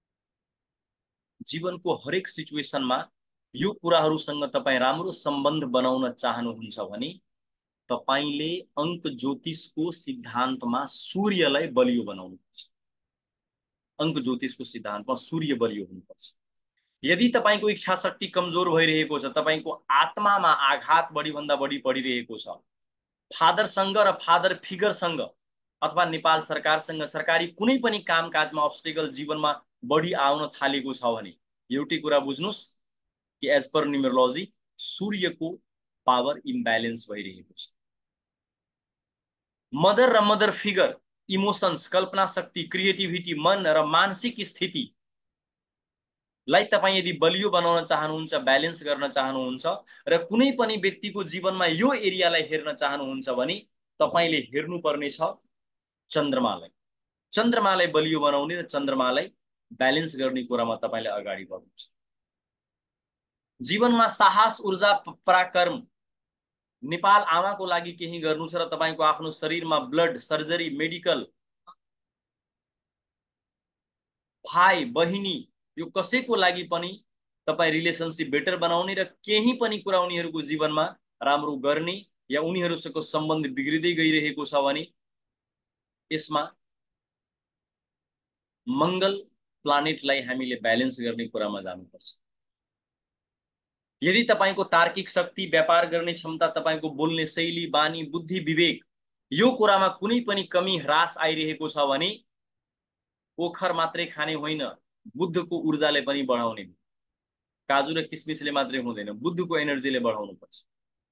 जीवनको हरेक सिचुएसनमा यो कुराहरूसँग तपाईँ राम्रो सम्बन्ध बनाउन चाहनुहुन्छ भने तपाईले अंक ज्योतिषको सिद्धान्तमा सूर्यलाई बलियो बनाउनुपर्छ। अंक ज्योतिषको सिद्धान्तमा सूर्य बलियो हुनुपर्छ। यदि तपाईको इच्छा शक्ति कमजोर भइरहेको छ, तपाईको आत्मामा आघात बढी भन्दा बढी पडिरहेको छ, फादरसँग र फादर फिगरसँग अथवा नेपाल सरकारसँग सरकारी कुनै पनि कामकाजमा अब्स्टेकल जीवनमा बढी आउन थालेको छ भने एउटै कुरा बुझ्नुस् कि एज पर न्युमरोलोजी सूर्यको पावर इम्ब्यालेन्स भइरहेको छ। मदर र मदर फिगर, इमोशन्स, कल्पना शक्ति, क्रिएटिभिटी, मन र मानसिक स्थिति लाई तपाईं यदि बलियो बनाउन चाहनुहुन्छ, ब्यालेन्स गर्न चाहनुहुन्छ र कुनै पनि व्यक्तिको जीवनमा यो एरियालाई हेर्न चाहनुहुन्छ भने तपाईले हेर्नुपर्ने छ चन्द्रमालाई। चन्द्रमालाई बलियो बनाउने र चन्द्रमालाई ब्यालेन्स गर्ने कुरामा तपाईले अगाडि बढ्नुहुन्छ। जीवनमा साहस, ऊर्जा, पराक्रम, नेपाल आमाको लागि केही गर्नु छ र तपाईको आफ्नो शरीरमा ब्लड, सर्जरी, मेडिकल, भाइ बहिनी यो कसैको लागि पनि तपाई रिलेशनशिप बेटर बनाउने र केही पनि कुरा उनीहरूको जीवनमा राम्रो गर्ने या उनीहरूसँग सम्बन्ध बिग्रिदै गइरहेको छ भने यसमा मंगल प्लानेटलाई हामीले ब्यालेन्स गर्ने कुरामा जानुपर्छ। यदि तपाईको तार्किक शक्ति, व्यापार गर्ने क्षमता, तपाईको बोल्ने शैली, बानी, बुद्धि, विवेक यो कुरामा कुनै पनि कमी ह्रास आइरहेको छ भने ओखर मात्रै खाने होइन, बुद्धको ऊर्जाले पनि बढाउने। काजु र किसमिसले मात्रै हुँदैन, बुद्धको एनर्जीले बढाउनु पर्छ।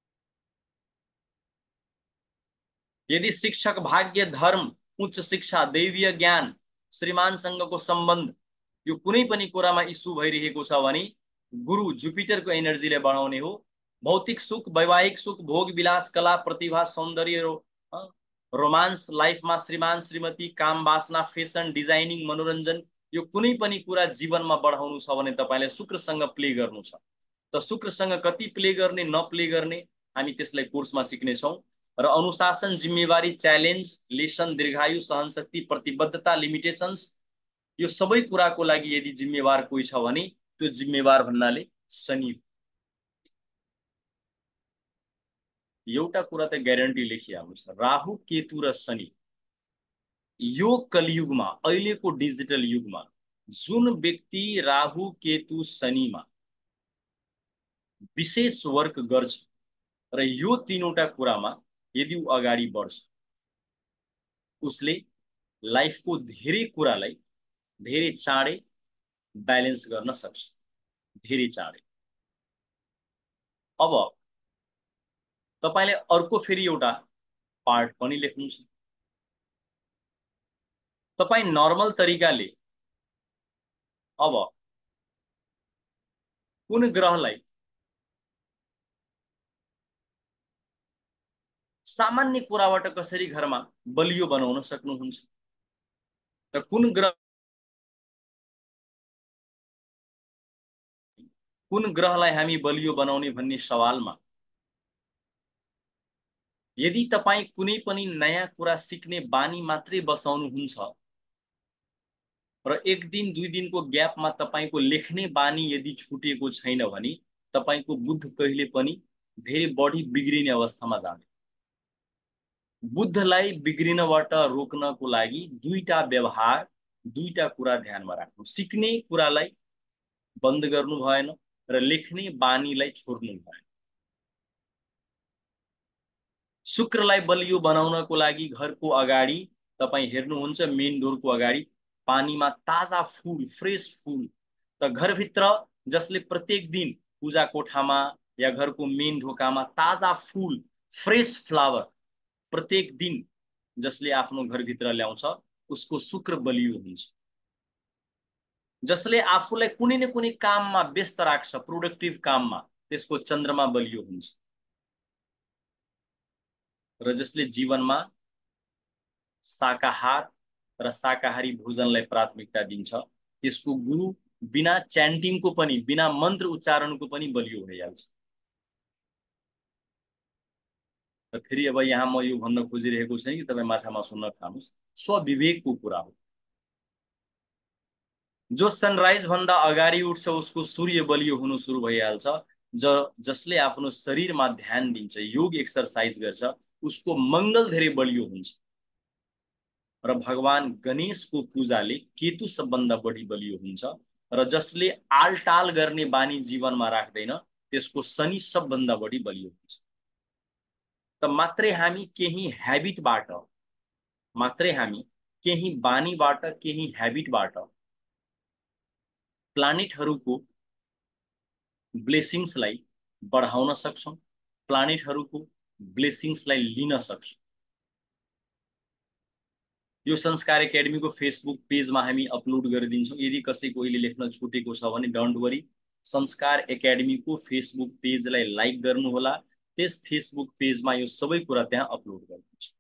यदि शिक्षक, भाग्य, धर्म, उच्च शिक्षा, दैवीय ज्ञान, श्रीमानसँगको सम्बन्ध यो कुनै पनि कुरामा इस्यु भइरहेको छ भने गुरु जुपिटरको एनर्जीले बढाउने हो। भौतिक सुख, वैवाहिक सुख, भोग विलास, कला, प्रतिभा, सौन्दर्य, रोमान्स लाइफमा श्रीमान श्रीमती, काम वासना, फेसन, डिजाइनिङ, मनोरञ्जन यो कुनै पनि कुरा जीवनमा बढाउनु छ भने तपाईले शुक्रसँग प्ले गर्नु छ। त शुक्रसँग कति प्ले गर्ने, नप्ले गर्ने हामी त्यसलाई कोर्समा सिक्ने छौं। र अनुशासन, जिम्मेवारी, च्यालेन्ज, लेसन, दीर्घायु, सहनशक्ति, प्रतिबद्धता, लिमिटेशन्स यो सबै कुराको लागि यदि जिम्मेवार कोही छ भने त्यो जिम्मेवार भन्नाले शनि। एउटा कुरा त ग्यारेन्टी लेखिहाल्नुस्, राहु, केतु र शनि यो कलियुगमा, अहिलेको डिजिटल युगमा जुन व्यक्ति राहु, केतु, शनिमा विशेष वर्क गर्छ र यो तीनवटा कुरामा यदि उ अगाडि बढ्छ उसले लाइफको धेरै कुरालाई धेरै चाँडै ब्यालेन्स गर्न सक्छ, धेरै चाँडै। अब तपाईले अर्को फेरि एउटा पार्ट पनि लेख्नु छ। तपाई नर्मल तरिकाले अब कुन ग्रहलाई सामान्य कुराबाट कसरी घरमा बलियो बनाउन सक्नुहुन्छ, त कुन ग्रह कुन ग्रहलाई हामी बलियो बनाउने भन्ने सवालमा यदि तपाई कुनै पनि नयाँ कुरा सिक्ने बानी मात्रै बसाउनुहुन्छ र एक दिन दुई दिनको ग्यापमा तपाईको लेख्ने बानी यदि छुटेको छैन भने तपाईको बुद्ध कहिले पनि धेरै बढी बिग्रिने अवस्थामा जान्छ। बुद्धलाई बिग्रिनबाट रोक्नको लागि दुईटा व्यवहार, दुईटा कुरा ध्यानमा राख्नु। सिक्ने कुरालाई बन्द गर्नु भएन र लेख्ने बानीलाई छोड्नु भएन। शुक्रलाई बलियो बनाउनको लागि घरको अगाडि तपाई हेर्नुहुन्छ मेन डोरको अगाडि पानीमा ताजा फूल, फ्रेश फूल, त घरभित्र जसले प्रत्येक दिन पूजा कोठामा या घरको मेन ढोकामा ताजा फूल, फ्रेश फ्लावर प्रत्येक दिन जसले आफ्नो घरभित्र ल्याउँछ उसको शुक्र बलियो हुन्छ। जसले आफूलाई कुनै न कुनै काममा व्यस्त राख्छ, प्रोडक्टिभ काममा, त्यसको चन्द्रमा बलियो हुन्छ। र जसले जीवनमा शाकाहार र शाकाहारी भोजनलाई प्राथमिकता दिन्छ त्यसको गुरु बिना च्यान्टिङको पनि, बिना मन्त्र उच्चारणको पनि बलियो भइहाल्छ। र फेरि अब यहाँ म यो भन्न खोजिरहेको छैन कि तपाईँ माछा मासु नखानुस्, स्वविवेकको कुरा हो। जो सनराइज भन्दा अगाडि उठ्छ उसको सूर्य बलियो हुनु सुरु भइहाल्छ। ज जसले आफ्नो शरीरमा ध्यान दिन्छ, योग एक्सरसाइज गर्छ, उसको मङ्गल धेरै बलियो हुन्छ। र भगवान गणेशको पूजाले केतु सबभन्दा बढी बलियो हुन्छ। र जसले आलटाल गर्ने बानी जीवनमा राख्दैन त्यसको शनि सबभन्दा बढी बलियो हुन्छ। त मात्रै हामी केही ह्याबिटबाट, मात्रै हामी केही बानीबाट, केही ह्याबिटबाट प्लानेटहरूको ब्लेसिङ्सलाई बढाउन सक्छौं, प्लानेटहरूको ब्लेसिङ्सलाई लिन सक्छौं। यो संस्कार एकेडमीको फेसबुक पेजमा हामी अपलोड गरिदिन्छौँ। यदि कसैको अहिले लेख्न छुटेको छ भने डोन्ट वरी, संस्कार एकेडमीको फेसबुक पेजलाई लाइक गर्नुहोला। त्यस फेसबुक पेजमा यो सबै कुरा त्यहाँ अपलोड गरिदिन्छौँ।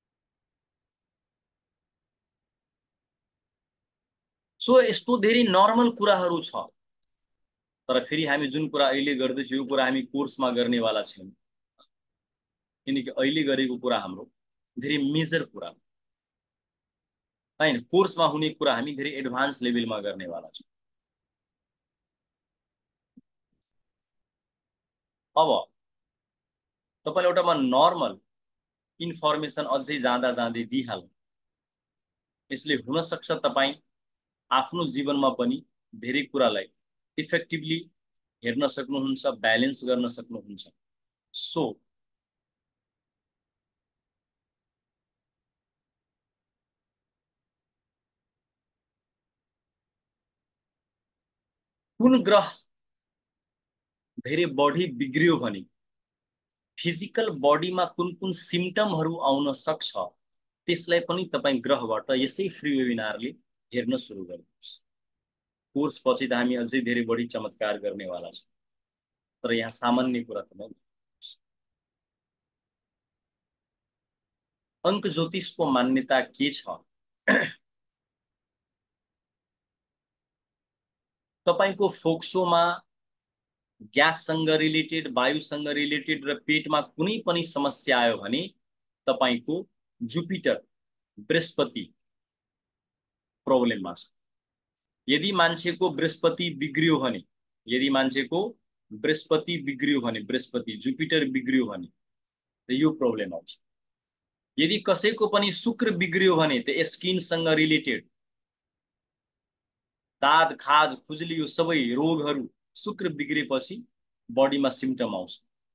सो यस्तो धेरै नर्मल कुराहरू छ, तर फेरि हामी जुन कुरा अहिले गर्दैछौँ यो कुरा हामी कोर्समा गर्नेवाला छैनौँ, किनकि अहिले गरेको कुरा हाम्रो धेरै मेजर कुरा हैन। कोर्समा हुने कुरा हामी धेरै एडभान्स लेभलमा गर्नेवाला छौँ। अब तपाईलाई एउटा म नर्मल इन्फर्मेसन अझै जाँदा जाँदै दिइहालौँ। यसले हुन सक्छ तपाईँ आफ्नो जीवनमा पनि धेरै कुरालाई इफेक्टिभली हेर्न सक्नुहुन्छ, ब्यालेन्स गर्न सक्नुहुन्छ। सो कुन ग्रह धेरै बढी बिग्रियो भने फिजिकल बडीमा कुन कुन सिम्पटमहरू आउन सक्छ त्यसलाई पनि तपाईँ ग्रहबाट यसै फ्री वेबिनारले हेर्न सुरु गर्नुहोस्। कोर्स पछि त हामी अझै धेरै बढी चमत्कार गर्नेवाला छौँ, तर यहाँ सामान्य कुरा त नै। अंक ज्योतिषको मान्यता के छ? तपाईको फोक्सोमा ग्याससँग रिलेटेड, वायुसँग रिलेटेड र पेटमा कुनै पनि समस्या आयो भने तपाईको जुपिटर, बृहस्पति प्रब्लममा छ। यदि मान्छेको बृहस्पति बिग्रियो भने, यदि मान्छेको बृहस्पति बिग्रियो भने, बृहस्पति जुपिटर बिग्रियो भने त यो प्रब्लम आउँछ। यदि कसैको पनि शुक्र बिग्रियो भने त स्किनसँग रिलेटेड दाद, खाज, खुजली यो सबै रोगहरू शुक्र बिग्रेपछि बडीमा सिम्पटम आउँछ।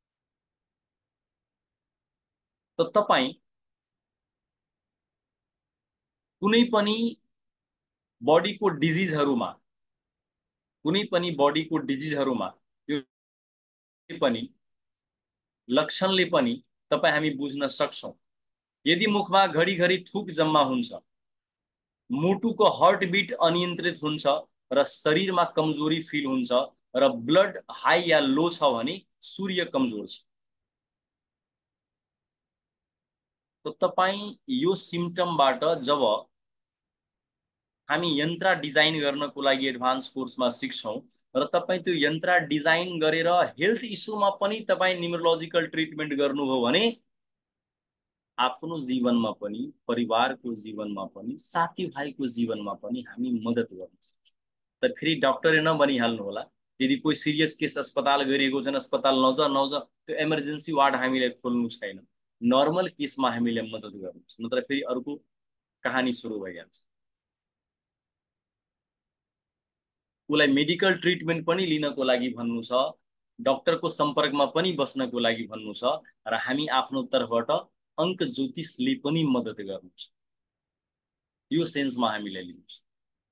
त तपाई कुनै पनि बडीको डिजिजहरुमा, कुनै पनि बडीको डिजिजहरुमा यो पनि लक्षणले पनि तपाई हामी बुझ्न सक्छौं। यदि मुखमा घडीघडी थुक जम्मा हुन्छ, मुटुको हार्टबिट अनियन्त्रित हुन्छ र शरीरमा कमजोरी फिल हुन्छ र ब्लड हाई या लो छ भने सूर्य कमजोर छ। त तपाई यो सिम्पटमबाट जब हामी यन्त्र डिजाइन गर्नको लागि एडभान्स कोर्समा सिक्छौं र तपाई त्यो यन्त्र डिजाइन गरेर हेल्थ इस्युमा पनि तपाई न्यूमरोलजिकल ट्रिटमेन्ट गर्नुभयो भने आफ्नो जीवनमा पनि, परिवारको जीवनमा पनि, साथीभाइको जीवनमा पनि हामी मद्दत गर्न सक्छौं। त फेरि डाक्टरै नबनिहाल्नु होला। यदि कोही सिरियस केस अस्पताल गइरहेको छ, अस्पताल नज नज त्यो इमर्जेन्सी वार्ड हामीले खोल्नु छैन। नर्मल केसमा हामीले मद्दत गर्नु छ, नत्र फेरि अर्को कहानी सुरु भइहाल्छ। उलाई मेडिकल ट्रिटमेन्ट पनि लिनको लागि भन्नु छ, डाक्टरको सम्पर्कमा पनि बस्नको लागि भन्नु छ र हामी आफ्नो तर्फबाट अंक ज्योतिषले पनि मद्दत गर्नु छ। यो सेन्समा हामीले लिनु छ।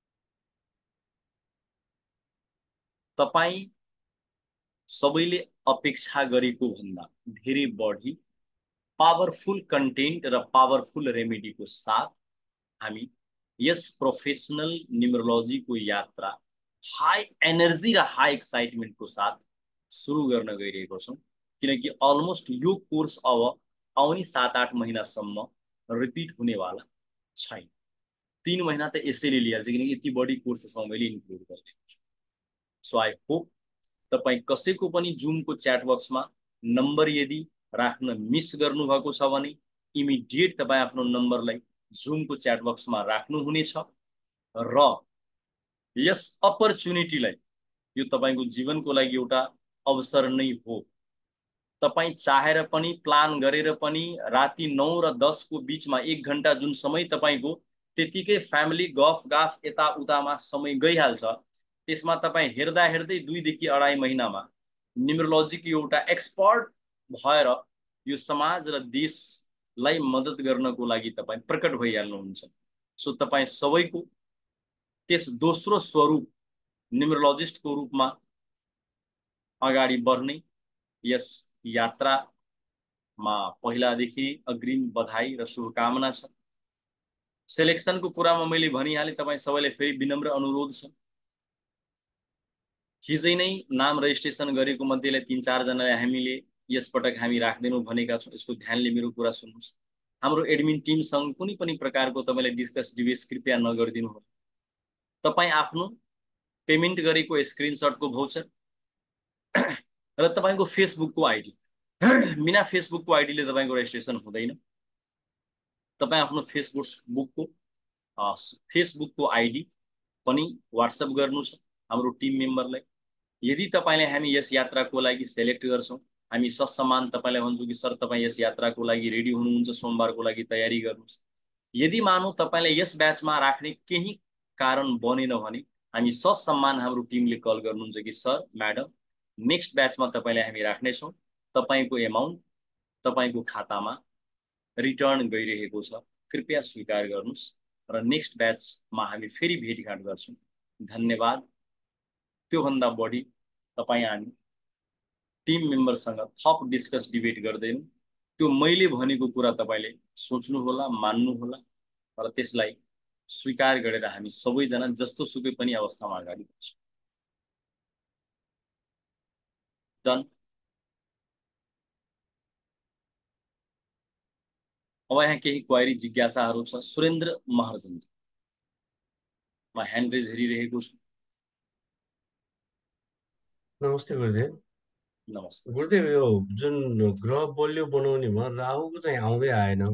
तपाई सबैले अपेक्षा गरेको भन्दा धेरै बढी पावरफुल कन्टेन्ट र पावरफुल रेमेडीको साथ हामी यस प्रोफेसनल न्यूमरोलजीको यात्रा हाई एनर्जी र हाई एक्साइटमेन्टको साथ सुरु गर्न गइरहेको छौं। किनकि अलमोस्ट यो कोर्स अब आउने सात आठ महीनासम्म रिपिट हुनेवाला छैन। तीन महीना त यसैले लिइहाल्छ, किनकि यति बढी कोर्सेसमा मैले इन्क्लुड गरिदिएको छु। सो आई होप तपाई कसैको पनि जुमको च्याट बक्समा नम्बर यदि राख्न मिस गर्नुभएको छ भने इमिडिएट तपाईँ आफ्नो नम्बरलाई जुमको च्याट बक्समा राख्नुहुनेछ र यस अपर्च्युनिटीलाई, यो तपाईँको जीवनको लागि एउटा अवसर नै हो। तपाईँ चाहेर पनि प्लान गरेर पनि राति नौ र दस को बीचमा एक घण्टा जुन समय तपाईँको त्यतिकै फ्यामिली गफ गाफ यताउतामा समय गइहाल्छ, त्यसमा तपाईँ हेर्दा हेर्दै दुईदेखि अढाई महिनामा न्युमरोलोजीको एउटा एक्सपर्ट भएर यो समाज र देशलाई मद्दत गर्नको लागि तपाईँ प्रकट भइहाल्नुहुन्छ। सो तपाईँ सबैको त्यस दोस्रो स्वरूप न्युमरोलोजिस्टको रूपमा अगाडि बढ्ने यस यात्रामा पहिलादेखि अग्रिम बधाई र शुभकामना छ। सेलेक्सनको कुरामा मैले भनिहालेँ, तपाईँ सबैलाई फेरि विनम्र अनुरोध छ। हिजै नै नाम रेजिस्ट्रेसन गरेको मध्येलाई तीन चार जनालाई हामीले यसपटक हामी राख्दैनौँ भनेका छौँ। यसको ध्यानले मेरो कुरा सुन्नुहोस्। हाम्रो एडमिन टिमसँग कुनै पनि प्रकारको तपाईँलाई डिस्कस डिबेट कृपया नगरिदिनु होला। तपाईँ आफ्नो पेमेन्ट गरेको स्क्रिनसटको भाउचर र तपाईँको फेसबुकको आइडी, बिना फेसबुकको आइडीले तपाईँको रेजिस्ट्रेसन हुँदैन। तपाईँ आफ्नो फेसबुक बुकको फेसबुकको आइडी पनि व्हाट्सएप गर्नु छ हाम्रो टिम मेम्बरलाई। यदि तपाईँले हामी यस यात्राको लागि सेलेक्ट गर्छौँ, हामी ससम्मान तपाईँलाई भन्छौँ कि सर तपाईँ यस यात्राको लागि रेडी हुनुहुन्छ, सोमबारको लागि तयारी गर्नुहोस्। यदि मानौँ तपाईँलाई यस ब्याचमा राख्ने केही कारण बनेन भने हामी ससम्मान हाम्रो टिमले कल गर्नुहुन्छ कि सर म्याडम नेक्स्ट ब्याचमा तपाईँलाई हामी राख्नेछौँ, तपाईँको एमाउन्ट तपाईँको खातामा रिटर्न गइरहेको छ, कृपया स्वीकार गर्नुहोस् र नेक्स्ट ब्याचमा हामी फेरि भेटघाट गर्छौँ। धन्यवाद। त्योभन्दा बढी तपाईँ हामी टिम मेम्बरसँग थप डिस्कस डिबेट गर्दैनौँ। त्यो मैले भनेको कुरा तपाईँले सोच्नु होला, मान्नु होला र त्यसलाई स्वीकार गरेर हामी सबैजना जस्तो सुकै पनि अवस्थामा अगाडि बढ्छौँ। डन। अब यहाँ केही क्वारी जिज्ञासाहरू छ। सुरेन्द्र महर्जन, म ह्यान्ड रेज हेरिरहेको छु। नमस्ते गुरुदेव। नमस्ते गुरुदेव, यो जुन ग्रह बलियो बनाउने भयो राहुको चाहिँ आउँदै आएन।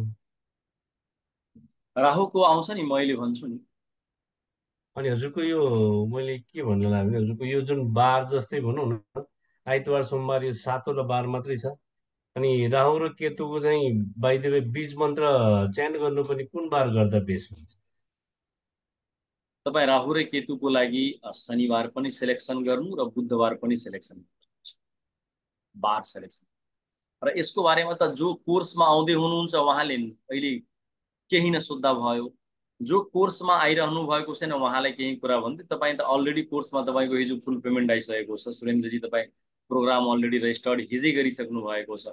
राहुको आउँछ नि, मैले भन्छु नि। अनि हजुरको यो मैले के भन्नु लाग्यो भने हजुरको यो जुन बार जस्तै भनौँ न, आइतबार सोमबार यो सातवटा बार मात्रै छ। अनि राहु र केतुको चाहिँ बाइ द वे बीज मन्त्र च्यान्ट गर्नु पनि कुन बार गर्दा बेस्ट हुन्छ? तपाईँ राहु र केतुको लागि शनिबार पनि सेलेक्सन गर्नु र बुधबार पनि सेलेक्सन गर्नु, बार सेलेक्सन। र यसको बारेमा त जो कोर्समा आउँदै हुनुहुन्छ उहाँले अहिले केही नसोद्धा भयो। जो कोर्समा आइरहनु भएको छैन उहाँलाई केही कुरा भन्दै, तपाईँ त अलरेडी कोर्समा तपाईँको हिजो फुल पेमेन्ट आइसकेको छ। सुरेन्द्रजी, तपाईँ प्रोग्राम अलरेडी रेजिस्टर्ड हिजै गरिसक्नु भएको छ।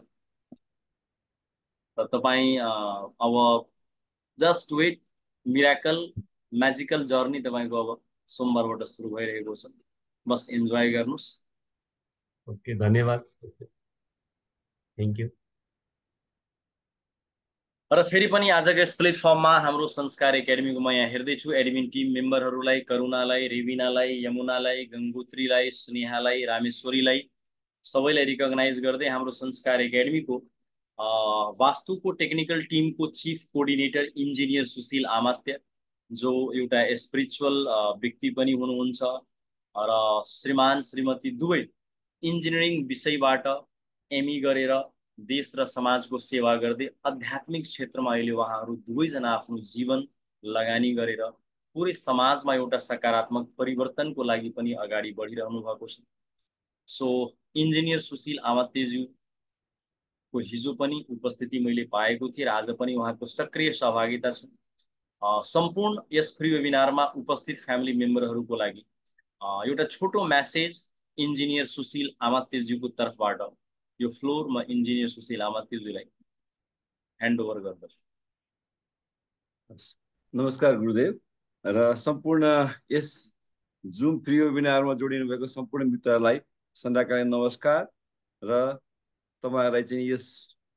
र तपाईँ अब just wait, miracle magical journey तपाईँको अब सोमबारबाट सुरु भइरहेको छ। बस इन्जोय गर्नुहोस्। ओके, धन्यवाद, थ्याङ्क यू। र फेरि पनि आजको यस प्लेटफर्ममा हाम्रो संस्कार एकाडेमीको म यहाँ हेर्दैछु एडमिन टिम मेम्बरहरूलाई, करुणालाई, रेबिनालाई, यमुनालाई, गङ्गोत्रीलाई, स्नेहालाई, रामेश्वरीलाई सबैलाई रिकग्नाइज गर्दै हाम्रो संस्कार एकाडेमीको वास्तुको टेक्निकल टिमको chief coordinator engineer Sushil Amatya, जो एउटा स्पिरिचुअल व्यक्ति पनि हुनुहुन्छ र श्रीमान श्रीमती दुवै इन्जिनियरिङ विषयबाट एमई गरेर देश र समाजको सेवा गर्दै आध्यात्मिक क्षेत्रमा अहिले उहाँहरू दुवैजना आफ्नो जीवन लगानी गरेर पुरै समाजमा एउटा सकारात्मक परिवर्तनको लागि पनि अगाडि बढिरहनु भएको छ। सो इन्जिनियर सुशील आमात्यज्यूको हिजो पनि उपस्थिति मैले पाएको थिएँ र आज पनि उहाँको सक्रिय सहभागिता छ। सम्पूर्ण यस फ्री वेबिनारमा उपस्थित फ्यामिली मेम्बरहरूको लागि एउटा छोटो म्यासेज इन्जिनियर सुशील आमात्यज्यूको तर्फबाट यो फ्लोर म इन्जिनियर सुशील आमात्यज्यूलाई ह्यान्ड ओभर गर्दछु। नमस्कार गुरुदेव र सम्पूर्ण यस जुम फ्री वेबिनारमा जोडिनु भएको सम्पूर्ण मित्रहरूलाई सन्ध्याकालीन नमस्कार र तपाईहरुलाई चाहिँ यस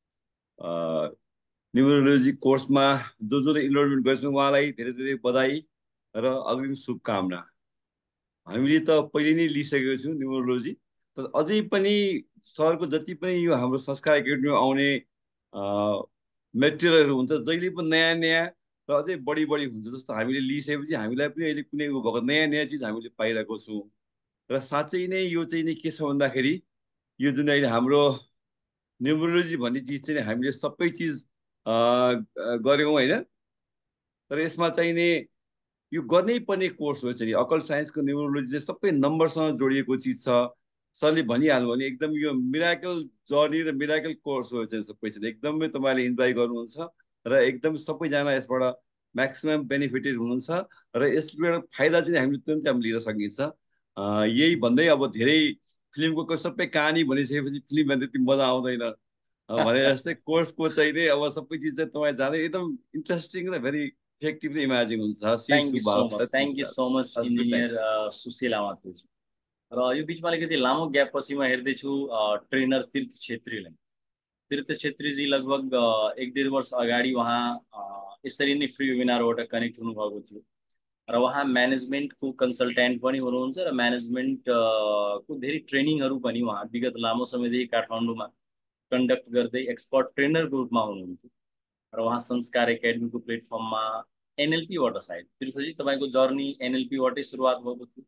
न्युमरोलोजी कोर्समा जो जसले इनरोलमेन्ट गर्छन् उहाँलाई धेरै धेरै बधाई र अग्रिम शुभकामना। हामीले त पहिले नै लिइसकेको छौँ न्युमरोलोजी, तर अझै पनि सरको जति पनि यो हाम्रो संस्कार एकाडेमीमा आउने मेटेरियलहरू हुन्छ जहिले पनि नयाँ नयाँ र अझै बढी बढी हुन्छ जस्तो हामीले लिइसकेपछि हामीलाई पनि अहिले कुनै भएको नयाँ नयाँ चिज हामीले पाइरहेको छौँ। र साँच्चै नै यो चाहिँ नि के छ भन्दाखेरि यो जुन अहिले हाम्रो न्युमरोलोजी भन्ने चिज चाहिँ हामीले सबै चिज गऱ्यौँ होइन, तर यसमा चाहिँ नि यो गर्नै पर्ने कोर्स हो चाहिँ अकल्ट साइन्सको न्युमरोलोजी चाहिँ सबै नम्बरसँग जोडिएको चिज छ। सरले भनिहाल्नु भने एकदम यो मिराकल जर्नी र मिराकल कोर्स हो चाहिँ सबै चाहिँ एकदमै तपाईँले इन्जोय गर्नुहुन्छ र एकदम सबैजना यसबाट म्याक्सिमम् बेनिफिटेड हुनुहुन्छ र यसबाट फाइदा चाहिँ हामीले तुरन्तै हामीले लिन सकिन्छ। यही भन्दै अब धेरै फिल्मको सबै कहानी भनिसकेपछि फिल्म भन्दा त्यति मजा आउँदैन भने जस्तै कोर्सको चाहिँ नै अब सबै चिज चाहिँ तपाईँ जाँदै एकदम इन्ट्रेस्टिङ र भेरी इफेक्टिभ र इमेजिङ हुन्छ। Thank you so much thank you so much engineer Sushil आमातुजी। र यो बिचमा अलिकति लामो ग्याप पछि म हेर्दैछु ट्रेनर तीर्थ छेत्रीलाई। तीर्थ छेत्रीजी लगभग एक डेढ वर्ष अगाडि उहाँ यसरी नै फ्री वेबिनारबाट कनेक्ट हुनुभएको थियो र उहाँ म्यानेजमेन्टको कन्सल्टेन्ट पनि हुनुहुन्छ र म्यानेजमेन्टको धेरै ट्रेनिङहरू पनि उहाँ विगत लामो समयदेखि काठमाडौँमा कन्डक्ट गर्दै एक्सपर्ट ट्रेनरको रूपमा हुनुहुन्थ्यो र उहाँ संस्कार एकाडेमीको प्लेटफर्ममा एनएलपीबाट सायद तीर्थजी तपाईँको जर्नी एनएलपीबाटै सुरुवात भएको थियो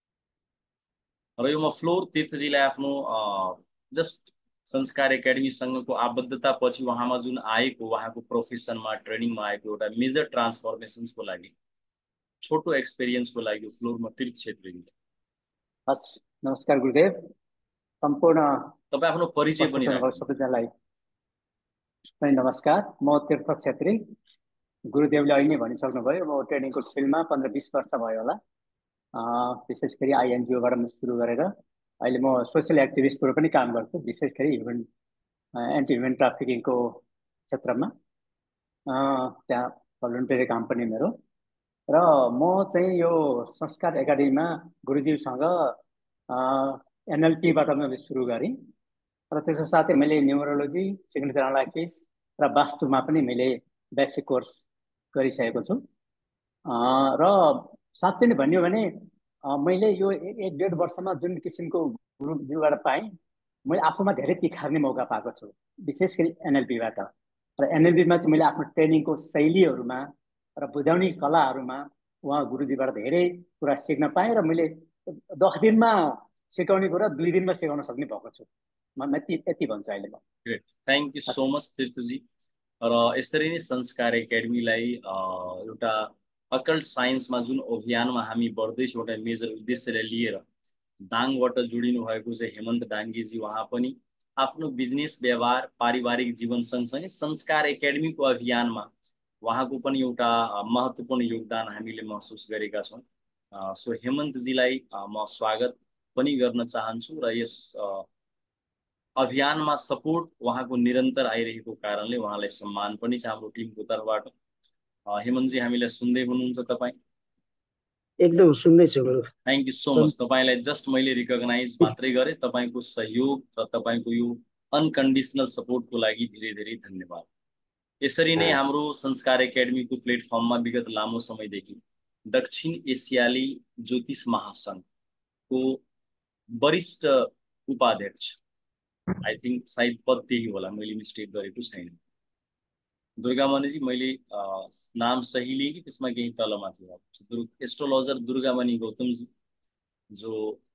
र यो म फ्लोर तीर्थजीलाई आफ्नो जस्ट संस्कार एकाडेमीसँगको आबद्धता पछि उहाँमा जुन आएको उहाँको प्रोफेसनमा ट्रेनिङमा आएको एउटा मेजर ट्रान्सफर्मेसन्सको लागि छोटो एक्सपिरियन्सको लागि फ्लोरमा तीर्थ छेत्रीजीले। हस्, नमस्कार गुरुदेव। सम्पूर्ण तपाईँ आफ्नो परिचय पनि सबैजनालाई नमस्कार। म तीर्थ छेत्री। गुरुदेवले अहिले नै भनिसक्नुभयो, म ट्रेनिङको फिल्डमा पन्ध्र बिस वर्ष भयो होला। विशेष गरी आइएनजिओबाट म सुरु गरेर अहिले म सोसियल एक्टिभिस्टको पनि काम गर्छु, विशेष गरी ह्युमन एन्टी ह्युमन ट्राफिकिङको क्षेत्रमा। त्यहाँ भलन्टियरी काम पनि मेरो। र म चाहिँ यो संस्कार एकाडेमीमा गुरुदेवसँग एनएलपीबाट मैले सुरु गरेँ र त्यसको साथै मैले न्युमरोलोजी, सिग्नेचर एनालाइसिस र वास्तुमा पनि मैले बेसिक कोर्स गरिसकेको छु। र साँच्चै नै भन्यो भने मैले यो एक डेढ वर्षमा जुन किसिमको गुरुज्यूबाट पाएँ, मैले आफूमा धेरै तिखार्ने मौका पाएको छु, विशेष गरी एनएलपीबाट। र एनएलपीमा चाहिँ मैले आफ्नो ट्रेनिङको शैलीहरूमा र बुझाउने कलाहरूमा उहाँ गुरुजीबाट धेरै कुरा सिक्न पाएँ र मैले दस दिनमा सिकाउने कुरा दुई दिनमा सिकाउन सक्ने भएको छु। म यति यति भन्छु अहिले म। Great, thank you so much तीर्थजी। र यसरी नै संस्कार एकाडेमीलाई एउटा अकल्ट साइन्समा जुन अभियानमा हामी बढ्दैछौँ एउटा मेजर उद्देश्यलाई लिएर दाङबाट जोडिनु भएको चाहिँ हेमन्त डाङ्गेजी, उहाँ पनि आफ्नो बिजनेस व्यवहार पारिवारिक जीवन सँगसँगै संस्कार एकाडेमीको अभियानमा उहाँको पनि एउटा महत्त्वपूर्ण योगदान हामीले महसुस गरेका छौँ। सो हेमन्तजीलाई म स्वागत पनि गर्न चाहन्छु र यस अभियानमा सपोर्ट उहाँको निरन्तर आइरहेको कारणले उहाँलाई सम्मान पनि छ हाम्रो टिमको तर्फबाट। हेमन्तजी हामीलाई सुन्दै हुनुहुन्छ तपाईँ? एकदम सुन्दैछु गुरु। Thank you so much. तपाईँलाई जस्ट मैले रिकग्नाइज मात्रै गरेँ, तपाईँको सहयोग र तपाईँको यो अनकन्डिसनल सपोर्टको लागि धेरै धेरै धन्यवाद। यसरी नै हाम्रो संस्कार एकाडेमीको प्लेटफर्ममा विगत लामो समयदेखि दक्षिण एसियाली ज्योतिष महासङ्घको वरिष्ठ उपाध्यक्ष, आई थिङ्क सायद पद त्यही होला, मैले मिस्टेक गरेको छैन, दुर्गामणिजी, मैले नाम सही लिएँ कि त्यसमा केही तलमाथि भएको? एस्ट्रोलोजर दुर्गामणि गौतमजी, जो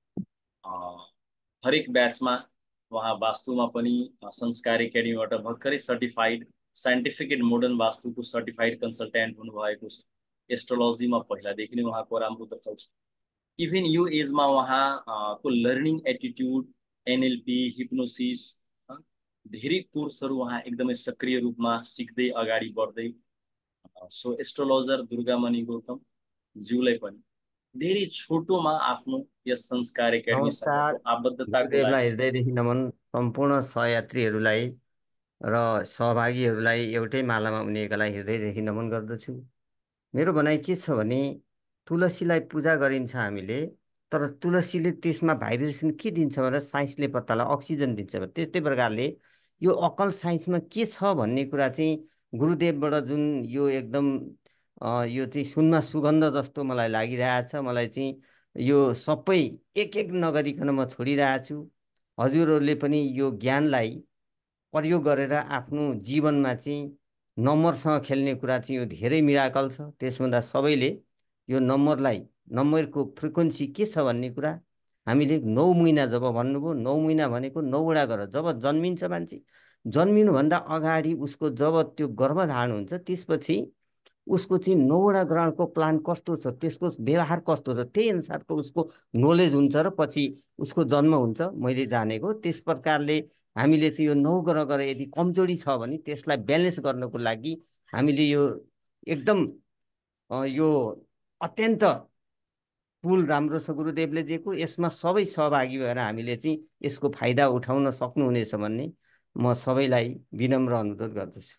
हरेक ब्याचमा उहाँ वास्तुमा पनि संस्कार एकाडेमीबाट भर्खरै सर्टिफाइड साइन्टिफिक एन्ड मोडर्न वास्तुको सर्टिफाइड कन्सल्टेन्ट हुनुभएको छ। एस्ट्रोलोजीमा पहिलादेखि नै उहाँको राम्रो दखल छ। इभन यो एजमा उहाँको लर्निङ एटिट्युड, एनएलपी, हिप्नोसिस धेरै कोर्सहरू उहाँ एकदमै सक्रिय रूपमा सिक्दै अगाडि बढ्दै। सो एस्ट्रोलोजर दुर्गामणि गौतम ज्यूलाई पनि धेरै छोटोमा आफ्नो यस संस्कार एकाडेमीसँगको आबद्धताको लागि हृदयदेखि नमन। सम्पूर्ण सहयात्रीहरूलाई र सहभागीहरूलाई एउटै मालामा उनीहरूका लागि हृदयदेखि नमन गर्दछु। मेरो भनाइ के छ भने तुलसीलाई पूजा गरिन्छ हामीले, तर तुलसीले त्यसमा भाइब्रेसन के दिन्छ भनेर साइन्सले पत्ता लगायो, अक्सिजन दिन्छ। त्यस्तै प्रकारले यो अकल साइन्समा के छ भन्ने कुरा चाहिँ गुरुदेवबाट जुन यो एकदम यो चाहिँ सुनमा सुगन्ध जस्तो मलाई लागिरहेछ। मलाई चाहिँ यो सबै एक एक नगरिकन म छोडिरहेको छु। हजुरहरूले पनि यो ज्ञानलाई प्रयोग गरेर आफ्नो जीवनमा चाहिँ नम्बरसँग खेल्ने कुरा चाहिँ यो धेरै मिराकल छ। त्यसभन्दा सबैले यो नम्बरलाई नम्बरको फ्रिक्वेन्सी के छ भन्ने कुरा हामीले नौ महिना जब भन्नुभयो, नौ महिना भनेको नौवटा गरेर जब जन्मिन्छ मान्छे, जन्मिनुभन्दा अगाडि उसको जब त्यो गर्भधारण हुन्छ त्यसपछि उसको चाहिँ नौवटा ग्रहणको प्लान कस्तो छ, त्यसको व्यवहार कस्तो छ, त्यही अनुसारको उसको नोलेज हुन्छ र पछि उसको जन्म हुन्छ। मैले जानेको त्यस प्रकारले हामीले चाहिँ यो नौ ग्रह गरेर यदि कमजोरी छ भने त्यसलाई ब्यालेन्स गर्नको लागि हामीले यो एकदम यो अत्यन्त टुल राम्रो छ गुरुदेवले दिएको। यसमा सबै सहभागी भएर हामीले चाहिँ यसको फाइदा उठाउन सक्नुहुनेछ भन्ने म सबैलाई विनम्र अनुरोध गर्दछु।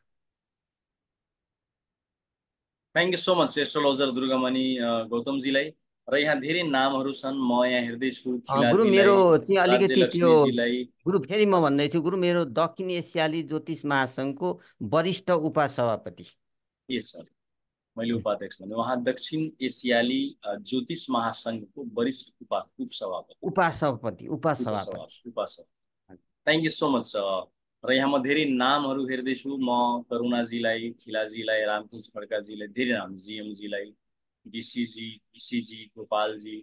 Thank you so much astrologer Durgamani गौतमजीलाई। र यहाँ धेरै नामहरू छन्, म यहाँ हेर्दैछु। गुरु मेरो चाहिँ अलिकति त्यो गुरु फेरि म भन्दैछु गुरु मेरो दक्षिण एसियाली ज्योतिष महासङ्घको वरिष्ठ उपसभापति। ए सर, मैले उपाध्यक्ष भने उहाँ दक्षिण एसियाली ज्योतिष महासङ्घको वरिष्ठ उपा उपसभापति उपसभापति उपसभापति उपसभापति थ्याङ्क यू सो मच। र यहाँ म धेरै नामहरू हेर्दैछु। म करुणाजीलाई, खिलाजीलाई, रामकृष्ण खड्काजीलाई, धेरै नाम, जिएमजीलाई, डिसीजी, ईसीजी, गोपालजी,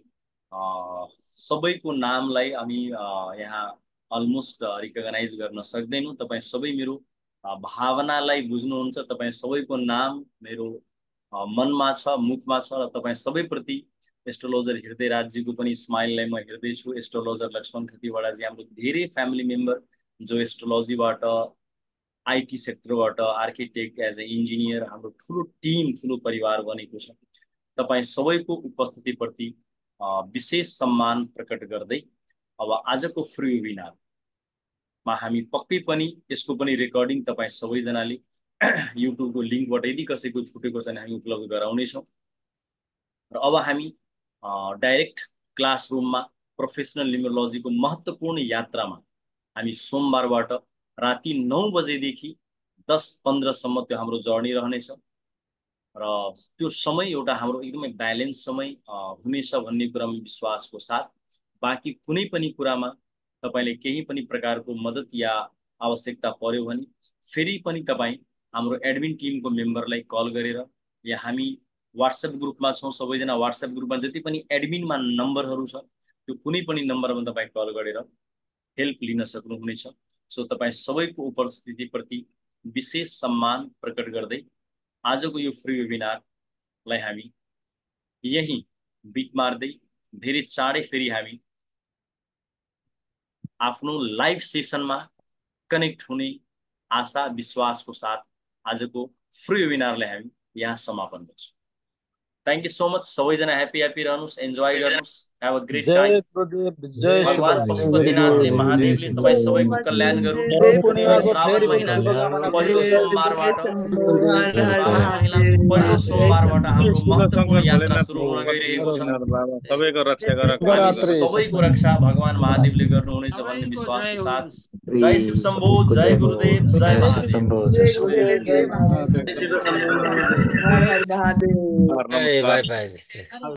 सबैको नामलाई हामी यहाँ अलमोस्ट रिकगनाइज गर्न सक्दैनौँ। तपाईँ सबै मेरो भावनालाई बुझ्नुहुन्छ। तपाईँ सबैको नाम मेरो मनमा छ, मुखमा छ र तपाईँ सबैप्रति एस्ट्रोलोजर हृदय राजजीको पनि स्माइललाई म हेर्दैछु। एस्ट्रोलोजर लक्ष्मण खतिवडाजी, हाम्रो धेरै फ्यामिली मेम्बर जो एस्ट्रोलोजीबाट, आइटी सेक्टरबाट, आर्किटेक्ट, एज ए इन्जिनियर, हाम्रो ठुलो टिम, ठुलो परिवार बनेको छ। तपाईँ सबैको उपस्थितिप्रति विशेष सम्मान प्रकट गर्दै अब आजको फ्री वेबिनारमा हामी पक्कै पनि यसको पनि रेकर्डिङ तपाईँ सबैजनाले युट्युबको लिङ्कबाट यदि कसैको छुटेको छ भने हामी उपलब्ध गराउनेछौँ। र अब हामी डाइरेक्ट क्लासरुममा प्रोफेसनल न्युमरोलोजीको महत्त्वपूर्ण यात्रामा हामी सोमबारबाट राति नौ बजेदेखि दस पन्ध्रसम्म त्यो हाम्रो जर्नी रहनेछ। र त्यो समय एउटा हाम्रो एकदमै ब्यालेन्स समय हुनेछ भन्ने कुरामा विश्वासको साथ, बाँकी कुनै पनि कुरामा तपाईँले केही पनि प्रकारको मद्दत या आवश्यकता पर्यो भने फेरि पनि तपाईँ हाम्रो एडमिन टिमको मेम्बरलाई कल गरेर, या हामी वाट्सएप ग्रुपमा छौँ, सबैजना वाट्सएप ग्रुपमा जति पनि एडमिनमा नम्बरहरू छ त्यो कुनै पनि नम्बरमा तपाईँ कल गरेर हेल्प लिन सक्नुहुनेछ। सो तपाईँ सबैको उपस्थितिप्रति विशेष सम्मान प्रकट गर्दै आजको यो फ्री वेबिनारलाई हामी यही बिट मार्दै धेरै चाँडै फेरि हामी आफ्नो लाइभ सेसनमा कनेक्ट हुने आशा विश्वासको साथ आजको फ्री वेबिनारलाई हामी यहाँ समापन गर्छौँ। Thank you so much. सबैजना ह्याप्पी ह्याप्पी रहनुहोस्, एन्जोय गर्नुहोस्, ह्याभ अ ग्रेट टाइम। भगवान पशुपतिनाथले महादेवले तपाईँ सबैको कल्याण गरून्। श्रावण महिनाको पहिलो सोमबारबाट श्रावण महिनाको पहिलो सोमबारबाट हाम्रो महत्त्वपूर्ण यात्रा सुरु हुन गइरहेको छ। सबैको रक्षा गर, सबैको रक्षा भगवान महादेवले गर्नुहुनेछ भन्ने विश्वासको साथ जय शिव शम्भो, जय गुरुदेव, जय महादेव, जय शिव शम्भो। Bye by.